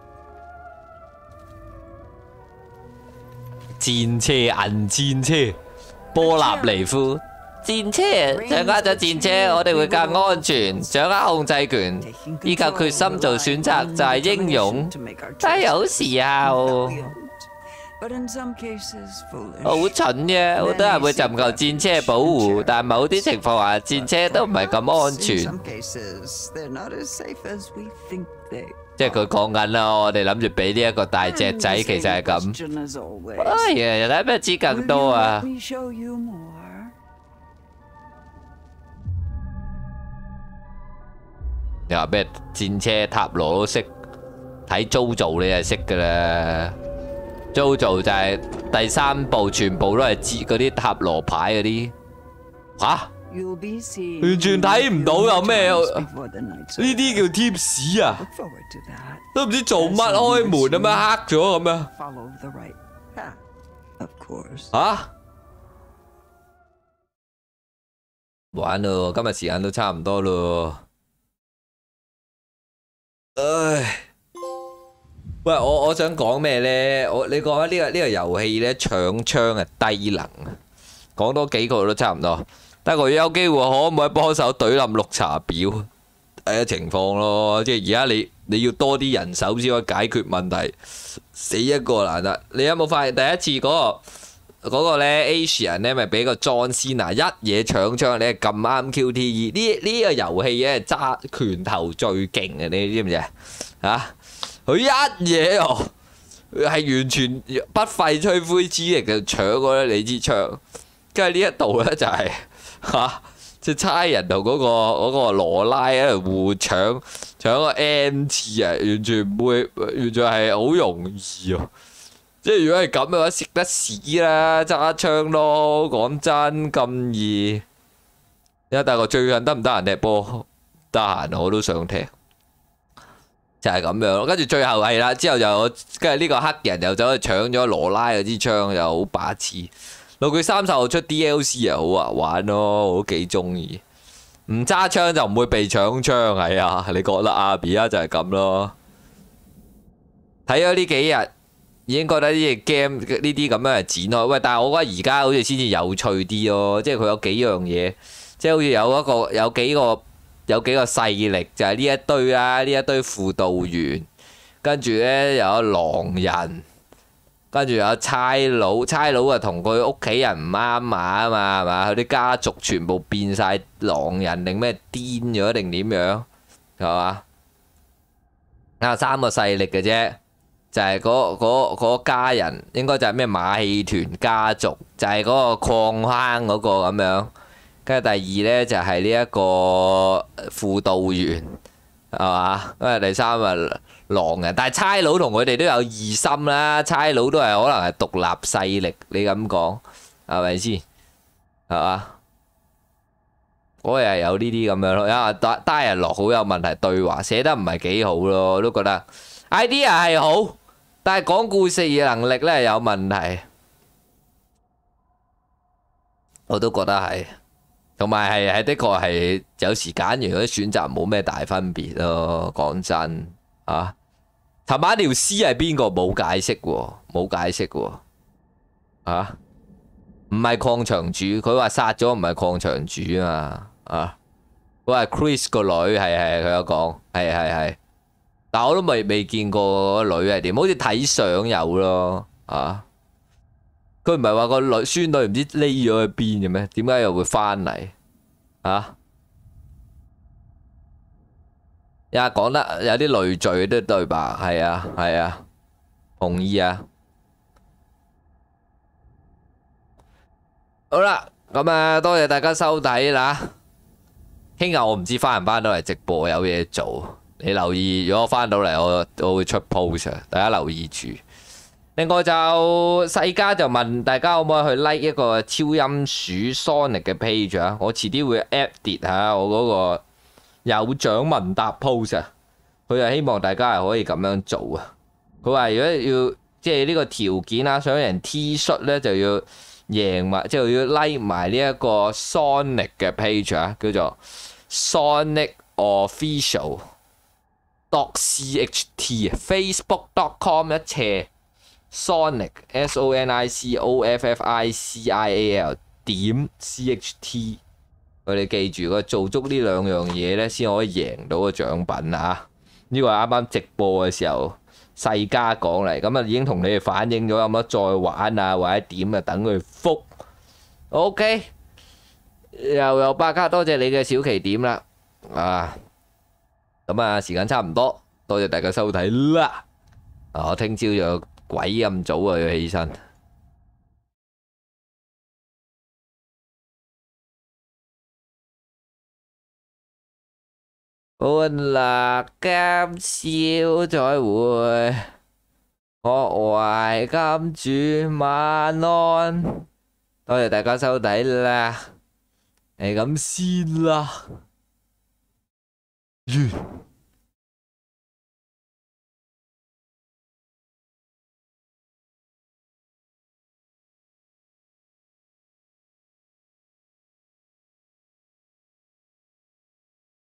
戰車銀戰車，波納尼夫戰車，掌握咗戰車，我哋會更安全，掌握控制權，依靠決心做選擇就係英勇。但係有時候
But in some cases, foolish.
好蠢嘅，好多人會尋求戰車保護，但係某啲情況下戰車都唔係咁安
In
全。
some cases, they're not as safe as we think they.
即係佢講緊啦，我哋諗住俾呢一個大隻仔，其實係咁。
Question as always.
哎呀，睇咩知更多啊
Will you let me show you more?
你話咩戰車塔羅都識，睇 JoJo 你就識噶啦。JoJo 就係第三部，全部都係接嗰啲塔羅牌嗰啲。吓？
You'll be seeing
完全睇唔到有咩？
before the night's
呢啲叫貼士啊！
Look forward to that.
都唔知做乜開門咁樣黑咗咁樣。
Follow the right path, of course.
吓？玩咯，今日時間都差唔多咯。唉，喂，我我想講咩咧？我你講呢個呢個遊戲咧，搶槍係低能啊！講多幾個都差唔多。但係佢有機會可唔可以幫手懟冧綠茶婊？睇下情況咯。即係而家你你要多啲人手先可以解決問題，死一個難得。你有冇發現第一次嗰個嗰個咧 Asian 咧，咪俾個 John Cena一嘢搶槍？你係咁啱 Q T E 呢呢個遊戲咧揸拳頭最勁嘅，你知唔知啊？嚇！佢一嘢哦，係完全不費吹灰之力就搶嗰你支槍。跟住呢一度咧就係、是、嚇，即係差人同嗰、嗰個嗰、嗰個羅拉喺度互搶搶個 M 字啊，完全唔會，完全係好容易喎。即係如果係咁嘅話，食得屎啦，揸槍咯。講真咁易。而家大個最近得唔得閒踢波？得閒我都想踢。就係咁樣咯，跟住最後係啦，之後就跟住呢個黑人又走去搶咗羅拉嗰支槍，又好把持。到佢三十號出 D L C 又好啊玩咯，我都幾中意。 唔揸槍就唔會被搶槍，係啊，你覺得啊？而家就係咁咯。睇咗呢幾日，已經覺得呢啲 game 呢啲咁樣係展開。喂，但係我覺得而家好似先至有趣啲咯，即係佢有幾樣嘢，即係好似有一個有幾個有幾個勢力，就係呢一堆啦，呢一堆輔導員，跟住呢有狼人。跟住有差佬，差佬啊同佢屋企人唔啱碼啊嘛，係嘛？佢啲家族全部變晒狼人定咩癲咗定點樣，係嘛？啊，三個勢力嘅啫，就係嗰嗰嗰家人，應該就係咩馬戲團家族，就係嗰個礦坑嗰個咁樣。跟住第二呢，就係呢一個輔導員，係嘛？跟住第三啊。狼人，但係差佬同佢哋都有異心啦，差佬都係可能係獨立勢力，你咁講係咪先？係嘛？嗰日係有呢啲咁樣咯，因為單單人落好有問題，對話寫得唔係幾好咯，我都覺得 idea 係好，但係講故事嘅能力咧有問題，我都覺得係，同埋係係的確係有時揀完嗰啲選擇冇咩大分別咯，講真啊。尋晚條屍係邊個？冇解釋喎，冇解釋喎，啊，唔係礦場主，佢話殺咗唔係礦場主啊，啊，佢話 Chris 個女，係係佢有講，係係係，但我都未未見過個女係點，好似睇相有咯，啊，佢唔係話個女孫女唔知匿咗去邊嘅咩？點解又會翻嚟？啊？呀，講得有啲累贅啲對白，係啊係啊，同意啊。好啦，咁啊，多謝大家收睇啦。聽日我唔知翻唔翻到嚟直播，有嘢做，你留意。如果我翻到嚟，我我會出 post，大家留意住。另外就世嘉就問大家可唔可以去 like 一個超音鼠 Sonic 嘅 page 啊？我遲啲會 edit 下我嗰個。有獎問答 post 啊，佢係希望大家係可以咁樣做啊。佢話如果要即係呢個條件啊，想贏 T 恤咧就要贏埋，即係要 like 埋呢一個 Sonic 嘅 page 啊，叫做 Sonic Official dot C H T 啊 ，Facebook dot com 一斜 Sonic S O N I C O F F I C I A L 點 C H T。佢哋記住，佢做足呢兩樣嘢咧，先可以贏到個獎品啊！呢個係啱啱直播嘅時候，世嘉講嚟，咁啊已經同你哋反映咗，有冇得再玩啊，或者點啊，等佢覆。OK，又有八卡，多謝你嘅小旗點啦，啊！咁啊，時間差唔多，多謝大家收睇啦。啊，我聽朝就鬼咁早啊要起身。歡樂今宵再會，各位金主晚安，多謝大家收睇啦，係咁先啦，完。